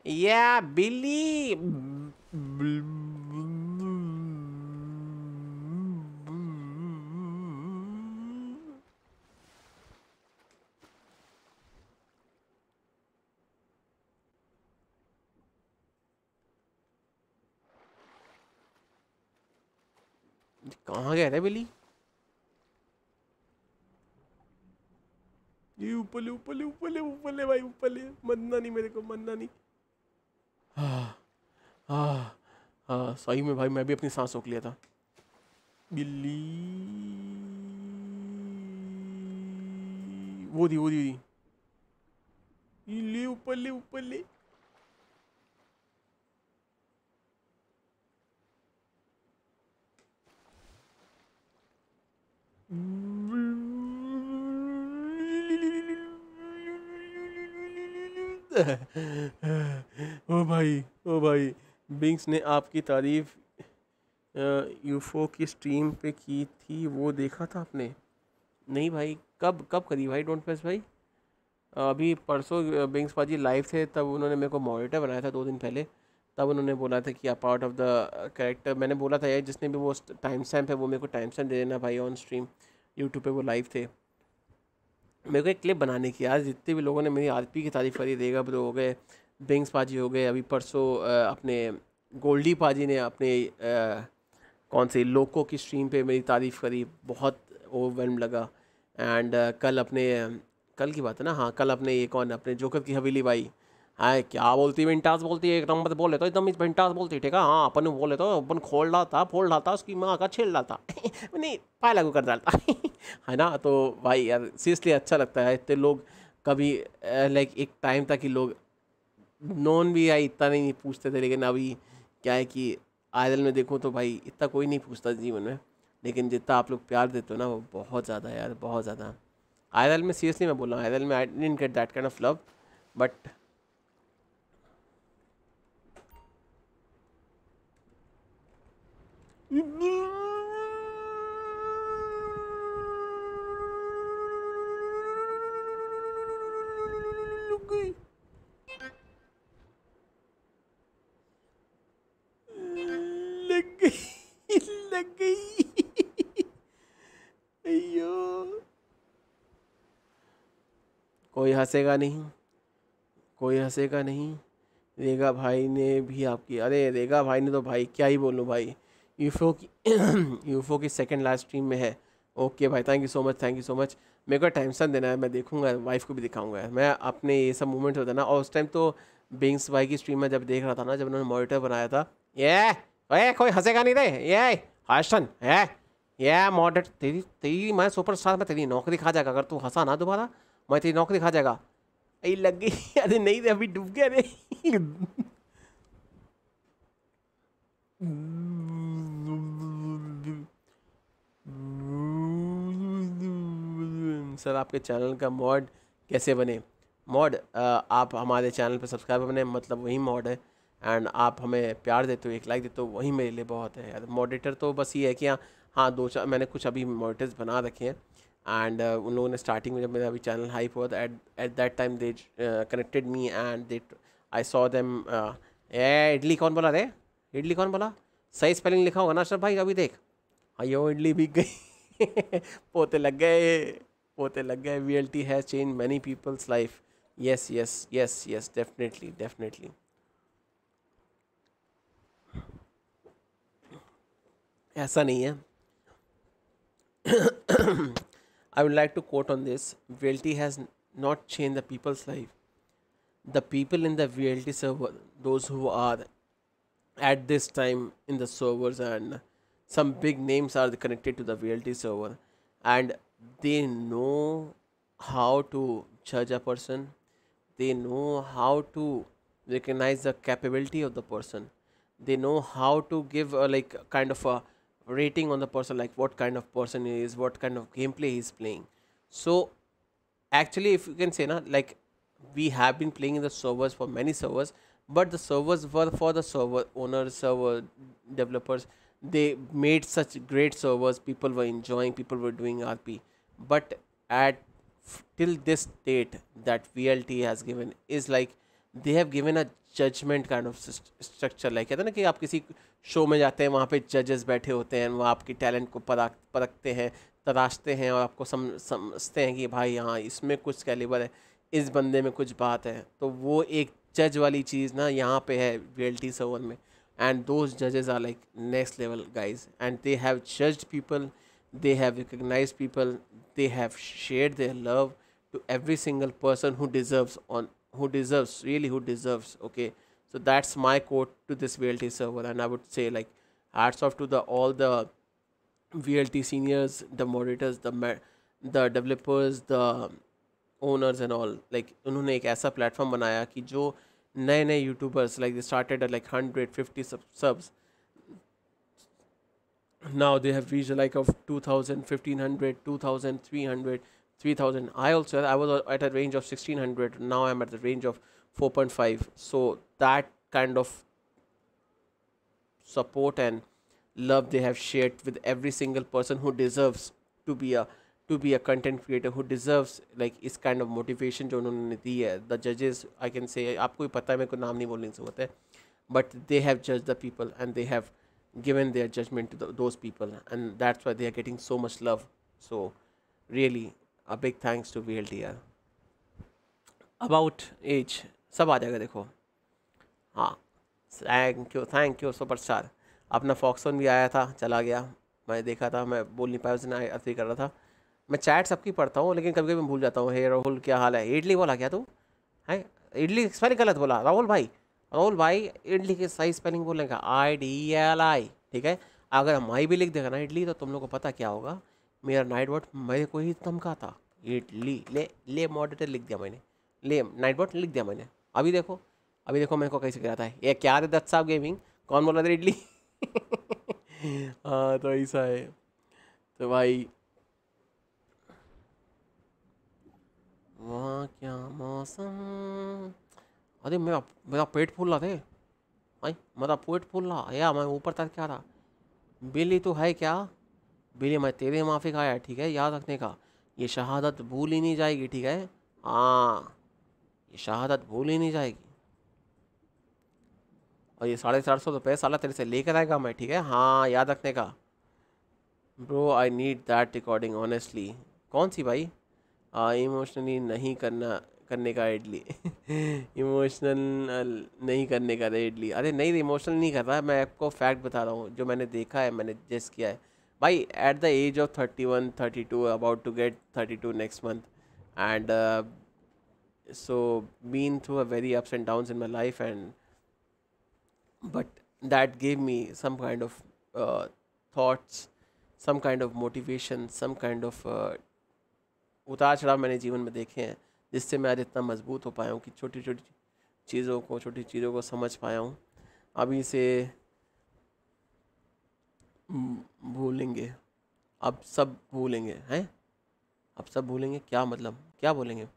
Yeah, Billy. कहाँ गया रे बिल्ली? ये ऊपर ऊपर भाई ऊपर मरना नहीं मेरे को, मरना नहीं। हाँ सही में भाई मैं भी अपनी सांस रोक लिया था। बिल्ली वो दी ले ऊपर ले। ओ भाई बिंग्स ने आपकी तारीफ यूफो की स्ट्रीम पे की थी, वो देखा था आपने? नहीं भाई, कब करी भाई? डोंट प्रेस भाई। अभी परसों बिंग्स पाजी लाइव थे, तब उन्होंने मेरे को मॉनिटर बनाया था 2 दिन पहले। तब उन्होंने बोला था कि आप पार्ट ऑफ द कैरेक्टर। मैंने बोला था यार जिसने भी वो टाइम स्टैम्प है वो मेरे को टाइम स्टैम्प दे देना भाई ऑन स्ट्रीम। यूट्यूब पे वो लाइव थे। मेरे को एक क्लिप बनाने की यार, जितने भी लोगों ने मेरी आरपी की तारीफ़ करी, देगा ब्रो हो गए, बिंग्स पाजी हो गए, अभी परसों अपने गोल्डी पाजी ने अपने कौन से लोको की स्ट्रीम पे मेरी तारीफ़ करी, बहुत ओवरवेल्म लगा। एंड कल की बात है ना, हाँ कल अपने ये कौन अपने जोकर की हवेली भाई, हाँ क्या बोलती है, विंटास बोलती है, एक नंबर बोले तो एकदम इस विंटास बोलती, ठीक है हाँ अपन बोले तो अपन खोल डालता फोड़ डालता उसकी माँ का छेड़ डालता नहीं पाए लागू कर डालता है ना। तो भाई यार सीरियसली अच्छा लगता है। इतने लोग कभी लाइक एक टाइम था कि लोग नॉन भी आई इतना नहीं पूछते थे, लेकिन अभी क्या है कि आयरल में देखो तो भाई इतना कोई नहीं पूछता जीवन में, लेकिन जितना आप लोग प्यार देते हो ना वो बहुत ज़्यादा यार, बहुत ज़्यादा। आयरल में सीरियसली मैं बोल रहा हूँ, आयरल में I didn't get that kind of love, but लग गई अयो। कोई हंसेगा नहीं। रेगा भाई ने भी आपकी, अरे रेगा भाई ने तो भाई क्या ही बोलूँ भाई, यूफो की सेकंड लास्ट स्ट्रीम में है। ओके भाई, थैंक यू सो मच। मेरे को टाइम स्टैम्प देना है, मैं देखूंगा, वाइफ को भी दिखाऊंगा। मैं अपने ये सब मूवमेंट होता है ना, और उस टाइम तो बिंग्स भाई की स्ट्रीम में जब देख रहा था ना, जब उन्होंने मॉनिटर बनाया था, ये कोई हंसेगा नहीं रे, ये हाशन है ये मॉडरेट, तेरी मैं सुपरस्टार में तेरी नौकरी खा जाएगा अगर तू हंसा ना दोबारा, मैं तेरी नौकरी खा जाएगा। अरे लग गई अरे नहीं रे अभी डूब गया रे सर आपके चैनल का मॉड कैसे बने? मॉड आप हमारे चैनल पर सब्सक्राइबर बने, मतलब वही मॉड है। एंड आप हमें प्यार देते हो, एक लाइक देते हो, वही मेरे लिए बहुत है यार। मॉडरेटर तो बस ये है कि हाँ 2-4 मैंने कुछ अभी मॉडरेटर्स बना रखे हैं। एंड उन लोगों ने स्टार्टिंग में जब मेरा अभी चैनल हाइप हुआ था, at that time they connected me and I saw them. Idli कौन बोला रे? इडली कौन बोला? सही स्पेलिंग लिखा होगा ना सर भाई, अभी देख। अयो इडली बिक गई पोते लग गए। VLT has change many peoples life. Yes definitely. ऐसा नहीं है I would like to quote on this. VLT has not changed the people's life. The people in the VLT server, those who are at this time in the servers, and some big names are connected to the VLT server, and they know how to judge a person. They know how to recognize the capability of the person. They know how to give like kind of a rating on the person, like what kind of person he is, what kind of gameplay he is playing. So actually if you can say na, like we have been playing in the servers for many servers, but the servers were for the server owners, server developers. They made such great servers, people were enjoying, people were doing RP, but at till this date that VLT has given is like they have given a judgement kind of structure, like कहते हैं ना कि आप किसी show में जाते हैं, वहाँ पे जजेस बैठे होते हैं, वो आपकी टैलेंट को परखते हैं, तराशते हैं और आपको समझते हैं कि भाई हाँ इसमें कुछ कैलिबर है, इस बंदे में कुछ बात है। तो वो एक जज वाली चीज़ ना यहाँ पे है VLT सर्वर में, एंड दोज जजेस are like next level guys, and they have judged people, they have recognized people, they have shared their love to every single person who deserves, okay. So that's my quote to this VLT server, and I would say like hats off to all the VLT seniors, the moderators, the developers, the owners and all. Like उन्होंने एक ऐसा platform बनाया कि जो नए YouTubers, like they started at like 150 subs, now they have reached like of 2000, 1500, 2000, 300, 3000. I was at a range of 1600. Now I'm at the range of 4.5. So that kind of support and love they have shared with every single person who deserves to be a content creator, who deserves like इस kind of motivation जो उन्होंने दी है. The judges, I can say, आपको ही पता है, मेरे को नाम नहीं बोलने की ज़रूरत है, but they have judged the people and they have given their judgment to those people, and that's why they are getting so much love. So really a big thanks to VLT यार. About age सब आ जाएगा देखो. हाँ, thank you superstar. अपना फॉक्सॉन भी आया था, चला गया, मैं देखा था, मैं बोल नहीं पाया, उसने अथी कर रहा था. मैं चैट सबकी पढ़ता हूँ लेकिन कभी कभी मैं भूल जाता हूँ. हे राहुल क्या हाल है? इडली बोला क्या तू? है इडली स्पेलिंग गलत बोला राहुल भाई. इडली के सही स्पेलिंग बोलने का IDLI, ठीक है. अगर हम भी लिख देगा ना इडली, तो तुम लोग को पता क्या होगा, मेरा नाइट बॉट मेरे को ही धमका था. इडली ले मॉडरेटर लिख दिया मैंने, ले नाइट बॉट लिख दिया मैंने. अभी देखो मेरे को कैसे गिराता है. ये क्या रे दत्त साहब गेमिंग, कौन बोल रहा था इडली? हाँ तो ऐसा है. तो भाई वहाँ क्या मौसम. अरे मेरा पेट फूल रहा थे भाई, मेरा पेट फूल रहा या मैं ऊपर तक क्या रहा. बिल्ली तो है क्या? बिल्ली मैं तेरे माफी खाया, ठीक है, याद रखने का. ये शहादत भूल ही नहीं जाएगी, ठीक है. हाँ ये शहादत भूल ही नहीं जाएगी. और ये 450 रुपये साला तेरे से लेकर आएगा मैं, ठीक है. हाँ याद रखने का. Bro I need that recording honestly. कौन सी भाई? इमोशनली नहीं करने का इडली. इमोशनल नहीं करने का रे इडली. अरे नहीं इमोशनल नहीं कर रहा, मैं आपको फैक्ट बता रहा हूँ जो मैंने देखा है, मैंने जस्ट किया है भाई. At the age of 31, 32, about to get 32 next month, and so been through a very ups and downs in my life, and but that gave me some kind of thoughts, some kind of motivation, some kind of उतार चढ़ाव मैंने जीवन में देखे हैं, जिससे मैं आज इतना मजबूत हो पाया हूँ कि छोटी छोटी चीज़ों को समझ पाया हूँ. अभी से भूलेंगे, अब सब भूलेंगे हैं, अब सब भूलेंगे. क्या मतलब, क्या बोलेंगे?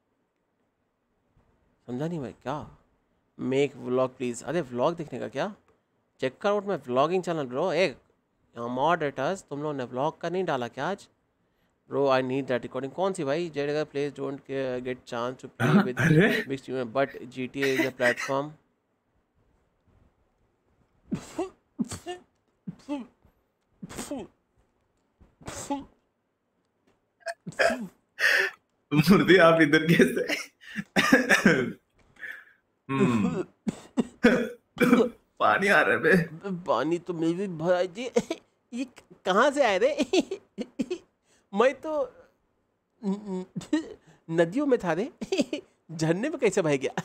समझा नहीं भाई. क्या मेक व्लॉग प्लीज़? अरे व्लॉग देखने का क्या? Check out my vlogging channel bro. एक मॉडरेटर्स तुम लोगों ने व्लॉग का नहीं डाला क्या आज? Bro, I need that recording. कौन सी भाई? Jediga players don't get chance to play with big streamers, but GTA is a platform. मूर्ति आप इधर कैसे? पानी आ रहा है बे. पानी तो मैं भी भरा जी. ये कहाँ से आए रे? मैं तो नदियों में था रे. झरने में कैसे बह गया?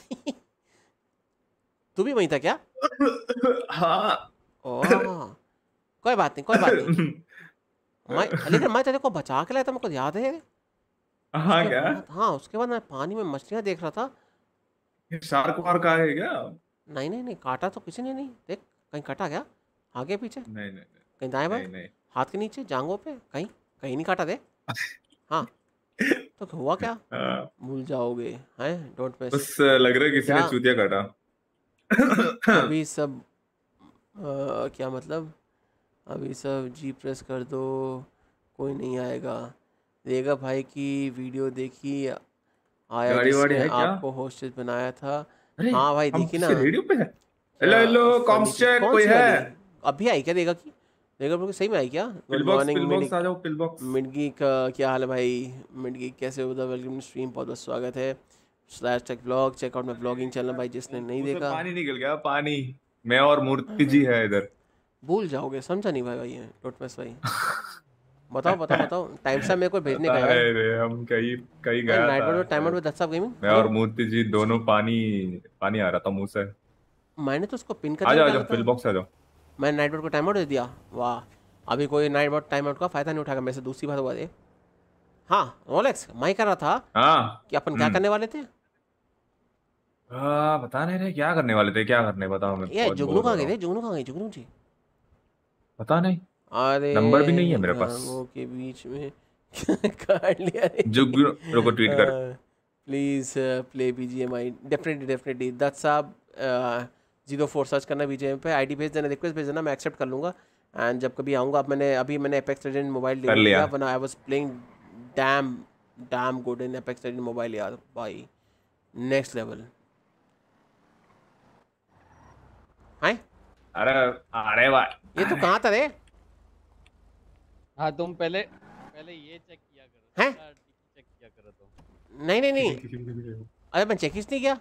तू भी वहीं था क्या? हाँ. कोई बात नहीं. लेकिन मैं तेरे को बचा के लाया था, मेरे को याद है. हाँ क्या? हाँ उसके बाद मैं पानी में मछलियाँ देख रहा था. शार्क वार का है क्या? नहीं काटा तो किसी ने नहीं. देख कहीं कटा क्या? आगे पीछे? नहीं. कहीं दाएं बाएं? हाथ के नीचे, जांघों पे? कहीं नहीं काटा दे. हाँ तो हुआ क्या? भूल जाओगे हैं. Don't miss. बस लग रहा है किसी ने चूतिया काटा. अभी सब क्या मतलब? अभी सब जी प्रेस कर दो, कोई नहीं आएगा. रेगा भाई की वीडियो देखी, आया जिसने आपको होस्टेज बनाया था, अरे हाँ भाई हम देखी ना। किसी रेडियो पे है। हेलो हेलो कॉम्स चेक कौन कोई सी है? वाली? अभी आई क्या? देखा कि देखा बिल्कुल सही में आई क्या? गुड पिलबॉक्स मॉर्निंग पिलबॉक्स आ जाओ पिलबॉक्स। मिडगी का क्या हाल है भाई? मिडगी कैसे हो? वेलकम स्ट्रीम, बहुत बहुत स्वागत है। /tech vlog check out my blogging channel भाई जिसने नहीं मुंह से देखा। पानी निकल गया पानी। मैं और मूर्ति जी है इधर। भूल जाओगे, समझा नहीं भाई ये टोटमस भाई। बताओ बताओ बताओ, टाइम से मेरे को भेजने का यार। अरे हम कहीं कहीं गया नाइट था मोड टाइम मोड में दस गेमिंग। मैं और मूर्ति जी दोनों पानी पानी आ रहा था मुंह से। मैंने तो उसको पिन आ करके जाओ आ डाला जाओ था। पिलबॉक्स आ जाओ। मैंने नाइट मोड को टाइम आउट दे दिया। वाह, अभी कोई नाइट मोड टाइम आउट का फायदा नहीं उठाएगा मेरे से। दूसरी बात हुआ है। हाँ रोलेक्स मैं कर रहा था हाँ कि अपन क्या करने वाले थे। बता नहीं रहे क्या करने वाले थे। क्या करने बताओ। मैं ये बहुत जुगनू बोर हो कहाँ रहा गए थे? हूँ। जुगनू कहाँ गए? जुगनू जी पता नहीं अरे नंबर भी नहीं है मेरे पास। रंगों के बीच में काट लिया रे। जुगनू रुको ट्वीट कर। Please play BGMI. Definitely Dutt साहब 04 सर्च करना बीजीएम पे। आईडी भेज देना, रिक्वेस्ट भेज देना, मैं एक्सेप्ट कर लूँगा। एंड जब कभी आऊँगा, अब मैंने एपेक्स लेजेंड मोबाइल ले लिया when I was playing damn good in Apex Legend mobile यार भाई, नेक्स्ट लेवल। हाय अरे भाई ये तो कहाँ था रे? हाँ तुम पहले ये चेक किया करो। हैं? चेक किया करो तुम। नहीं अरे मैं चेक नहीं किया।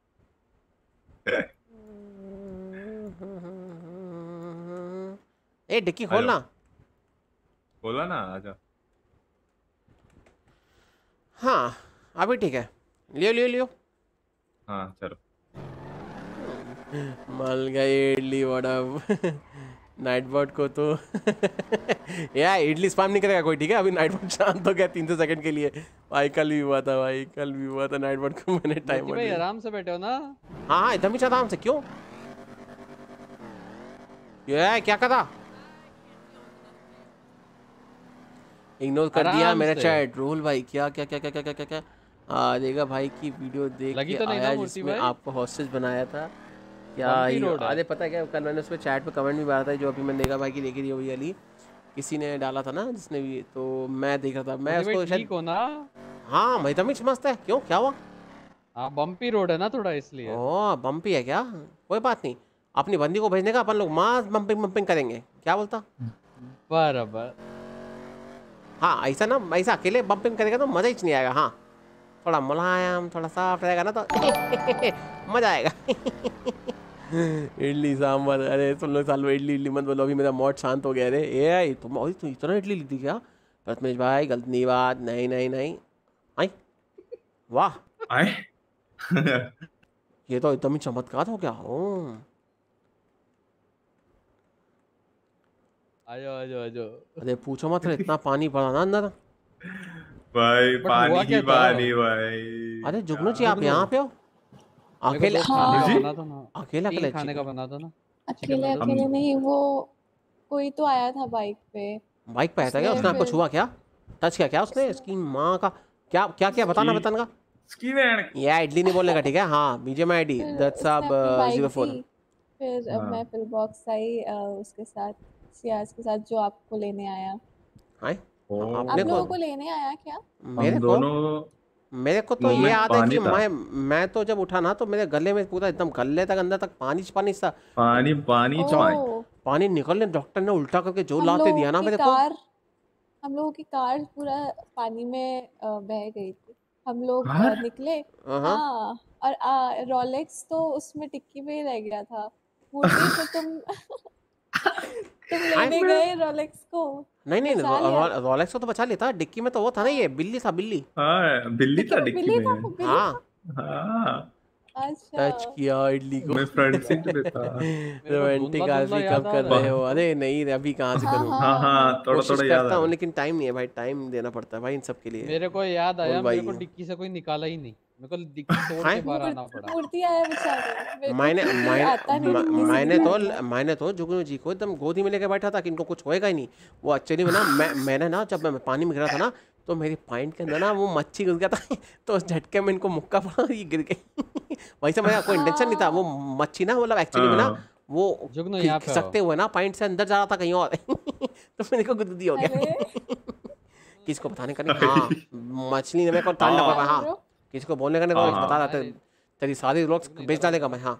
ए डिक्की खोलना। बोला ना आजा। हाँ अभी ठीक है, लियो। हाँ चलो। मल गए इडली वड़ा। नाइट बोर्ड को तो यार इडली स्पैम नहीं करेगा कोई, ठीक है? अभी नाइट बोर्ड शांत हो गया 300 सेकंड के लिए। भाई कल भी हुआ था नाइट बोर्ड को मैंने टाइम भाई आराम से बैठे हो ना? हाँ एकदम ही आराम से। क्यों ये क्या करा? इग्नोर कर दिया मेरा चैट। रोल भाई क्या क्या क्या क्या क्या क्या क्या देगा भाई की वीडियो देख के तो आया जिसमें आपको हॉस्टेज बनाया था क्या? अरे पता है क्या, कल मैंने उस पर चैट पे कमेंट भी मारा था जो अभी मैंने देखा भाई की देखी थी वही वाली किसी ने डाला था ना जिसने भी, तो मैं देख रहा था। मैं उसको ठीक हो ना? हाँ मैं तमिच मस्त है। क्यों क्या हुआ? हाँ बम्पी रोड है ना थोड़ा इसलिए। ओह बम्पी है क्या? कोई बात नहीं, अपनी बंदी को भेजने का अपन लोग मास बम्पिंग करेंगे। क्या बोलता? बराबर। हाँ ऐसा ना, ऐसा अकेले बम्पिंग करेगा तो मजा ही नहीं आएगा। हाँ थोड़ा मुलायम थोड़ा साफ रहेगा ना तो मजा आएगा। इडली सांभर। अरे सुन लो सालों इडली मत बोलो, अभी मेरा मॉड शांत हो गया। रे तुम इतना इडली ली थी क्या प्रथमेश भाई? गलत नहीं बात। नहीं आई वाह ये तो एकदम ही चमत्कार हो गया। आजो। अरे पूछो मत, इतना पानी पड़ा ना अंदर भाई पानी ही पानी भाई। अरे जुगनू जी आप यहाँ पे हो? अकेले अकेले खाने का बना था ना? अकेले नहीं, वो कोई तो आया था बाइक पे आया था क्या? उसने आपको छुआ क्या? टच किया क्या उसने? इसकी माँ का क्या बताना का या इडली नहीं बोलने का, ठीक है? हाँ बीजेएम आईडी दत्त साहब 04। फिर मैं पिल बॉक्स आई उसके साथ, सियाज के साथ जो आपको लेने आया। आप लोगों को लेने आया क्या? मेरे को तो ये याद है कि मैं तो जब उठा ना तो मेरे गले में पूरा एकदम गले तक अंदर तक पानी सा पानी निकलने डॉक्टर ने उल्टा करके जो लाते दिया ना मेरे को। हम लोगों की कार पूरा पानी में बह गई थी। हम लोग निकले हाँ, और रोलेक्स तो उसमें टिक्की में ही रह गया था। मूर्ति तो तुम लेने गए रोलेक्स को? नहीं रोलेक्स को तो बचा लेता, डिक्की में तो वो था ना, ये बिल्ली था। बिल्ली था डिक्की में। हाँ टच किया इडली को। मैं फ्रंट सीट पे था। रोमांटिक आदमी कब कर रहे हो? अरे नहीं अभी कहाँ से करूँ। हाँ थोड़ा याद करता हूँ लेकिन टाइम नहीं है भाई, टाइम देना पड़ता है भाई इन सब के लिए। मेरे को याद आया, मेरे को डिक्की से कोई निकाला ही नहीं, मेरे को डिक्की तोड़ के बाहर आना पड़ा। मूर्ति आया बेचारे। मैंने तो जुगनू जी को एकदम गोदी में लेके बैठा था कि इनको कुछ होएगा ही नहीं। वो एक्चुअली में ना मैंने ना जब मैं पानी में गिरा था ना तो मेरी पॉइंट के अंदर ना वो मच्छी घुस गया था तो उस झटके में इनको मुक्का पड़ा, ये गिर गई। वैसे मेरा कोई इंटेंशन नहीं था। वो मच्छी ना मतलब एक्चुअली में ना वो खिसकते हुए ना पॉइंट से अंदर जा रहा था कहीं और तो मेरे को गुदगुदी हो गया। किसको बताने का नहीं। हाँ मछली ने मेरे को ताड़ना पड़ा। हाँ किसी को बोलने का नहीं, तो बता रहा था तेरी सारी व्लॉग्स बेच डालेगा मैं। हाँ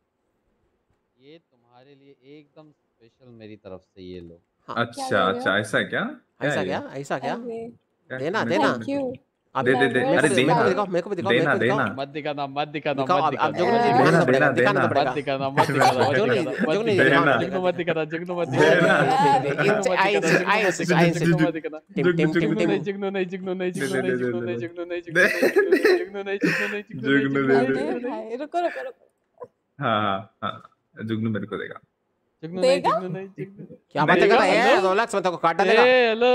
ये तुम्हारे लिए एकदम स्पेशल मेरी तरफ से, ये लो। अच्छा अच्छा, ऐसा है क्या? ऐसा क्या? ऐसा क्या? देना मैं- देना। मैं- आप दे दे दे, अरे देना मेरे को भी दिखाओ, देना मेरे को भी देना दिखाओ। मत दिखाना, मत दिखाना, दिखाओ, मत अब दिखाना। जुगनू जी दिखाना तो पड़ेगा, दिखाना तो पड़ेगा। मत दिखाना, मत दिखाना, मत जुगनू जी, दिखाना, जुगनू जी, मत दिखाना। दिखाना, जुगनू मत दिखाना, जुगनू मत देना। दिखाना, जुगनू मत I दिखाना, insist, I insist, I insist. Jugnu मत दिखाना। Tim Tim Tim Jugnu Tim. नहीं, जुगनू नहीं, जुगनू नहीं, जुगनू नहीं, दे, जुगनू दे, नहीं, दे, जुगनू नहीं, दे, जुगनू नहीं, जुगनू नहीं, जुगनू नहीं, जुगनू नहीं, जुगनू नहीं, जुगनू जुगनू दे नहीं, दे। जुगनू नहीं। भाई रुको रुको रुको। हाँ जुगनू मेरे को देगा। जुगनू नहीं, देगा? जुगनू नहीं, जुगनू। क्या बात कर रहा है? हेलो? रोलेक्स मत को काट डालेगा। ए, हेलो।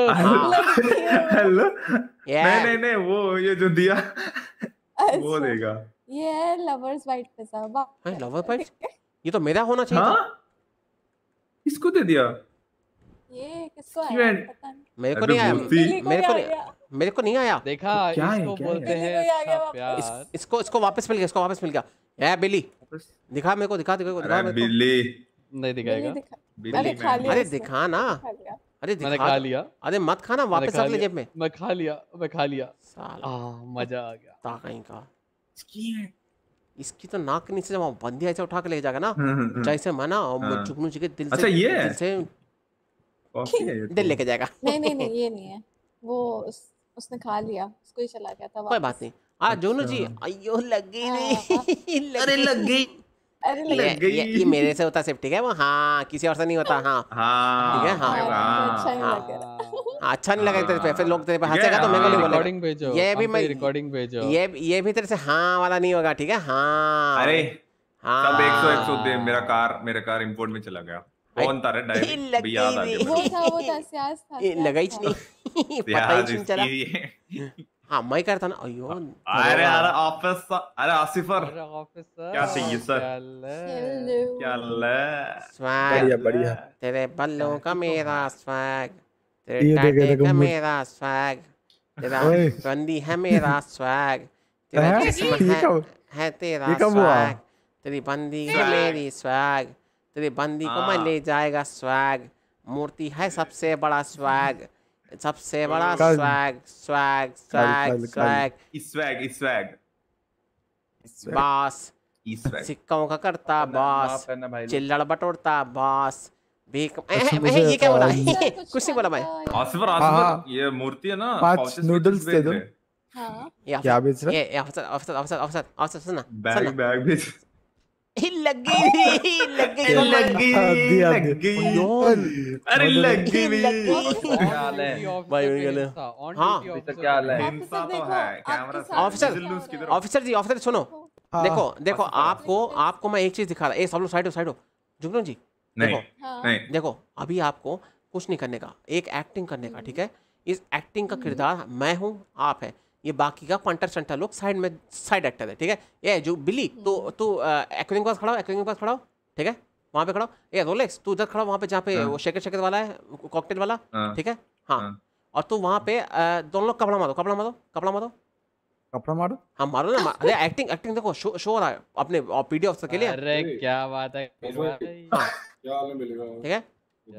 Hello Yeah. नहीं वो ये जो दिया वो देगा। ये है लवर्स वाइट पिज़्ज़ा। हां लवर पाइट, ये तो मेरा होना चाहिए हाँ था। इसको दे दिया। ये किसको क्यों आया है? पता नहीं। मेरे को अबे नहीं आया, भूती। मेरे को नहीं, मेरे को नहीं आया। देखा, क्या है, इसको क्या है? बोलते हैं बिल्ली को ही आ गया अच्छा वापस। प्यार। इसको वापस मिल गया, इसको वापस मिल गया। ए बिली दिखा मेरे को, दिखा दिखा अरे मेरे को। बिल्ली नहीं दिखाएगा। बिल्ली दिखा। बिल्ली अरे खा लिया अरे उसने। दिखा ना, खा लिया। अरे मैंने दिखा। खा लिया, अरे मत खाना, मैंने वापस खा रख ले लिया, जेब में। मैं खा लिया, मैं खा लिया। साला मजा आ गया। ता कहीं का। इसकी तो नाक के नीचे जब बंदी ऐसे उठा के ले जाएगा ना, जैसे मना और जुगनू जी के दिल से, अच्छा, ये है? दिल से कॉफी है ये तो। दिल लेके जाएगा। नहीं नहीं नहीं ये नहीं है वो, उसने खा लिया, उसको ही चला गया था कोई वापस। बात नहीं। जुगनू जी, अयो लग गई रे। अरे लग गई। अरे ये मेरे से होता सिर्फ, ठीक है वो। हाँ किसी और से नहीं होता। हाँ हाँ ठीक है। हाँ अच्छा नहीं हाँ। लग रहा। हाँ, अच्छा नहीं लगा तेरे पे, फिर लोग तेरे पे हंसेगा तो मेरे को नहीं बोलेगा। रिकॉर्डिंग भेजो, ये भी मैं रिकॉर्डिंग भेजो। ये भी तेरे से हाँ वाला नहीं होगा, ठीक है। हाँ अरे हाँ सब 100 दे। मेरा कार इंपोर्ट में चला गया। कौन था रे डायरेक्ट भी याद आ गया। वो था सियाज था। लगाई नहीं, पता ही नहीं चला। हाँ मैं करता ना। अयो अरे ऑफिसर, अरे आसिफर, ऑफिसर क्या चाहिए सर? क्या स्वैग बढ़िया। तेरे बल्लों का मेरा स्वैग, तेरे ये देख, टाटे देखो, का मुझ- मेरा स्वैग, तेरा ओए। बंदी है मेरा स्वैग, तेरा हैं? जिस्म ये कब- है तेरा ये कब हुआ? स्वैग, तेरी बंदी है मेरी स्वैग, तेरी बंदी को मैं ले जाएगा स्वैग, मूर्ति है सबसे बड़ा स्वैग, सबसे बड़ा कल- स्वैग स्वैग स्वैग कल- स्वैग स्वैग बॉस, सिक्कों का करता बॉस, माफ करना भाई लोग। चिल्लड़ बटोरता बॉस, भीख अच्छा, मुझे, ये क्या बोला? कुछ कुछ नहीं बोला मैं। आसिफर हाँ। आसिफर ये मूर्ति है ना, 5 pouches नूडल्स बेच दे दो। रहे। हाँ क्या बेच रहा? ये अफसर अफसर अफसर अफसर अफसर सुनना बैग बेच। लग गई लग गई लग गई दिया, लग गई। अरे लग गई क्या हाल है? भाई वही गले। हाँ ऑफिसर क्या हाल है? हिंसा तो है कैमरा से। ऑफिसर जुलूस किधर? ऑफिसर जी, ऑफिसर सुनो, हाँ। देखो देखो आपको मैं एक चीज दिखा रहा। ए सब लोग साइड हो। जुगनू जी नहीं देखो नहीं देखो, अभी आपको कुछ नहीं करने का, एक एक्टिंग करने का, ठीक है। इस एक्टिंग का किरदार मैं हूँ, आप है, ये बाकी का पंटर शंटर लोग साइड में साइड एक्टर है, ठीक है। ये जो बिली तू एक्टिंग के पास खड़ा हो, एक्टिंग के पास खड़ा हो, ठीक है, वहाँ पे खड़ा हो। ये रोलेक्स तू उधर खड़ा हो, वहाँ पे जहाँ पे हाँ। वो शेकर वाला है, कॉकटेल वाला, हाँ। ठीक है। हाँ हाँ। और तू वहाँ पे दोनों लोग कपड़ा मारो, कपड़ा मारो, कपड़ा मारो। कपड़ा मारो। हाँ मारो ना। अरे एक्टिंग देखो, शो हो रहा है अपने पीडी ऑफिसर के लिए, अरे क्या बात है, ठीक है।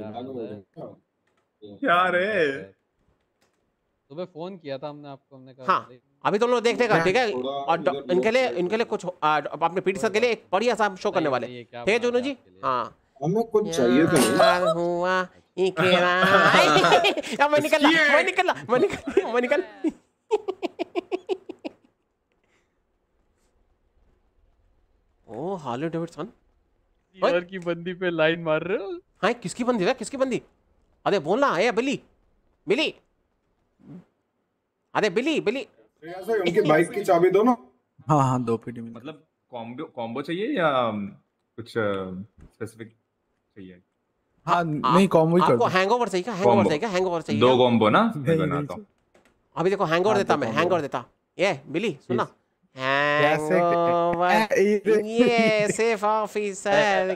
क्या रे? सुबह फोन किया था हमने आपको, हमने कहा हाँ अभी तुम लोग देखने का, ठीक है। और इनके लिए कुछ अपने पीडी सर के लिए एक बढ़िया सा शो करने वाले, ठीक है जुगनू जी। हाँ हमें कुछ चाहिए तो नहीं। यार हुआ इकरार। मैं निकल। ओ हार्ले डेविडसन यार की बंदी पे लाइन मार रहे हो? हाँ किसकी बंदी है, किसकी बंदी? अरे बोलना है बिली बिली, अरे बिली बिली। उनकी बाइक की चाबी दो ना। हाँ 2 पीडी में। मतलब कॉम्बो चाहिए या कुछ स्पेसिफिक चाहिए? हाँ नहीं कॉम्बो ही कर आपको दो। हैंगओवर चाहिए क्या? हैंगओवर चाहिए क्या? हैंगओवर चाहिए 2 क्या? कॉम्बो ना नहीं, बना नहीं, तो। अभी देखो हैंगओवर हाँ, देता दो मैं, combo। हैंगओवर देता। ये बिली सुनना, कैसे? हैंगओवर ये सिर्फ ऑफिसर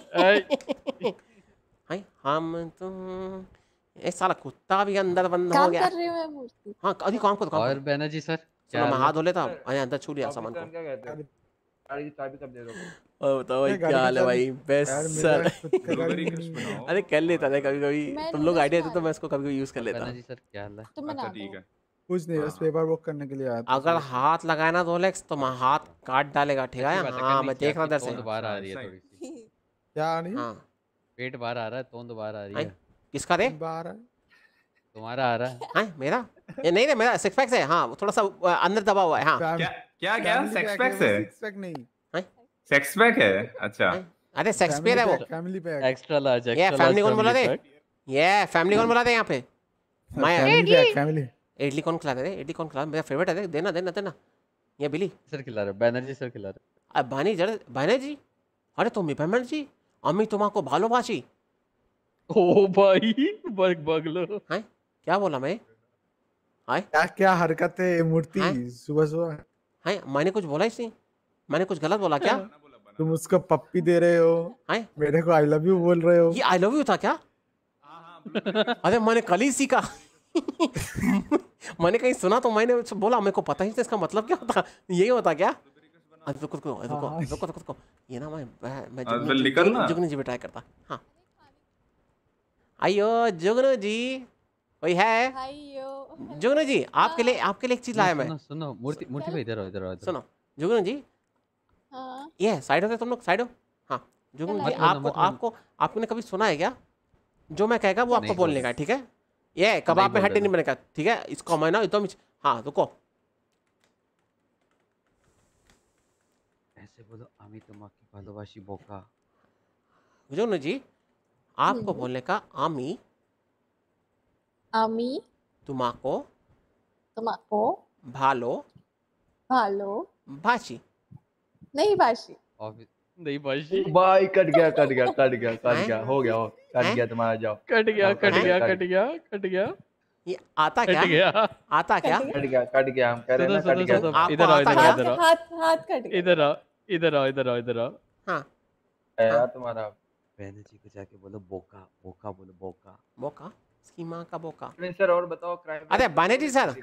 हाय हम तुम। ये साला कुत्ता भी अंदर बंद हो काम गया। कर रही हूँ मैं मूर्ति। हाँ अभी काम को और बैनर्जी सर सुनो, मैं हाथ धो लेता, अरे अंदर छू लिया सामान को। क्या कहते हैं? गाड़ी की चाबी कब दे दोगे? और बताओ भाई क्या हाल है भाई? Best sir. अरे कर लेता था कभी कभी, मैं तुम लोग noodles आइडिया खा देते तो मैं इसको कभी कभी यूज कर लेता। बैनर्जी सर क्या हाल है? तुम बना ठीक दो। है। कुछ नहीं, बस पेपर वर्क करने के लिए आया था। अगर हाथ लगाया ना रोलेक्स तो मैं हाथ काट डालेगा, ठीक है? हाँ मैं देख रहा इधर से। तोंद बाहर आ रही है थोड़ी सी। क्या आ रही है? हाँ पेट बाहर आ रहा है, तोंद बाहर आ रही है। किसका रे? बाहर है। तुम्हारा आ रहा है। हाँ मेरा? ये नहीं रे, मेरा सिक्स पैक है। हाँ वो थोड़ा सा अंदर दबा हुआ है। हाँ क्या सेक्स पैक है? सिक्स पैक नहीं, सेक्स पैक है। अच्छा अरे सेक्स पैक है वो। Family pack. एक्स्ट्रा लार्ज, ये फैमिली कौन बोला थे? ये फैमिली कौन बोला था यहाँ पे? मैं फैमिली पैक, फैमिली। इडली कौन खिला रहे? इडली कौन खिला? मेरा फेवरेट है, देना देना देना। ये बिली सर खिला रहे, बैनर्जी सर खिला रहे। अब बानी जड़ बैनर्जी, अरे तुम्ही बैनर्जी अम्मी तुम्हाको भालोबासी। ओ भाई बगलो हैं? क्या बोला मैं? हाय क्या क्या हरकत है मूर्ति सुबह सुबह? हैं? मैंने कुछ बोला ही नहीं, मैंने कुछ गलत बोला क्या? तुम उसको पप्पी दे रहे हो, मेरे को आई लव यू बोल रहे हो। ये आई लव यू था क्या? अरे मैंने कल ही सीखा। मैंने कहीं सुना तो मैंने बोला, मेरे को पता ही नहीं इसका मतलब क्या होता। यही होता क्या? रुको रुको रुको रुको रुको, ये ना मैं जुगनू जी भी ट्राई करता। हाँ आइयो जुगनू जी, कोई है? जुगनू जी आपके लिए एक चीज लाया मैं। सुनो मूर्ति भाई इधर आओ, इधर आओ। सुनो जुगनू जी, ये साइड हो तुम लोग, साइड हो। हाँ जुगनू जी, आपने कभी सुना है क्या? जो मैं कहेगा वो आपको बोलने का है, ठीक है? ये कबाब में हड्डी नहीं बनेगा, ठीक है? इसको मैं ना एकदम। हाँ रुको, ऐसे बोलो, आमी तुम्हाकी भालोबासी बोका। जुगनू जी आपको बोलने का आमी तुम्हाको भालो भाषी नहीं भाषी नहीं भाषी। भाई कट गया हो गया तुम्हारा। जाओ कट गया। ये आता क्या? कट गया हम कह रहे हैं ना, कट गया। इधर आओ। हाँ यार तुम्हारा बहन जी को जाके बोलो बोका बोलो बोका इसकी माँ का बोका। सर और बताओ क्राइम। अरे बानेजी सर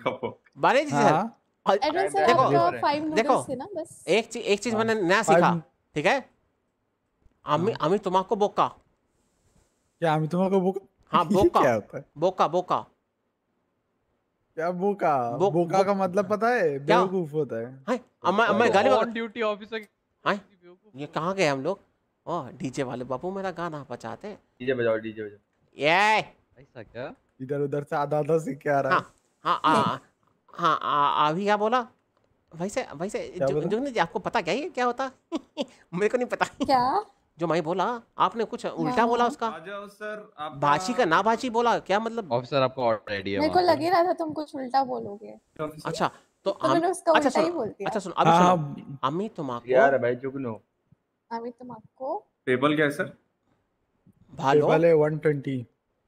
देखो एक चीज मैंने नया सीखा, ठीक है? आमी तुम्हाको बोका। क्या आमी तुम्हाको बोका? हाँ बोका क्या होता है? बोका क्या बोका का मतलब पता है? बेवकूफ होता है। मैं गाली ऑन ड्यूटी ऑफिसर। ये कहाँ गए हम लोग? ओह डीजे वाले बाबू मेरा गाना बजाते। डीजे बजाओ। ये ऐसा क्या? इधर उधर से आधा सीख के आ रहा है। हाँ अभी क्या बोला? वैसे जुगनू जी आपको पता क्या ये क्या होता? मेरे को नहीं पता क्या जो मैं बोला। आपने कुछ उल्टा बोला उसका। भाषी का ना भाषी बोला, क्या मतलब? ऑफिसर आपको ऑर्डर रेडी है। मेरे को लग ही रहा था तुम कुछ उल्टा बोलोगे। अच्छा तो मैंने उसका उल्टा ही बोल दिया। अच्छा सुनो अभी सुनो, अम्मी तुम्हाको यार भाई जुगनू, अभी तुमको टेबल क्या है सर? भालो 120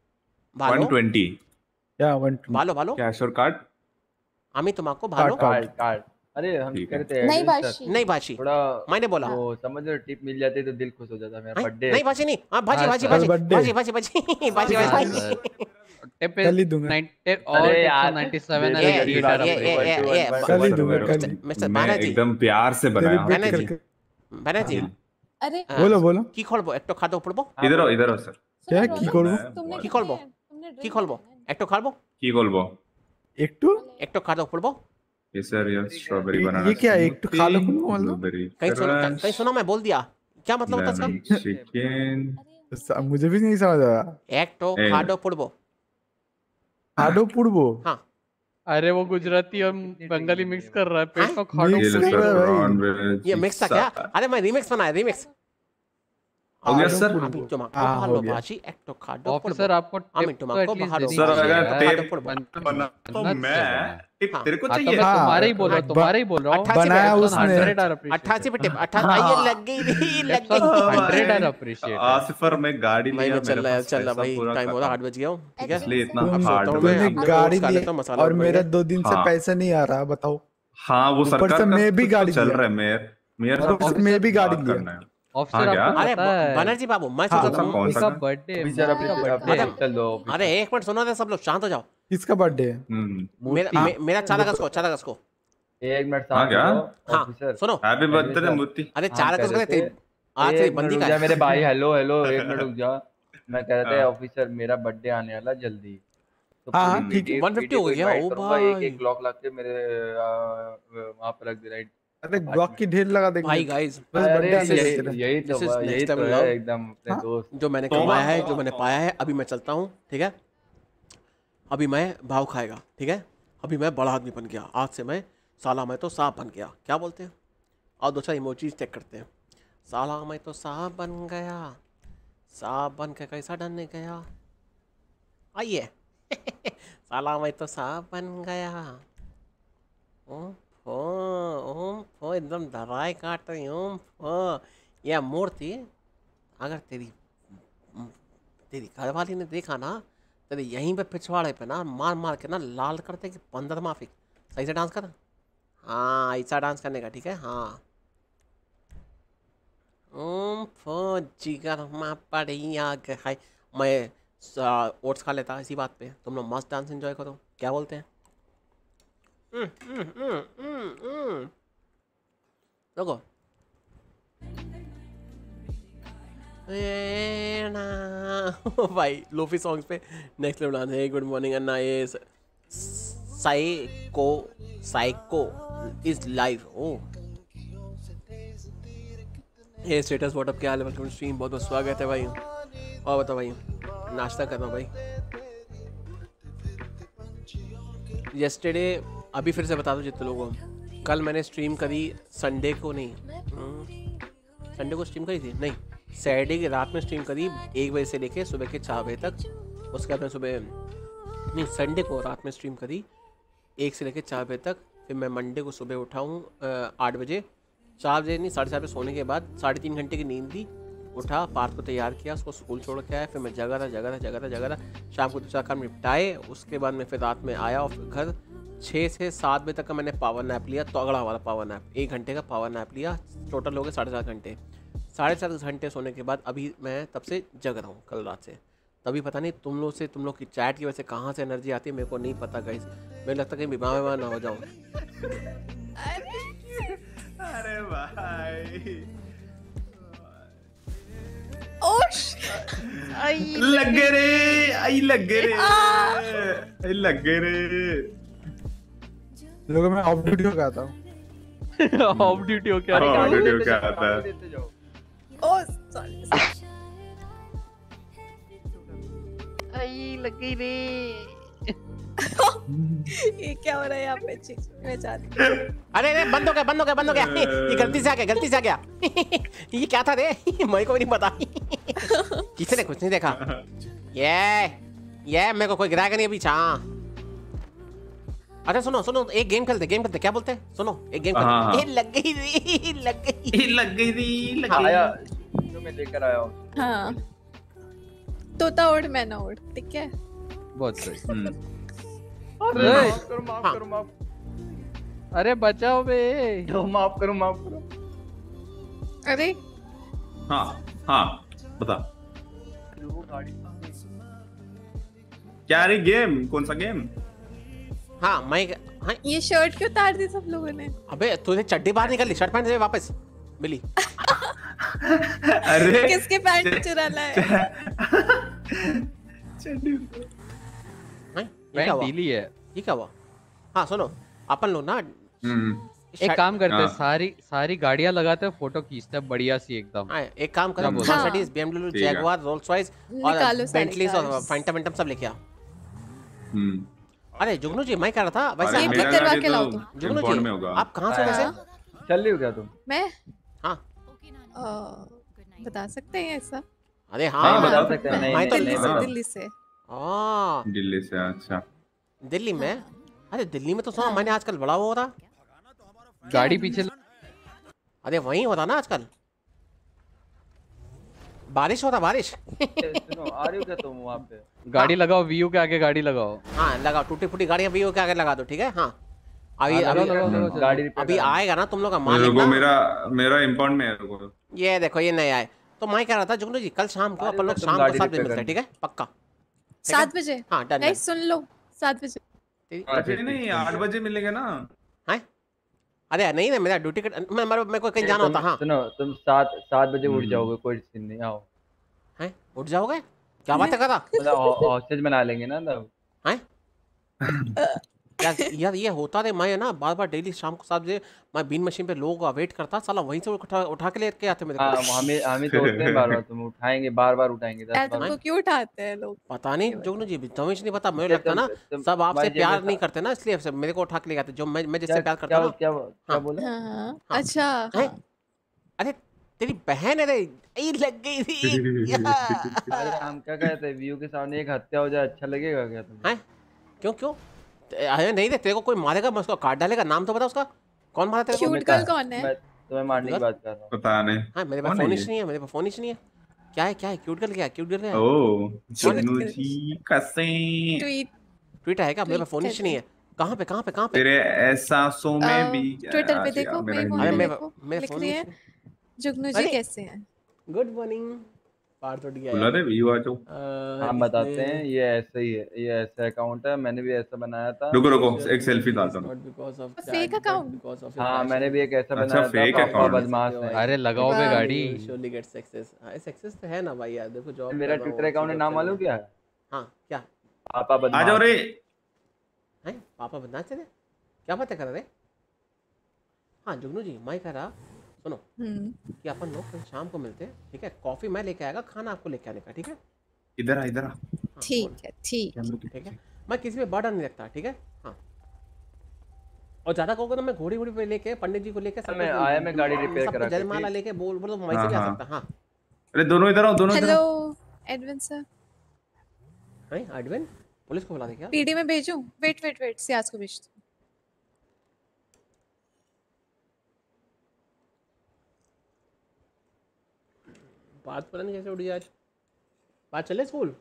या 120 भालो कैश और कार्ड। अम्मी तुम्हाको भालो कार्ड। अरे हम कहते हैं नहीं भाषी थोड़ा मैंने बोला वो समझ रहे, टिप मिल जाती तो दिल खुश हो जाता। मेरा बर्थडे नहीं भाषी नहीं। हाँ भाजी कल ही दूंगा। अरे यार 97 मैं एकदम प्यार से बनाया। बैनर्जी अरे बोलो की खोलबो एक तो खादो पड़बो। इधर हो सर। क्या की खोलबो एक तो खालबो एक तो खादो पड़बो। ये सर ये स्ट्रॉबेरी बनाना। ये क्या एक तो खा लो मतलब? कहीं सुना मैं बोल दिया, क्या मतलब होता है इसका? चिकन मुझे भी नहीं समझ आया। एक तो खादो पड़बो। हाँ अरे वो गुजराती और बंगाली मिक्स कर रहा है, पेट में खाड़ो। ये मिक्स था क्या? अरे मैं रीमिक्स बनाया, रीमिक्स हो गया सर। अभी तुम्हाको भालो भाजी एक तो खादो ऑफिसर आपको अम्मी तुम्हाको भालो सर अगर टेप बना तो मैं टिप तेरे को चाहिए। तुम्हारे ही बोल रहा हूँ बनाया उसने 88 पे टिप 88 ये लग गई 100 अप्रिशिएट। आसिफर मैं गाड़ी लिया, चल रहा भाई, टाइम हो रहा 8 बज गया हूँ, ठीक है? इसलिए इतना तुमने गाड़ी ली और मेरा 2 दिन से पैसा नहीं आ रहा, बताओ। हाँ वो सरकार का मैं भी गाड़ी चल रहा है। मेयर मैं भी गाड़ी लिया। ऑफिसर आपको अरे बनर्जी बाबू मैं सोचा था उसका बर्थडे। अरे एक मिनट सुनो, सब लोग शांत हो जाओ। किसका बर्थडे है? मेरा 4 अगस्त को। एक मिनट हाँ सुनो, हैप्पी बर्थडे मूर्ति। अरे 4 अगस्त को आज बंदी का मेरे भाई। हेलो एक मिनट रुक जा। मैं कह रहा था ऑफिसर मेरा बर्थडे आने वाला जल्दी, तो तो हाँ, पूरी ठीक है। PDF 150 हो को गया, invite ओ करूंगा, एक भाई। एक ब्लॉक ला के मेरे वहाँ पे रख दे राइट। अरे ब्लॉक की ढेर लगा देंगे भाई गाइस, बस अरे बर्थडे this is- सेलिब्रेट करें। यही this तो is यही next तो level है love। एकदम अपने दोस्त। जो मैंने कमाया है, जो मैंने पाया है, अभी मैं चलता हूँ, ठीक है। अभी मैं भाव खाएगा, ठीक है। अभी मैं बड़ा आदमी बन गया, आज से मैं साला मैं तो सांप बन गया, क्या बोलते हैं। और दो चार इमोजीज चेक करते हैं। साला मैं तो सांप बन गया, सांप बन के कैसा डरने गया, आइए। साला मैं तो सांप बन गया, ओ एकदम डराए काट रही हूँ। यह मूर्ति अगर तेरी घरवाली ने देखा ना, तेरे यहीं पे पिछवाड़े पे ना मार मार के ना लाल करते कि 15 माफी। सही से डांस कर, हाँ ऐसा डांस करने का, ठीक है। हाँ जिगर माँ बढ़िया है। मैं ओट्स खा लेता इसी बात पे। तुम लोग मस्त डांस एंजॉय करो, क्या बोलते हैं। देखो भाई लोफी सॉन्ग्स पे नेक्स्ट लेवल डांस है। गुड मॉर्निंग अन्ना, ये साइको इज लाइव। ओ ये स्टेटस व्हाट्सअप क्या हाल है, वेलकम स्ट्रीम, बहुत बहुत स्वागत है भाई। और बताओ भाई, नाश्ता करना भाई। येस्टरडे अभी फिर से बता दो जितने लोगों को, कल मैंने स्ट्रीम करी संडे को, नहीं संडे को स्ट्रीम करी थी, नहीं सैटरडे की रात में स्ट्रीम करी 1 बजे से लेके सुबह के 4 बजे तक। उसके बाद मैं सुबह नहीं संडे को रात में स्ट्रीम करी 1 से लेके 4 बजे तक। फिर मैं मंडे को सुबह उठा हूँ 8 बजे, 4 बजे नहीं 4:30 बजे सोने के बाद 3.5 घंटे की नींद ली, उठा, पार्थ को तैयार किया, उसको स्कूल छोड़ के आया। फिर मैं जगा था। शाम को दूसरा काम निपटाए, उसके बाद मैं फिर रात में आया और घर 6 से 7 बजे तक का मैंने पावर नैप लिया, तगड़ा वाला पावर नैप, 1 घंटे का पावर नैप लिया। टोटल हो गए 7.5 घंटे। 7.5 घंटे सोने के बाद अभी मैं तब से जग रहा हूँ, कल रात से। तभी पता नहीं तुम लोग की चैट की वजह से कहाँ से एनर्जी आती है मेरे को नहीं पता गाइस। मेरे लगता है कहीं बीमार ना हो जाऊँ। अरे भाई लग गए रे। लोगों में ऑफ ड्यूटी हो गया था। ऑफ ड्यूटी हो क्या आता है। ओ सॉरी, आई लग गई रे। ये क्या हो रहा है यहाँ पे? मैं चाहती हूँ। अरे बंद हो गया ये गलती से आ गया ये क्या था रे? मेरे को भी नहीं पता। किसी ने कुछ नहीं देखा। ये मेरे को कोई गिराएगा नहीं अभी। अरे सुनो एक गेम खेलते, क्या बोलते हैं? सुनो एक गेम खेलते। ये लग गई आया जो मैं लेकर आया हूँ। हाँ तोता उड़ मैं ना उड़, ठीक है। बहुत सही। माफ करो। अरे बचाओ बे। माफ करो। अरे हाँ बता क्या रे गेम, कौन सा गेम? हाँ मैं ये शर्ट क्यों उतार दी सब लोगों ने? अबे तूने चड्डी बाहर निकाल ली, शर्ट पहन दे वापस मिली। अरे किसके पैंट चुराना है? ये क्या हुआ? हाँ सुनो, अपन लोग ना एक काम करते हैं, सारी गाड़ियां लगाते हैं, फोटो खींचते हैं बढ़िया सी एकदम। एक काम करो, Mercedes, BMW, Jaguar, Rolls Royce और बेंटलीज और फैंटम सब लेके आओ। अरे जुगनू जी मैं कह रहा था वैसे ये करवा के लाओ तुम। जुगनू जी आप कहाँ से वैसे? चल रही हो क्या तुम? मैं हाँ बता सकते हैं ऐसा? अरे हाँ बता सकते हैं। मैं तो दिल्ली से। दिल्ली से। अच्छा दिल्ली में? अरे दिल्ली में तो सुना मैंने आजकल बड़ा हो रहा गाड़ी पीछे। अरे वहीं होता ना आजकल, बारिश होता बारिश। सुनो आ रही हो क्या तुम वहाँ पे? गाड़ी लगाओ, वीयू के आगे गाड़ी लगाओ। हाँ लगाओ, टूटी फूटी गाड़ियाँ वीयू के आगे लगा दो, ठीक है। हाँ अभी आएगा ना तुम लोग का मालिक ना। मेरा इंपाउंड में है। ये देखो ये नहीं आए तो मैं कह रहा था जुगनू जी कल शाम को अपन लोग शाम को 7 बजे मिलते हैं, ठीक है? पक्का 7 बजे? हाँ डन। नहीं सुन लो 7 बजे। नहीं 8 बजे मिलेगा ना? अरे नहीं मेरा ड्यूटी मेरे को कहीं जाना होता। हाँ सुनो तुम 7 बजे उठ जाओगे, कोई सीन नहीं। आओ हैं उठ जाओगे? क्या बात है करा? मतलब हॉस्टेज बना लेंगे ना तब। हैं यार ये होता रे, मैं ना बार बार डेली शाम को 7 बजे मैं बीन मशीन पे लोगों का वेट करता, साला वहीं से उठा के लेके आते मेरे हाँ को। हमें तो होते हैं बार-बार, तुम उठाएंगे बार-बार उठाएंगे 10 यार बार। तुमको क्यों उठाते हैं लोग? पता नहीं जोगनू जी, तुम्हें नहीं पता, मुझे क्या लगता ना तुम सब आपसे तुम्हारी जेब प्यार में नहीं करते ना, इसलिए सब मेरे को उठा के ले आते, जो मैं जिससे प्यार करता क्या ना। क्या क्या बोला? हाँ अच्छा हाँ। अरे तेरी बहन है रे, ये लग गई थी। अरे हम क्या कहते हैं, व्यू के सामने एक हत्या हो जाए अच्छा लगेगा क्या तुम्हें? क्यों क्यों? अरे नहीं रे, तेरे को कोई मारेगा, मैं उसको काट डालेगा। नाम तो बता उसका, कौन मारा तेरे को? क्यूट गर्ल कौन है? मैं तुम्हें मारने की बात कर रहा हूँ। पता नहीं। हाँ मेरे पास फोन ही नहीं है, मेरे पास फोन ही नहीं है। क्या है क्यूट गर्ल? क्या है क्यूट गर्ल? ओ जुगनू जी कसे ट्वीट है क्या? मेरे पास फोन ही नहीं है। कहाँ पे? तेरे एहसासों में भी ट्विटर पे देखो, मेरे फोन लिख रही है जुगनू जी कैसे हैं? Good morning. पार टूट गया बुला दे व्यू आ जाओ। हम बताते हैं, ये ऐसा ही है, ये ऐसा अकाउंट है, मैंने भी ऐसा बनाया था। रुको एक सेल्फी डालता हूँ। Fake account? हाँ मैंने भी एक ऐसा बनाया था, फेक पापा अकाउंट बदमाश है। अरे लगाओ बे गाड़ी। Surely get success। हाँ सक्सेस तो है ना भाई यार, देखो जॉब। मेरा ट्विटर अकाउंट का नाम मालूम क्या है? हाँ क्या? पापा बदमाश। आ जाओ रे। हैं पापा बदमाश थे? क्या बातें कर रहे? हाँ जुगनू जी मैं कह रहा, सुनो कि अपन लोग कल शाम को मिलते हैं, ठीक है? कॉफी मैं लेके आएगा, खाना आपको लेके आने का, ठीक है? इधर आ। ठीक है। मैं किसी पे बर्डन नहीं रखता, ठीक है? हाँ और ज्यादा कहोगे तो मैं घोड़ी पे लेके पंडित जी को लेके सब मैं गाड़ी रिपेयर करा के जयमाला लेके बोल तो मैं से भी आ सकता। हाँ अरे दोनों इधर आओ, दोनों इधर हेलो आओ। Edwin sir. हैं एडविन? पुलिस को बुला दे क्या? पीडी में भेजूं? वेट सियाज को भेजती हूं। बात पता नहीं कैसे उड़ी आज। बात चले स्कूल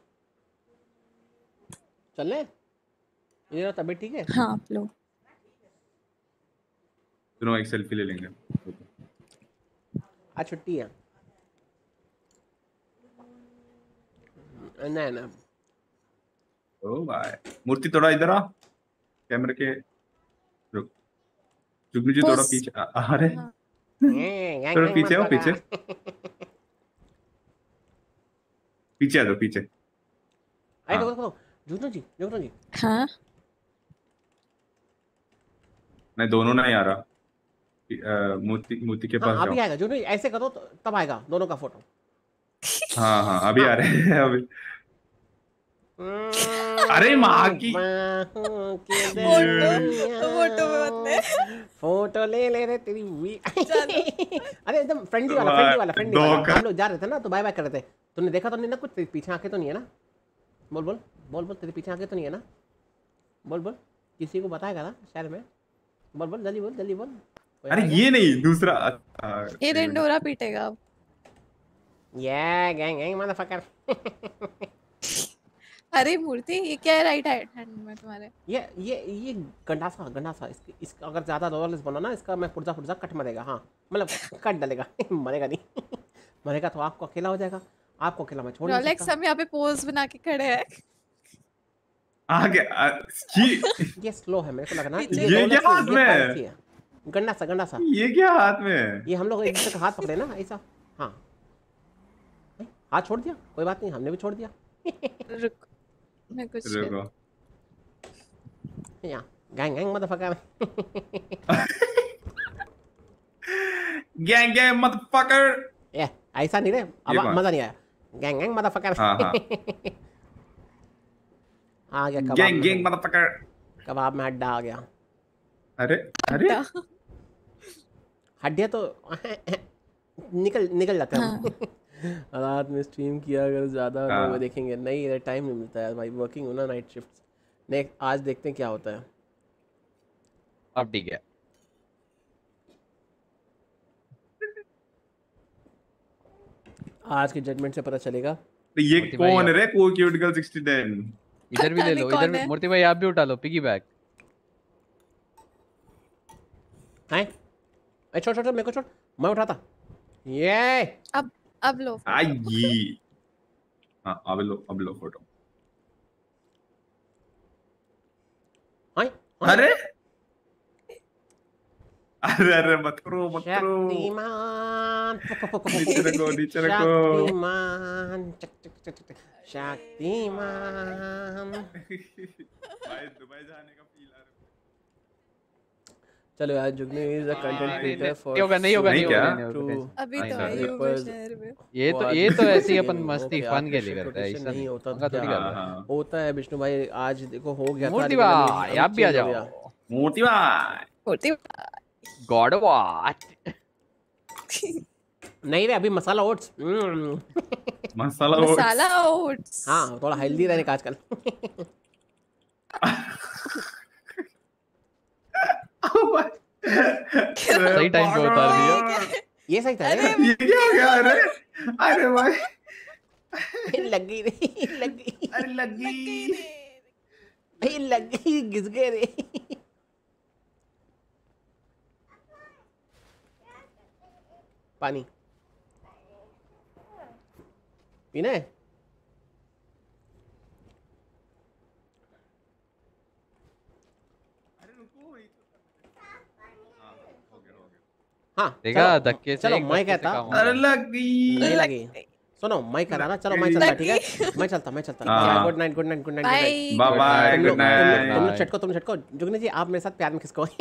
चलने? ये तबीयत ठीक है? हाँ आप लोग दोनों एक सेल्फी ले लेंगे। आज छुट्टी है ना। ओ भाई मूर्ति थोड़ा इधर आ, कैमरे के रुक। जुगनू जी थोड़ा पीछे अरे थोड़ा पीछे आओ, पीछे आ जाओ पीछे। देखो जुगनू जी हाँ नहीं दोनों नहीं आ रहा, मूर्ति के पास अभी आएगा जुगनू, ऐसे करो तो तब आएगा दोनों का फोटो। हाँ अभी आ रहे हैं अभी। अरे माँ की फोटो ले रे तेरी अरे एकदम फ्रेंडली वाला हम लोग जा रहे थे ना तो बाय बाय कर रहे थे, तूने देखा तो नहीं ना कुछ? तेरे पीछे आंखें तो नहीं है ना? बोल तेरे पीछे आंखें तो नहीं है ना? बोल किसी को बताएगा ना शहर में? बोल जल्दी बोल। अरे ये नहीं दूसरा ये रेंडोरा पीटेगा अब। ये गैंग मदरफकर। अरे मूर्ति ये क्या है राइट हैंड में तुम्हारे? ये गंडासा इसका अगर ज्यादा रोलेस बना ना, इसका मैं पुर्जा कट मरेगा। हाँ मतलब कट डालेगा मरेगा नहीं। मरेगा तो आपको अकेला हो जाएगा, आपको अकेला मैं छोड़ नहीं सकता। रोलेक्स हम यहाँ पे पोज बना के खड़े हैं। आगे ये स्लो है मेरे को लग रहा है। ये क्या हाथ में? गंडासा ये क्या हाथ में? ये हम लोग एक दूसरे का हाथ पकड़े ना ऐसा। हाँ हाथ छोड़ दिया, कोई बात नहीं, हमने भी छोड़ दिया। रुक मैं कुछ यहाँ गैंग मदरफकर। Gang motherfucker. ऐसा नहीं रे, अब मजा नहीं आया। Gang motherfucker. आ गया कबाब। Gang motherfucker. कबाब में हड्डा आ गया। अरे हड्डियाँ तो निकल जाते हैं। रात में स्ट्रीम किया अगर ज़्यादा लोग देखेंगे। नहीं इधर टाइम नहीं मिलता है भाई, वर्किंग हो ना नाइट शिफ्ट। नेक्स्ट आज देखते हैं क्या होता है। अब ठीक है। आज के जजमेंट से पता चलेगा। ये कौन है रे? Cute girl 69। इधर भी ले लो, इधर भी मूर्ति भाई आप भी उठा लो पिगी बैग। हैं छोड़ मेरे को छोड़, मैं उठाता। ये अब लो आई। हाँ अब लो फोटो। अरे अरे अरे मत करो मत करो। शक्तिमान नीचे रखो नीचे रखो। शक्तिमान शक्तिमान। भाई दुबई जाने का फील आ रहा है। चलो यार, Jugnu is a content creator for नहीं होगा नहीं होगा नहीं होगा नहीं ट्रू होगा। अभी तो आई हूँ मैं शहर में। ये तो ऐसे ही अपन मस्ती फन के लिए करते हैं, ऐसा नहीं होता पंगा तो थोड़ी क्या कर रहे हैं। होता है विष्णु भाई। आज देखो हो गया था, मूर्ति लेकिन भाई आप भी आ change हो गया। जाओ। मूर्ति भाई गॉड वॉट। नहीं रे, अभी मसाला ओट्स। मसाला ओट्स। हाँ, थोड़ा हेल्दी रहने का आजकल। सही टाइम पे उतार दिया। ये सही था। ये क्या हो गया? अरे अरे भाई लग गई रे, लग गई। अरे लगी भाई लग गई, घिस गए रे। पानी पीना है? हाँ देखा चलो, धक्के से चलो एक मैं धक्के से कहता काम हो अरे गया। लगी नहीं लगी। सुनो मैं कह रहा ना, चलो मैं चलता, ठीक है मैं चलता हाँ। Good night good night good night Bye. Bye bye good night. तुम लोग चटको, तुम चटको। जुगनी जी आप मेरे साथ प्यार में खिसको।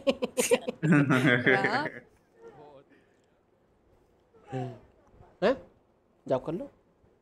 हैं? जाओ कर लो।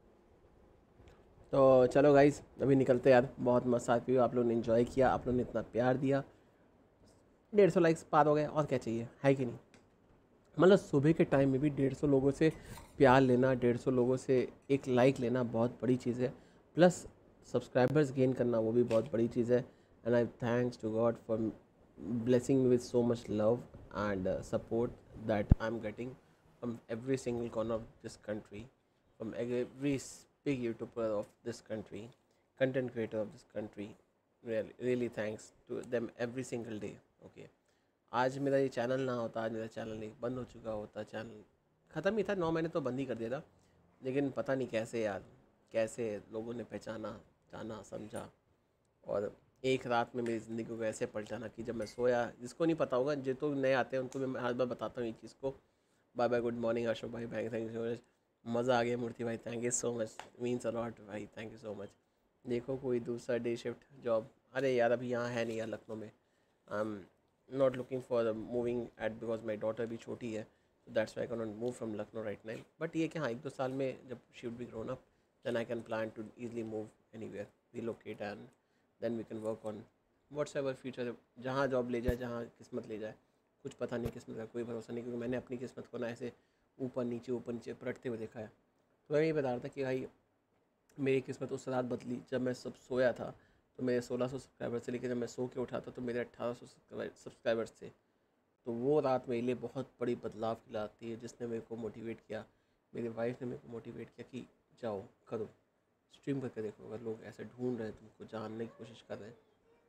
तो चलो गाइस, अभी निकलते यार। बहुत मस्त आती हुई, आप लोगों ने एंजॉय किया, आप लोगों ने इतना प्यार दिया। 150 लाइक्स पार हो गए, और क्या चाहिए, है कि नहीं? मतलब सुबह के टाइम में भी 150 लोगों से प्यार लेना, 150 लोगों से एक लाइक लेना बहुत बड़ी चीज़ है। प्लस सब्सक्राइबर्स गेन करना, वो भी बहुत बड़ी चीज़ है। And I thanks to God for blessing me with so much love and support that I am getting from every single corner of this country, from every big YouTuber of this country, content creator of this country. Really thanks to them every single day. Okay, आज मेरा ये channel ना होता, आज मेरा channel नहीं बंद हो चुका होता, चैनल ख़त्म ही था। 9 महीने तो बंद ही कर दिया था, लेकिन पता नहीं कैसे यार, कैसे लोगों ने पहचाना, जाना, समझा, और एक रात में मेरी ज़िंदगी को ऐसे पलटाना कि जब मैं सोया, जिसको नहीं पता होगा, जो तो नए आते हैं उनको मैं हर बार बताता हूँ ये चीज़ को। Bye bye, good morning Ashok भाई, थैंक यू सो मच, मज़ा आ गया मूर्ति भाई, thank you so much, means a lot भाई, थैंक यू सो मच। देखो कोई दूसरा डे शिफ्ट जॉब, अरे यार अभी यहाँ है नहीं यार लखनऊ में। I am not looking for moving at, because my daughter भी छोटी है, so that's why I cannot move from Lucknow right now. But ये कि हाँ 1-2 साल में जब she would be grown up, then I can plan to easily move anywhere, relocate, and then we can work on whatsoever future, जहाँ job ले जाए, जहाँ किस्मत ले जाए, कुछ पता नहीं किस्मत का कोई भरोसा नहीं, क्योंकि मैंने अपनी किस्मत को ना ऐसे ऊपर नीचे पलटते हुए देखा है। तो मैं ये बता रहा था कि भाई मेरी किस्मत उस रात बदली जब मैं सब सोया था, तो मेरे 1600 सब्सक्राइबर से, लेकिन जब मैं सो के उठा था तो मेरे 1800 सब्सक्राइबर्स थे। तो वो रात मेरे लिए बहुत बड़ी बदलाव की रात थी, जिसने मेरे को मोटिवेट किया। मेरी वाइफ ने मेरे को मोटिवेट किया कि जाओ करो, स्ट्रीम करके देखो, अगर लोग ऐसे ढूंढ रहे हैं, तुमको जानने की कोशिश कर रहे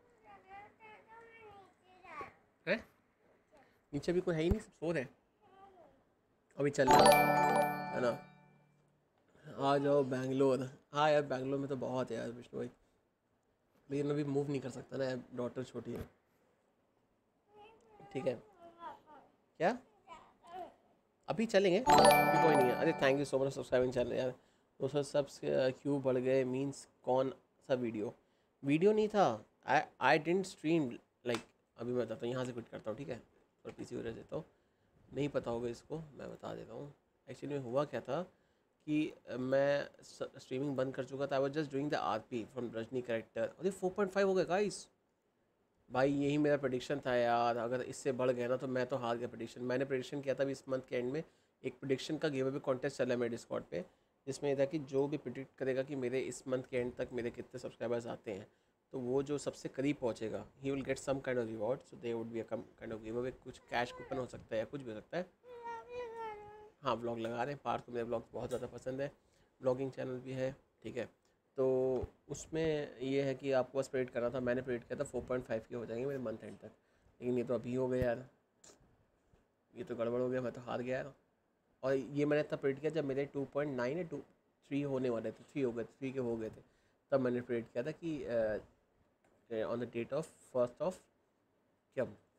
हैं। नीचे भी कोई है ही नहीं, सब सो रहे हैं, अभी चल रहा है ना। आ जाओ बैंगलोर। हाँ यार बैंगलोर में तो बहुत है यार विष्णु भाई, लेकिन अभी मूव नहीं कर सकता ना, डॉटर छोटी है। ठीक है क्या, अभी चलेंगे, अभी कोई नहीं है। अरे thank you so much subscribing channel यार। तो सर सब क्यों बढ़ गए, मीन्स कौन सा वीडियो नहीं था, आई डिडंट स्ट्रीम लाइक। अभी मैं बताता हूँ, यहाँ से क्विट करता हूँ, ठीक है, और पीसी वजह देता हूँ, नहीं पता होगा इसको, मैं बता देता हूँ। एक्चुअली में हुआ क्या था कि मैं स्ट्रीमिंग बंद कर चुका था। I was just doing the RP from Rajni character. अरे 4.5 हो गए गाइस भाई, यही मेरा प्रेडिक्शन था यार, अगर इससे बढ़ गया ना तो मैं तो हार गया प्रेडिक्शन। मैंने प्रेडिक्शन किया था अभी इस मंथ के एंड में, एक प्रेडिक्शन का गिव अवे कॉन्टेस्ट चल रहा है मेरे डिस्कॉर्ड पे, जिसमें ये था कि जो भी प्रेडिक्ट करेगा कि मेरे इस मंथ के एंड तक मेरे कितने सब्सक्राइबर्स आते हैं, तो वो जो सबसे करीब पहुंचेगा ही will get some kind of reward. So they would be a kind of giveaway, कुछ कैश कूपन हो सकता है या कुछ भी हो सकता है। हाँ व्लॉग लगा रहे हैं, पार्थ को मेरे ब्लॉग बहुत ज़्यादा पसंद है, ब्लॉगिंग चैनल भी है, ठीक है। तो उसमें ये है कि आपको बस प्रेडिक्ट करना था, मैंने प्रेडिक्ट किया था 4.5 के हो जाएंगे मेरे मंथ एंड तक, लेकिन ये तो अभी हो गया यार, ये तो गड़बड़ हो गया, मैं तो हार गया यार। और ये मैंने तब प्रेडिक्ट किया जब मेरे 2.9 या 3 होने वाले थे, 3 हो गए, 3 के हो गए थे, तब मैंने प्रेडिक्ट किया था कि ऑन द डेट ऑफ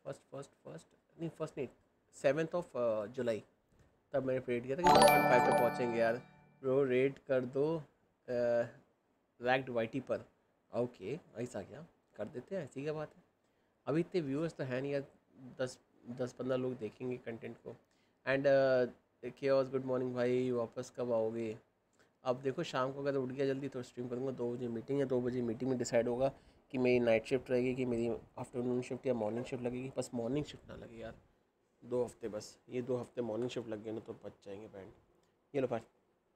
नहीं 7th ऑफ जुलाई तब मैंने प्रेड किया था कि 1.5 पे पहुँचेंगे यार। ब्रो रेड कर दो रैक्ड वाईटी पर। ओके ऐसा क्या कर देते हैं, ऐसी क्या बात है। अभी इतने व्यूअर्स तो है नहीं यार, 10-15 लोग देखेंगे कंटेंट को। एंड केओस गुड मॉर्निंग भाई, वापस कब आओगे। अब देखो शाम को अगर उठ गया जल्दी तो स्ट्रीम करूँगा। 2 बजे मीटिंग है, 2 बजे मीटिंग में डिसाइड होगा कि मेरी नाइट शिफ्ट रहेगी कि मेरी आफ्टरनून शिफ्ट या मॉर्निंग शिफ्ट लगेगी। बस मॉर्निंग शिफ्ट ना लगे यार, 2 हफ्ते बस, ये 2 हफ्ते मॉर्निंग शिफ्ट लग गए ना तो बच जाएंगे बैंड। ये लो फार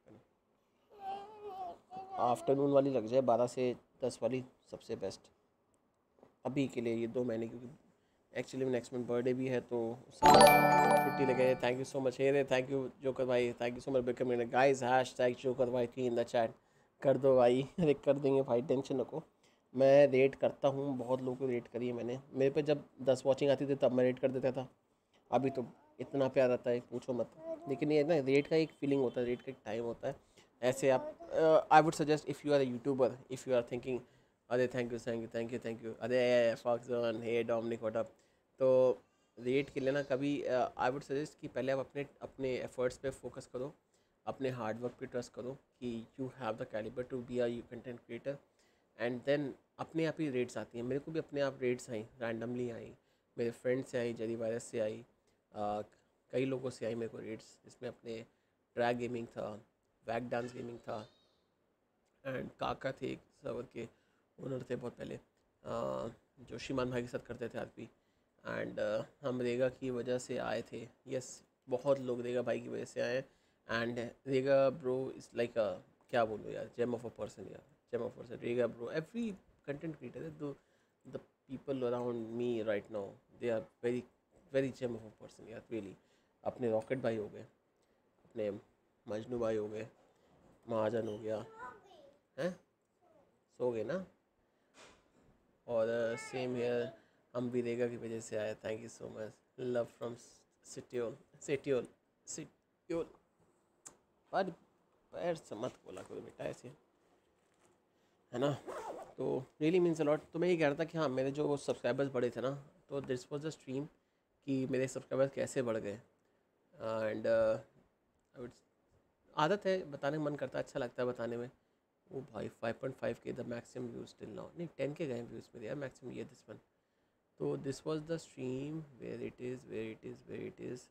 आफ्टरनून वाली लग जाए, 12 से 10 वाली सबसे बेस्ट अभी के लिए ये 2 महीने, क्योंकि एक्चुअली नेक्स्ट मंथ बर्थडे भी है तो छुट्टी लगे। थैंक यू सो मच हेरे, थैंक यू जोकर भाई, thank you so much becoming guys hashtag joker भाई थी इन द चैट। कर दो भाई, अरे कर देंगे भाई, टेंशन रखो। मैं रेट करता हूँ, बहुत लोगों को रेट करी है मैंने। मेरे पे जब 10 वॉचिंग आती थी तब मैं रेट कर देता था, अभी तो इतना प्यार आता है पूछो मत। लेकिन ये ना रेट का एक फीलिंग होता है, रेट का एक टाइम होता है। ऐसे आप I would suggest if you are a youtuber, if you are thinking अरे थैंक यू अरे fox on hey Dominic what up, तो रेट के लिए ना कभी आई वुड सजेस्ट कि पहले आप अपने एफर्ट्स पे फोकस करो, अपने हार्ड वर्क पे ट्रस्ट करो कि you have the calibre to be a content creator, and then अपने आप ही रेट्स आती हैं। मेरे को भी अपने आप रेट्स आई, रैंडमली आई, मेरे फ्रेंड से आई, जेरी वायरस से आई, कई लोगों से आई मेरे को रेट्स। इसमें अपने ट्रैक गेमिंग था, वैक डांस गेमिंग था, एंड काका थे एक सर्वर के ओनर थे बहुत पहले, जो शिमान भाई के साथ करते थे आरपी, एंड हम रेगा की वजह से आए थे। यस बहुत लोग रेगा भाई की वजह से आए, एंड रेगा ब्रो इज़ लाइक क्या बोलूँ यार, जेम ऑफ अ पर्सन यार, जेम ऑफ अ पर्सन रेगा bro. Every content creator the people around me right now they are very gem of a person यार रियली। अपने रॉकेट भाई हो गए, अपने मजनू भाई हो गए, महाजन हो गया हैं, सो गए ना, और सेम हेयर हम भी रेगा की वजह से आए। Thank you so much, love from सिटियोल पर पैर से मत बोला करो बेटा ऐसे, है ना। तो रियली मीन्स अ लॉट। तो मैं ये कह रहा था कि हाँ मेरे जो सब्सक्राइबर्स बढ़े थे ना, तो दिस वाज द स्ट्रीम कि मेरे सब्सक्राइबर्स कैसे बढ़ गए। एंड आदत है बताने का, मन करता है, अच्छा लगता है बताने में। वो भाई 5.5 के the maximum views till now, नहीं 10 के गए व्यूज़ मेरे यार मैक्सिमम, ये दिस वन। तो this was the stream where it is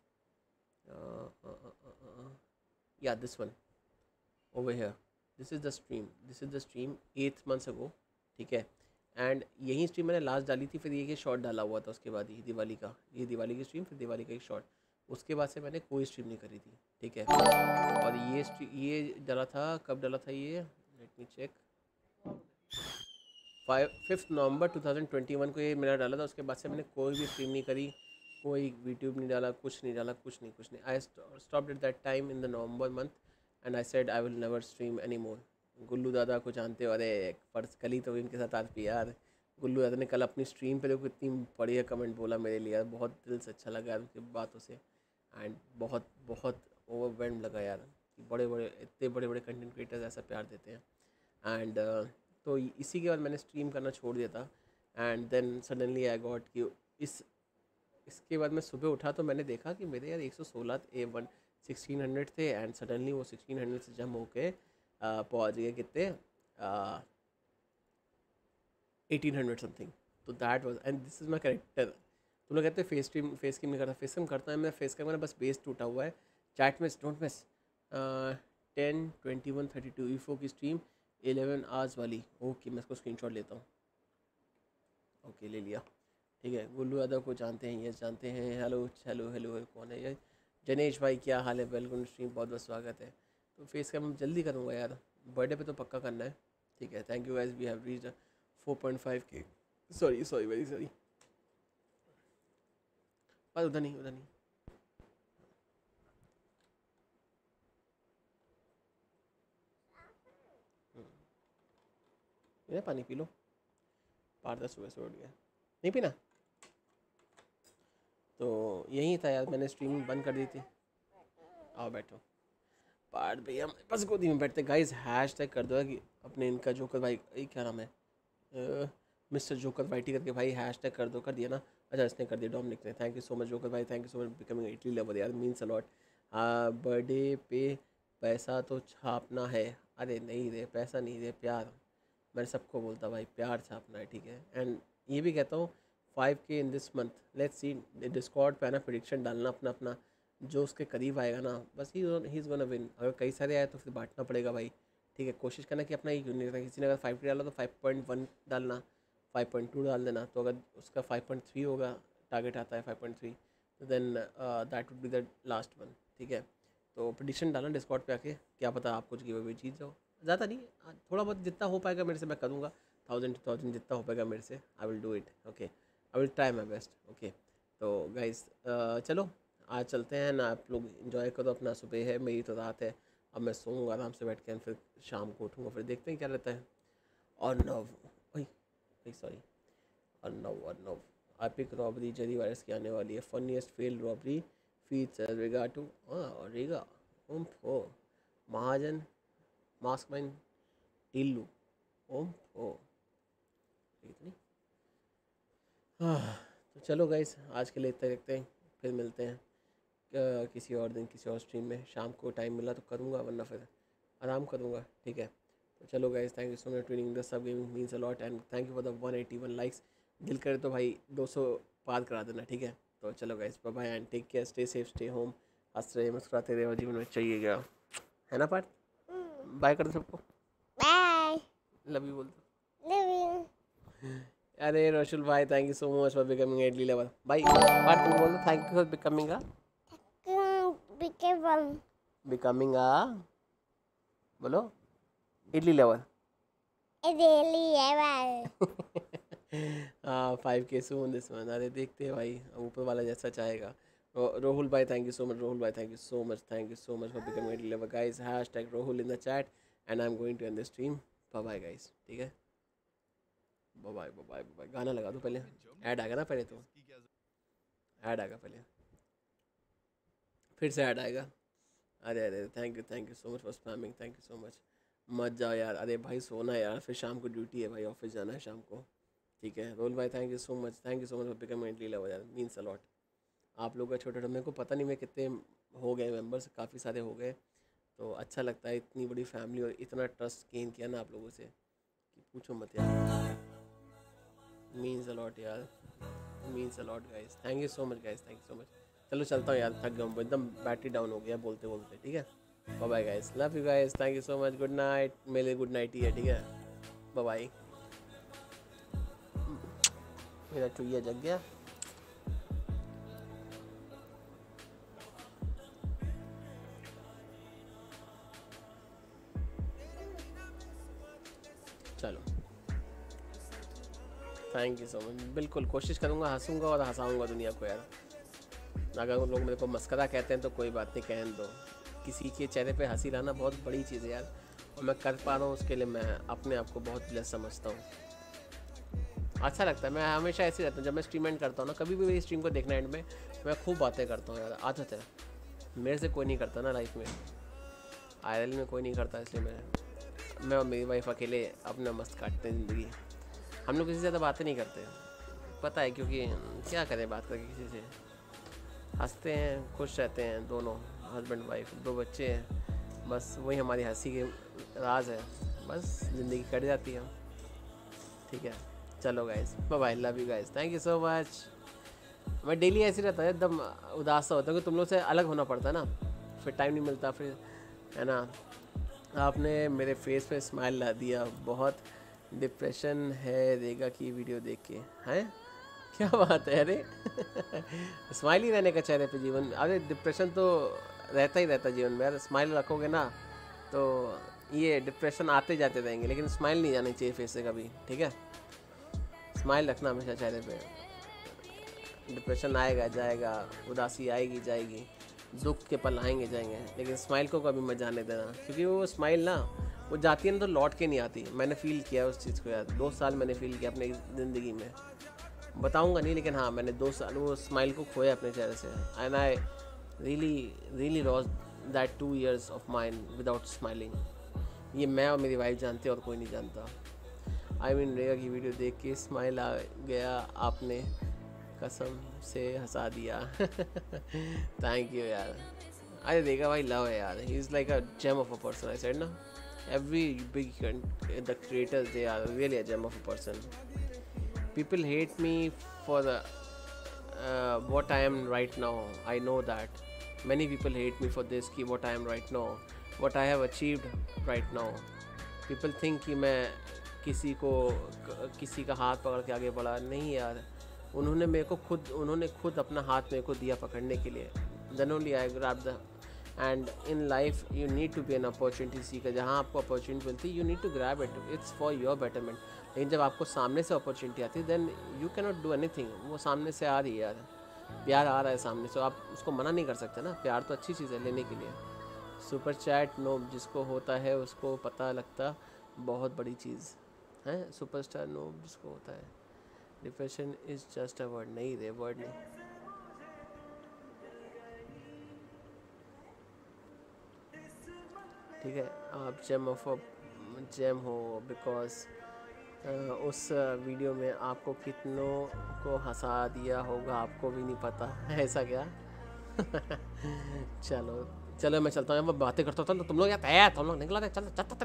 या this one over here, this is the stream 8 months ago, ठीक है। एंड यही स्ट्रीम मैंने लास्ट डाली थी, फिर ये शॉर्ट डाला हुआ था उसके बाद, ये दिवाली की स्ट्रीम, फिर दिवाली का एक शॉर्ट, उसके बाद से मैंने कोई स्ट्रीम नहीं करी थी, ठीक है। और ये डाला था, कब डाला था ये, लेट मी चेक, 5 नवंबर 2021 को ये मेरा डाला था। उसके बाद से मैंने कोई भी स्ट्रीम नहीं करी, कोई यूट्यूब नहीं डाला, कुछ नहीं। I stopped at that time in the November month, and I said I will never stream any more. Gullu दादा को जानते हो, अरे पर्स कल ही तो इनके साथ आज भी यार, गुल्लू दादा ने कल अपनी स्ट्रीम पे देखो इतनी बढ़िया कमेंट बोला मेरे लिए यार, बहुत दिल से अच्छा लगा यार उनकी बातों से, एंड बहुत ओवरवेल्म लगा यार कि इतने बड़े कंटेंट क्रिएटर्स ऐसा प्यार देते हैं। एंड तो इसी के बाद मैंने स्ट्रीम करना छोड़ दिया था, and then suddenly I got कि इसके बाद मैं सुबह उठा तो मैंने देखा कि मेरे यार 116 1600 थे, एंड सडनली वो 1600 से जम होके पहुँच गए कितने 1800 समथिंग। तो that was, and this is my character. तुम लोग कहते हैं फेस कैम नहीं करता, फेस कैम करता है मैं, फेस कैम मेरा बस बेस टूटा हुआ है। चैट मिस डोंट मिस 10 21 32 ईफो की स्ट्रीम 11 आवर्स वाली, ओके मैं इसको स्क्रीनशॉट लेता हूँ। ओके ले लिया, ठीक है। गुल्लू यादव को जानते हैं, यस जानते हैं। हेलो कौन है ये, जनेश भाई क्या हाल है, वेलकम स्ट्रीम, बहुत बहुत स्वागत है। तो फेस कैम जल्दी करूँगा यार, बर्थडे पे तो पक्का करना है, ठीक है। Thank you guys, we have reached 4.5K, sorry very sorry, पर उधर नहीं ये पानी पी लो, 5-10 सुबह से उठ गया, नहीं पीना। तो यही था यार, मैंने स्ट्रीमिंग बंद कर दी थी। आओ बैठो, पार्ट भैया बस गोदी में बैठते। गाइस हैशटैग कर दो कि अपने इनका जोकर भाई, क्या नाम है, मिस्टर जोकर वाइटी करके भाई हैशटैग कर दो, कर दिया ना? अच्छा इसने कर दिया, डोमिनिक ने। Thank you so much joker भाई, thank you so much becoming Italy lover यार, मीन्स अ लॉट। बर्थडे पे पैसा तो छापना है। अरे नहीं रे, पैसा नहीं रे, प्यार। मैं सबको बोलता भाई प्यार छापना है, ठीक है। एंड ये भी कहता हूँ 5K in this month, let's see discord पे ना प्रेडिक्शन डालना अपना अपना, जो उसके करीब आएगा ना बस ही इज़ गोना विन। अगर कई सारे आए तो फिर बांटना पड़ेगा भाई, ठीक है। कोशिश करना कि अपना एक यूनिट रखना। किसी ने अगर 5K डाला तो 5.1 डालना, 5.2 डाल देना। तो अगर उसका 5.3 होगा, टारगेट आता है 5.3, तो then that would be the last one, ठीक है। तो प्रेडिक्शन डालना डिस्कॉर्ड पे आके, क्या पता आप कुछ गिव अवे जीत जाओ। ज़्यादा नहीं, थोड़ा बहुत जितना हो पाएगा मेरे से मैं करूँगा, 1000 जितना हो पाएगा मेरे से, I will do it, okay. I will try my best, okay. तो गाइस चलो आज चलते हैं ना, आप लोग इन्जॉय करो अपना। सुबह है, मेरी तो रात है, अब मैं सोऊंगा आराम से बैठ के, फिर शाम को उठूँगा, फिर देखते हैं क्या रहता है। और नव सॉरी और एपिक रॉबरी जरी वायरस की आने वाली है। Funniest fail robbery feature regard to रेगा ओ महाजन मास्कमैन टिल्लू इतनी। तो चलो गाइस आज के लिए इतना रखते हैं, फिर मिलते हैं किसी और दिन किसी और स्ट्रीम में। शाम को टाइम मिला तो करूँगा, वरना फिर आराम करूँगा, ठीक है। तो चलो guys, thank you so much tuning the सब gaming means a lot and thank you for the 181 likes. दिल करे तो भाई 200 पार करा देना, ठीक है। तो चलो guys, bye bye and take care, stay safe, stay home. हंसते रहे मुस्कुराते रहे, और जीवन में चाहिए क्या है ना पार्थ? बाय कर दो सबको, बाय, लव यू बोल दो, लव यू। अरे रोशुल भाई thank you so much for becoming idli level. भाई पार्थ तुम बोल दो थैंक यू फॉर बिकमिंग बोलो idli level. 5K soon this month. अरे देखते हैं भाई, ऊपर वाला जैसा चाहेगा। रोहुल भाई thank you so much, Rahul भाई thank you so much for becoming idli level guys. Hashtag Rahul in the chat and I am going to end the stream. Bye bye guys, ठीक है, बाय बाय बाय बाय। गाना लगा दो पहले, add आएगा ना पहले, तो ऐड आएगा पहले, फिर से ऐड आएगा। अरे thank you so much for spamming, thank you so much. मत जाओ यार, अरे भाई सोना यार, फिर शाम को ड्यूटी है भाई, ऑफिस जाना है शाम को, ठीक है। रोल भाई thank you so much for becoming idli level यार, मीन्स अ लॉट। आप लोग का छोटा मेरे को पता नहीं मैं कितने हो गए मेंबर्स, काफ़ी सारे हो गए, तो अच्छा लगता है। इतनी बड़ी फैमिली और इतना ट्रस्ट गेन किया ना आप लोगों से कि पूछो मत यार, मीन्स अ लॉट यार, means a lot guys. Thank you so much guys, thank you so much. चलो चलता हूँ यार, थक गया हूँ एकदम, बैटरी डाउन हो गया बोलते बोलते, ठीक है। Bye bye guys, love you guys, thank you so much, good night. मेरे लिए गुड नाइट ही है, ठीक है। Bye bye. मेरा चुईया जग गया। चलो थैंक यू सो मच, बिल्कुल कोशिश करूँगा, हंसूंगा और हंसाऊंगा दुनिया को यार। अगर वो लोग मेरे को मस्करा कहते हैं तो कोई बात नहीं, कहने दो। किसी के चेहरे पे हंसी लाना बहुत बड़ी चीज़ है यार, और मैं कर पा रहा हूँ उसके लिए मैं अपने आप को बहुत ब्लेस समझता हूँ। अच्छा लगता है, मैं हमेशा ऐसे रहता हूँ जब मैं स्ट्रीम एंड करता हूँ ना, कभी भी मेरी स्ट्रीम को देखना एंड में मैं खूब बातें करता हूँ यार, आदत है मेरे से, कोई नहीं करता ना लाइफ में, IRL में कोई नहीं करता, इसलिए मैं और मेरी वाइफ अकेले अपना मस्त काटते हैं ज़िंदगी। हम लोग किसी से ज़्यादा बातें नहीं करते, पता है, क्योंकि क्या करें बात करके किसी से, हंसते हैं, खुश रहते हैं दोनों, हस्बैंड वाइफ, 2 बच्चे हैं, बस वही हमारी हंसी के राज है, बस ज़िंदगी कट जाती है, ठीक है। चलो guys, bye bye, love you guys, thank you so much. मैं डेली ऐसे रहता है, एकदम उदास सा होता है कि तुम लोग से अलग होना पड़ता है ना, फिर टाइम नहीं मिलता, फिर है ना। आपने मेरे फेस पे स्माइल ला दिया, बहुत डिप्रेशन है रेगा की वीडियो देख के, हैं क्या बात है, अरे स्माइल ही रहने का चेहरे पे जीवन। अरे डिप्रेशन तो रहता ही रहता जीवन में यार, स्माइल रखोगे ना तो ये डिप्रेशन आते जाते रहेंगे, लेकिन स्माइल नहीं जानी चाहिए फेस से कभी, ठीक है। स्माइल रखना हमेशा चेहरे पे, डिप्रेशन आएगा जाएगा, उदासी आएगी जाएगी, दुख के पल आएंगे जाएंगे, लेकिन स्माइल को कभी मत जाने देना, क्योंकि वो स्माइल ना वो जाती है ना तो लौट के नहीं आती। मैंने फील किया उस चीज़ को यार, 2 साल मैंने फील किया अपनी ज़िंदगी में, बताऊंगा नहीं, लेकिन हाँ मैंने 2 साल वो स्माइल को खोया अपने चेहरे से, and I really lost that 2 years of mine without smiling. ये मैं और मेरी वाइफ जानते हैं और कोई नहीं जानता। आई मीन रेगा की वीडियो देख के स्माइल आ गया, आपने कसम से हंसा दिया। थैंक यू यार। अरे रेगा भाई लव है यार, he is like a gem of a person. I said ना, every big the creators, they are really a gem of a person. People hate me for the what I am right now. I know that many people hate me for this, ki what I am right now, what I have achieved right now. People think कि मैं किसी का हाथ पकड़ के आगे बढ़ा, नहीं यार। उन्होंने खुद अपना हाथ मेरे को दिया पकड़ने के लिए। Then only I grabbed the and in life you need to be an opportunity seeker. जहाँ आपको opportunity मिलती है, you need to grab it. It's for your betterment. लेकिन जब आपको सामने से opportunity आती है, then you cannot do anything. वो सामने से आ रही है यार, प्यार आ रहा है सामने से, आप उसको मना नहीं कर सकते ना। प्यार तो अच्छी चीज़ है लेने के लिए। सुपर चैट नो, जिसको होता है उसको पता लगता, बहुत बड़ी चीज़ है। सुपरस्टार नो, जिसको होता है। Depression is just a word, नहीं रे वर्ड नहीं। ठीक है, आप जेम हो बिकॉज उस वीडियो में आपको कितनों को हंसा दिया होगा, आपको भी नहीं पता। ऐसा क्या? चलो मैं चलता हूँ, मैं बातें करता हूँ। तुम लोग क्या तैयार, तुम लोग निकला, चलो